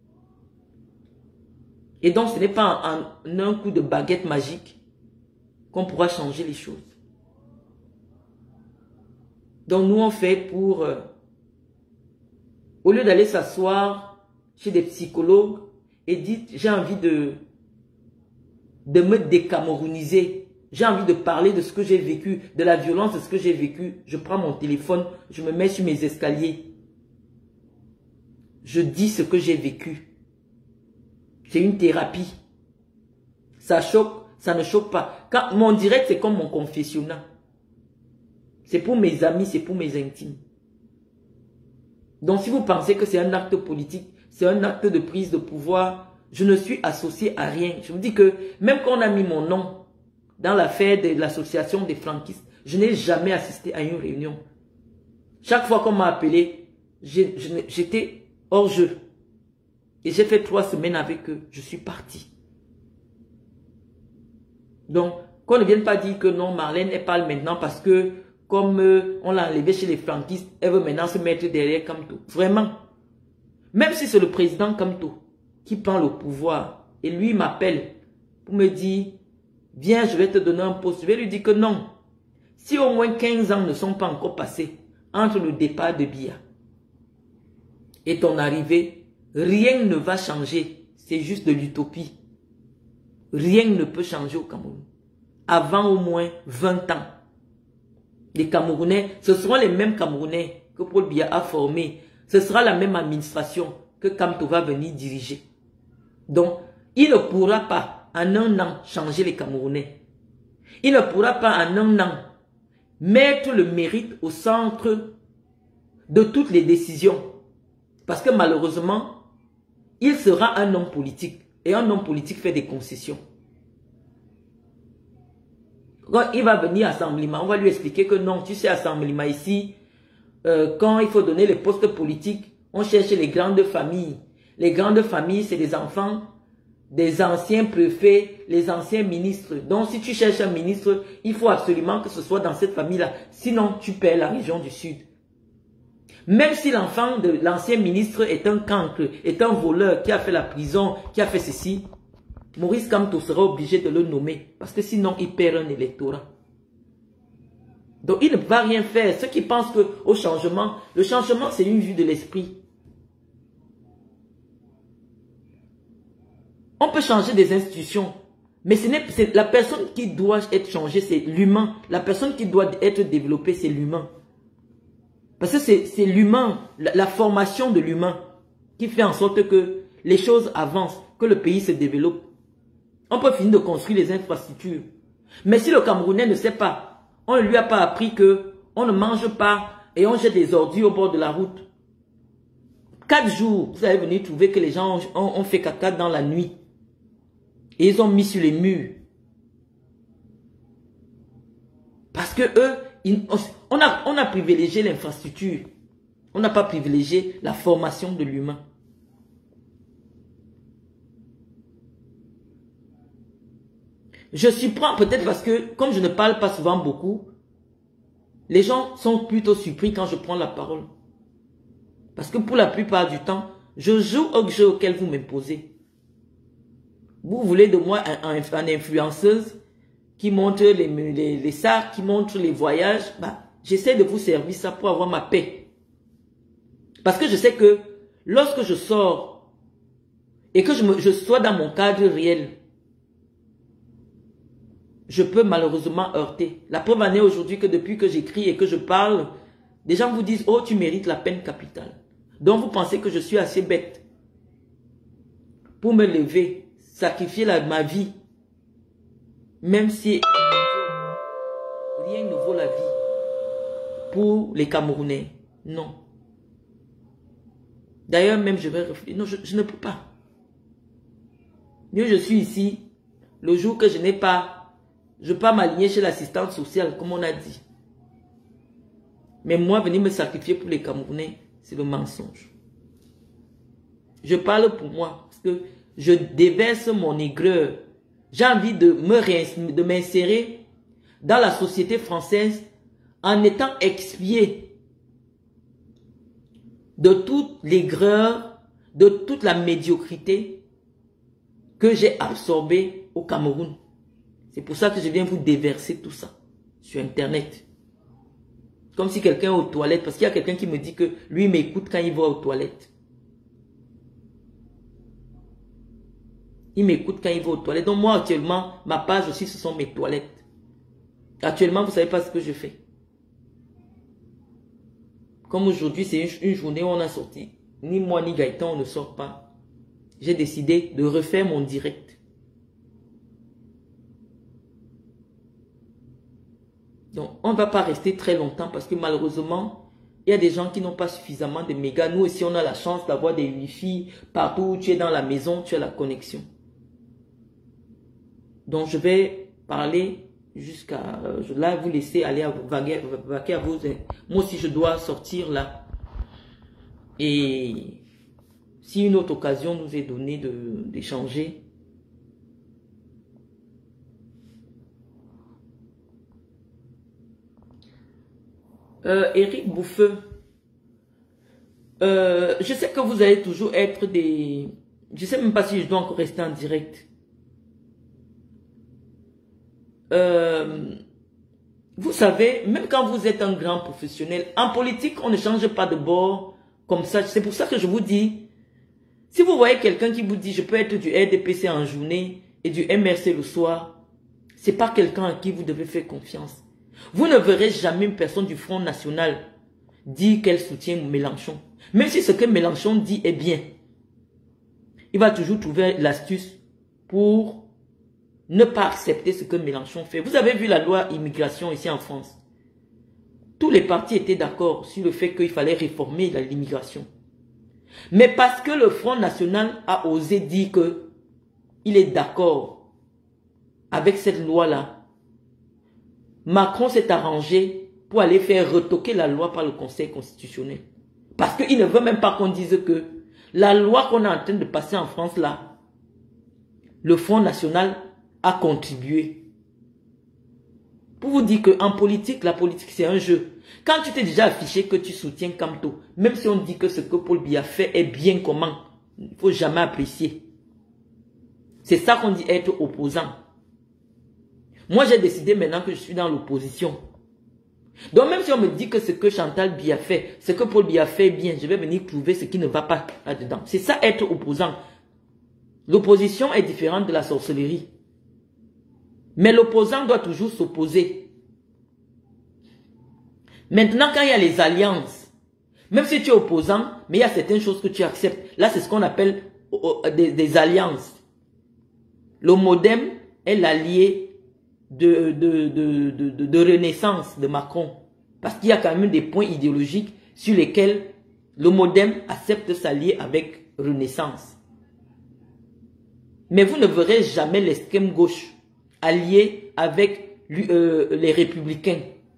Et donc ce n'est pas en un coup de baguette magique qu'on pourra changer les choses. Donc nous on fait pour... au lieu d'aller s'asseoir chez des psychologues et dites j'ai envie de me décamerouniser, j'ai envie de parler de ce que j'ai vécu, de la violence de ce que j'ai vécu, je prends mon téléphone, je me mets sur mes escaliers. Je dis ce que j'ai vécu. C'est une thérapie. Ça choque, ça ne choque pas. Quand, mon direct, c'est comme mon confessionnal. C'est pour mes amis, c'est pour mes intimes. Donc si vous pensez que c'est un acte politique, c'est un acte de prise de pouvoir, je ne suis associé à rien. Je vous dis que même quand on a mis mon nom dans l'affaire de l'association des franquistes, je n'ai jamais assisté à une réunion. Chaque fois qu'on m'a appelé, j'étais hors jeu. Et j'ai fait 3 semaines avec eux. Je suis parti. Donc, qu'on ne vienne pas dire que non, Marlène, elle parle maintenant parce que comme on l'a enlevé chez les franquistes, elle veut maintenant se mettre derrière Kamto. Vraiment. Même si c'est le président Kamto qui prend le pouvoir et lui m'appelle pour me dire, viens, je vais te donner un poste. Je vais lui dire que non. Si au moins 15 ans ne sont pas encore passés entre le départ de Biya et ton arrivée, rien ne va changer. C'est juste de l'utopie. Rien ne peut changer au Cameroun. Avant au moins 20 ans. Les Camerounais, ce seront les mêmes Camerounais que Paul Biya a formés. Ce sera la même administration que Kamto va venir diriger. Donc, il ne pourra pas en un an changer les Camerounais. Il ne pourra pas en un an mettre le mérite au centre de toutes les décisions. Parce que malheureusement, il sera un homme politique. Et un homme politique fait des concessions. Quand il va venir à Assemblement, on va lui expliquer que non, tu sais, Assemblement ici, quand il faut donner les postes politiques, on cherche les grandes familles. Les grandes familles, c'est les enfants des anciens préfets, les anciens ministres. Donc, si tu cherches un ministre, il faut absolument que ce soit dans cette famille-là. Sinon, tu perds la région du Sud. Même si l'enfant de l'ancien ministre est un cancre, est un voleur qui a fait la prison, qui a fait ceci, Maurice Kamto sera obligé de le nommer parce que sinon il perd un électorat. Donc il ne va rien faire. Ceux qui pensent qu'au changement, le changement c'est une vue de l'esprit. On peut changer des institutions, mais c'est la personne qui doit être changée, c'est l'humain. La personne qui doit être développée, c'est l'humain. Parce que c'est l'humain, la formation de l'humain qui fait en sorte que les choses avancent, que le pays se développe. On peut finir de construire les infrastructures. Mais si le Camerounais ne sait pas, on ne lui a pas appris que on ne mange pas et on jette des ordures au bord de la route. 4 jours, vous allez venir trouver que les gens ont fait caca dans la nuit. Et ils ont mis sur les murs. Parce que eux, on a privilégié l'infrastructure. On n'a pas privilégié la formation de l'humain. Je surprends peut-être parce que, comme je ne parle pas souvent beaucoup, les gens sont plutôt surpris quand je prends la parole. Parce que pour la plupart du temps, je joue au jeu auquel vous m'imposez. Vous voulez de moi une influenceuse qui montre les sacs, qui montre les voyages. Bah, j'essaie de vous servir ça pour avoir ma paix. Parce que je sais que lorsque je sors et que je sois dans mon cadre réel, je peux malheureusement heurter. La preuve en est aujourd'hui que depuis que j'écris et que je parle, des gens vous disent « Oh, tu mérites la peine capitale. » Donc vous pensez que je suis assez bête pour me lever, sacrifier ma vie, même si rien ne vaut la vie pour les Camerounais. Non. D'ailleurs, même je vais réfléchir. Non, je ne peux pas. Mieux je suis ici, le jour que je n'ai pas, je ne peux pas m'aligner chez l'assistante sociale, comme on a dit. Mais moi, venir me sacrifier pour les Camerounais, c'est le mensonge. Je parle pour moi, parce que je déverse mon aigreur. J'ai envie de m'insérer dans la société française en étant expié de toute l'aigreur, de toute la médiocrité que j'ai absorbée au Cameroun. C'est pour ça que je viens vous déverser tout ça sur Internet. Comme si quelqu'un est aux toilettes, parce qu'il y a quelqu'un qui me dit que lui m'écoute quand il va aux toilettes. Il m'écoute quand il va aux toilettes. Donc moi actuellement, ma page aussi, ce sont mes toilettes. Actuellement, vous ne savez pas ce que je fais. Comme aujourd'hui, c'est une journée où on a sorti. Ni moi ni Gaëtan, on ne sort pas. J'ai décidé de refaire mon direct. Donc, on ne va pas rester très longtemps parce que malheureusement, il y a des gens qui n'ont pas suffisamment de mégas. Nous aussi, on a la chance d'avoir des Wi-Fi. Partout où tu es dans la maison, tu as la connexion. Donc, je vais parler jusqu'à... là, vous laisser aller vaquer à vos... Moi aussi, je dois sortir là. Et si une autre occasion nous est donnée d'échanger... Eric Bouffeux, je sais que vous allez toujours être des... Je sais même pas si je dois encore rester en direct. Vous savez, même quand vous êtes un grand professionnel, en politique, on ne change pas de bord comme ça. C'est pour ça que je vous dis, si vous voyez quelqu'un qui vous dit, je peux être du RDPC en journée et du MRC le soir, c'est pas quelqu'un à qui vous devez faire confiance. Vous ne verrez jamais une personne du Front National dire qu'elle soutient Mélenchon. Même si ce que Mélenchon dit est bien, il va toujours trouver l'astuce pour ne pas accepter ce que Mélenchon fait. Vous avez vu la loi immigration ici en France. Tous les partis étaient d'accord sur le fait qu'il fallait réformer l'immigration. Mais parce que le Front National a osé dire qu'il est d'accord avec cette loi-là, Macron s'est arrangé pour aller faire retoquer la loi par le Conseil constitutionnel. Parce qu'il ne veut même pas qu'on dise que la loi qu'on est en train de passer en France là, le Front National a contribué. Pour vous dire qu'en politique, la politique c'est un jeu. Quand tu t'es déjà affiché que tu soutiens Camto, même si on dit que ce que Paul Biya fait est bien comment, il ne faut jamais apprécier. C'est ça qu'on dit être opposant. Moi, j'ai décidé maintenant que je suis dans l'opposition. Donc, même si on me dit que ce que Chantal Biya fait, ce que Paul Biya fait est bien, je vais venir trouver ce qui ne va pas là-dedans. C'est ça, être opposant. L'opposition est différente de la sorcellerie. Mais l'opposant doit toujours s'opposer. Maintenant, quand il y a les alliances, même si tu es opposant, mais il y a certaines choses que tu acceptes. Là, c'est ce qu'on appelle des alliances. Le MODEM est l'allié de renaissance de Macron. Parce qu'il y a quand même des points idéologiques sur lesquels le MODEM accepte s'allier avec Renaissance. Mais vous ne verrez jamais l'extrême gauche allié avec les républicains.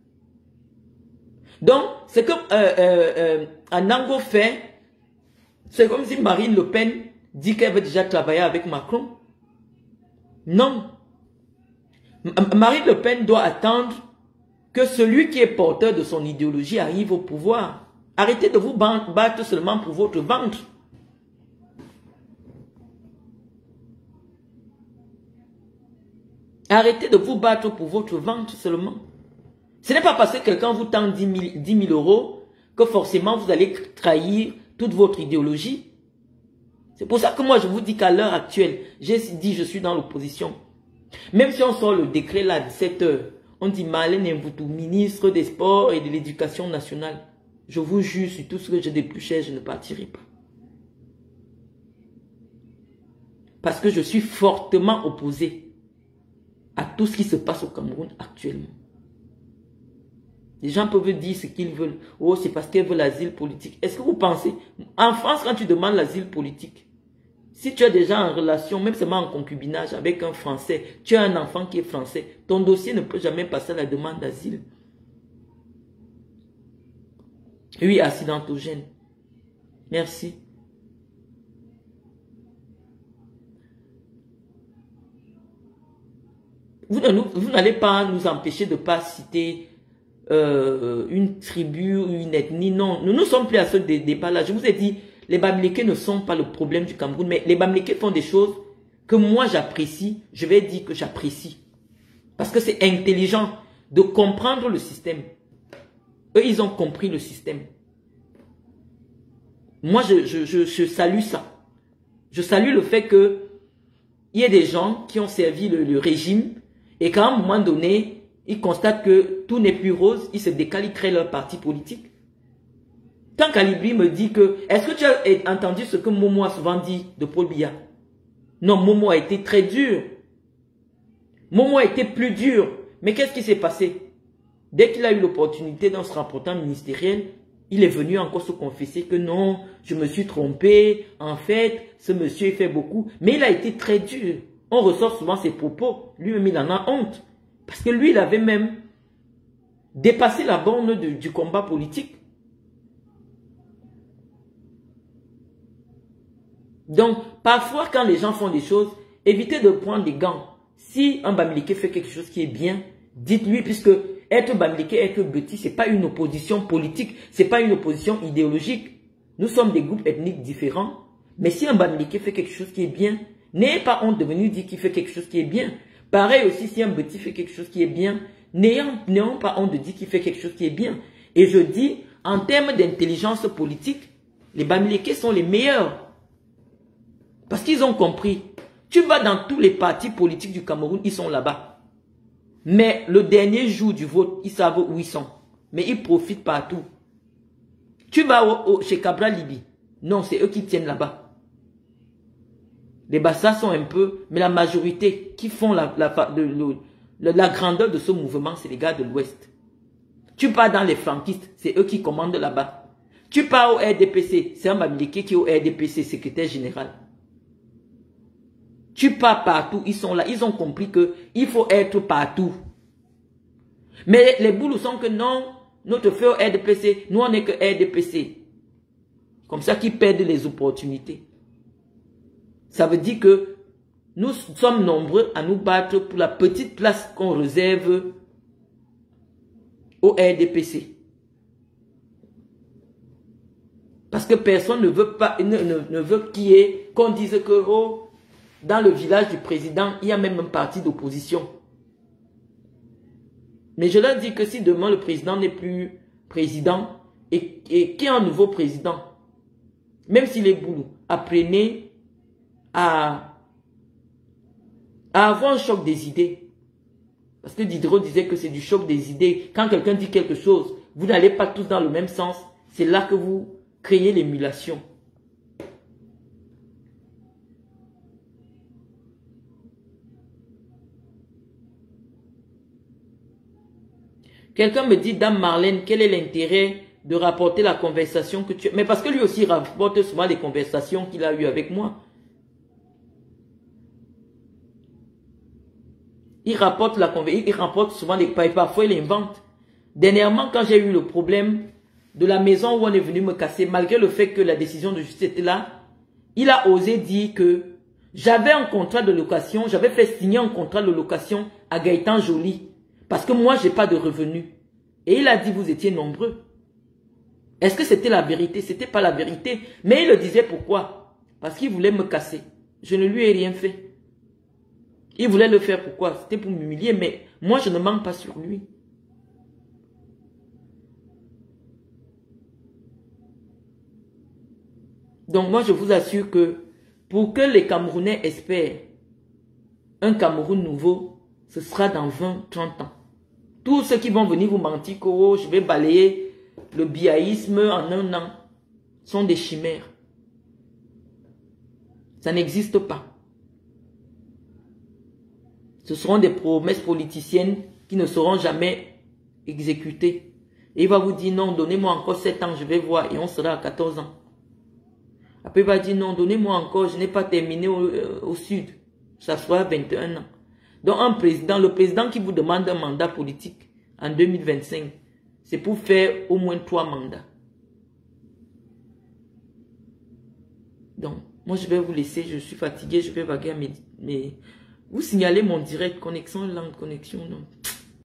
Donc, ce que Anango fait, c'est comme si Marine Le Pen dit qu'elle veut déjà travailler avec Macron. Non. Marine Le Pen doit attendre que celui qui est porteur de son idéologie arrive au pouvoir. Arrêtez de vous battre seulement pour votre ventre. Arrêtez de vous battre pour votre ventre seulement. Ce n'est pas parce que quelqu'un vous tend 10 000 euros que forcément vous allez trahir toute votre idéologie. C'est pour ça que moi je vous dis qu'à l'heure actuelle, j'ai dit je suis dans l'opposition. Même si on sort le décret là à 17 h, on dit Marlène Mvoutou, ministre des Sports et de l'Éducation nationale. Je vous jure, sur tout ce que j'ai de plus cher, je ne partirai pas. Parce que je suis fortement opposé à tout ce qui se passe au Cameroun actuellement. Les gens peuvent dire ce qu'ils veulent. Oh, c'est parce qu'elles veulent l'asile politique. Est-ce que vous pensez, en France, quand tu demandes l'asile politique, si tu es déjà en relation, même seulement en concubinage avec un Français, tu as un enfant qui est français, ton dossier ne peut jamais passer à la demande d'asile. Oui, accidentogène. Merci. Vous n'allez pas nous empêcher de ne pas citer une tribu ou une ethnie. Non, nous ne sommes plus à ce débat-là. Je vous ai dit, les Bamileke ne sont pas le problème du Cameroun, mais les Bamileke font des choses que moi j'apprécie. Je vais dire que j'apprécie. Parce que c'est intelligent de comprendre le système. Eux, ils ont compris le système. Moi, je salue ça. Je salue le fait que il y ait des gens qui ont servi le régime et qu'à un moment donné, ils constatent que tout n'est plus rose, ils se décalent, ils créent leur parti politique. Tant qu'Alibri me dit que... Est-ce que tu as entendu ce que Momo a souvent dit de Paul Biya? Non, Momo a été très dur. Momo a été plus dur. Mais qu'est-ce qui s'est passé? Dès qu'il a eu l'opportunité dans ce rapportant ministériel, il est venu encore se confesser que non, je me suis trompé. En fait, ce monsieur il fait beaucoup. Mais il a été très dur. On ressort souvent ses propos. Lui-même, il en a honte. Parce que lui, il avait même dépassé la borne du combat politique. Donc, parfois, quand les gens font des choses, évitez de prendre des gants. Si un Bamileke fait quelque chose qui est bien, dites-lui, puisque être Bamileke, être Beti, ce n'est pas une opposition politique, ce n'est pas une opposition idéologique. Nous sommes des groupes ethniques différents. Mais si un Bamileke fait quelque chose qui est bien, n'ayez pas honte de venir dire qu'il fait quelque chose qui est bien. Pareil aussi, si un Beti fait quelque chose qui est bien, n'ayons pas honte de dire qu'il fait quelque chose qui est bien. Et je dis, en termes d'intelligence politique, les Bamileke sont les meilleurs. Parce qu'ils ont compris. Tu vas dans tous les partis politiques du Cameroun, ils sont là-bas. Mais le dernier jour du vote, ils savent où ils sont. Mais ils profitent partout. Tu vas chez Cabra Libi. Non, c'est eux qui tiennent là-bas. Les Bassa sont un peu, mais la majorité qui font la grandeur de ce mouvement, c'est les gars de l'Ouest. Tu pars dans les franquistes, c'est eux qui commandent là-bas. Tu pars au RDPC, c'est un Bamileke qui est au RDPC, secrétaire général. Tu pars partout, ils sont là, ils ont compris que il faut être partout. Mais les boulots sont que non, notre fait au RDPC, nous on n'est que RDPC. Comme ça qu'ils perdent les opportunités. Ça veut dire que nous sommes nombreux à nous battre pour la petite place qu'on réserve au RDPC. Parce que personne ne veut pas, ne veut qu'on dise que oh, dans le village du président, il y a même un parti d'opposition. Mais je leur dis que si demain le président n'est plus président et qu'il y a un nouveau président, même s'il est boulot, apprenez à avoir un choc des idées. Parce que Diderot disait que c'est du choc des idées. Quand quelqu'un dit quelque chose, vous n'allez pas tous dans le même sens. C'est là que vous créez l'émulation. Quelqu'un me dit, Dame Marlène, quel est l'intérêt de rapporter la conversation que tu as? Mais parce que lui aussi rapporte souvent les conversations qu'il a eues avec moi. Il rapporte souvent des pailles, parfois il invente. Dernièrement, quand j'ai eu le problème de la maison où on est venu me casser, malgré le fait que la décision de justice était là, il a osé dire que j'avais un contrat de location, j'avais fait signer un contrat de location à Gaëtan Joly. Parce que moi, je n'ai pas de revenus. Et il a dit, vous étiez nombreux. Est-ce que c'était la vérité? Ce n'était pas la vérité. Mais il le disait pourquoi? Parce qu'il voulait me casser. Je ne lui ai rien fait. Il voulait le faire pourquoi? C'était pour m'humilier. Mais moi, je ne manque pas sur lui. Donc moi, je vous assure que pour que les Camerounais espèrent un Cameroun nouveau, ce sera dans 20, 30 ans. Tous ceux qui vont venir vous mentir que oh, je vais balayer le biaïsme en un an sont des chimères. Ça n'existe pas. Ce seront des promesses politiciennes qui ne seront jamais exécutées. Et il va vous dire non, donnez-moi encore 7 ans, je vais voir et on sera à 14 ans. Après, il va dire non, donnez-moi encore, je n'ai pas terminé au sud. Ça sera 21 ans. Donc, un président, le président qui vous demande un mandat politique en 2025, c'est pour faire au moins 3 mandats. Donc, moi, je vais vous laisser, je suis fatiguée, je vais vaguer à mes... Vous signalez mon direct, connexion lente, connexion lente.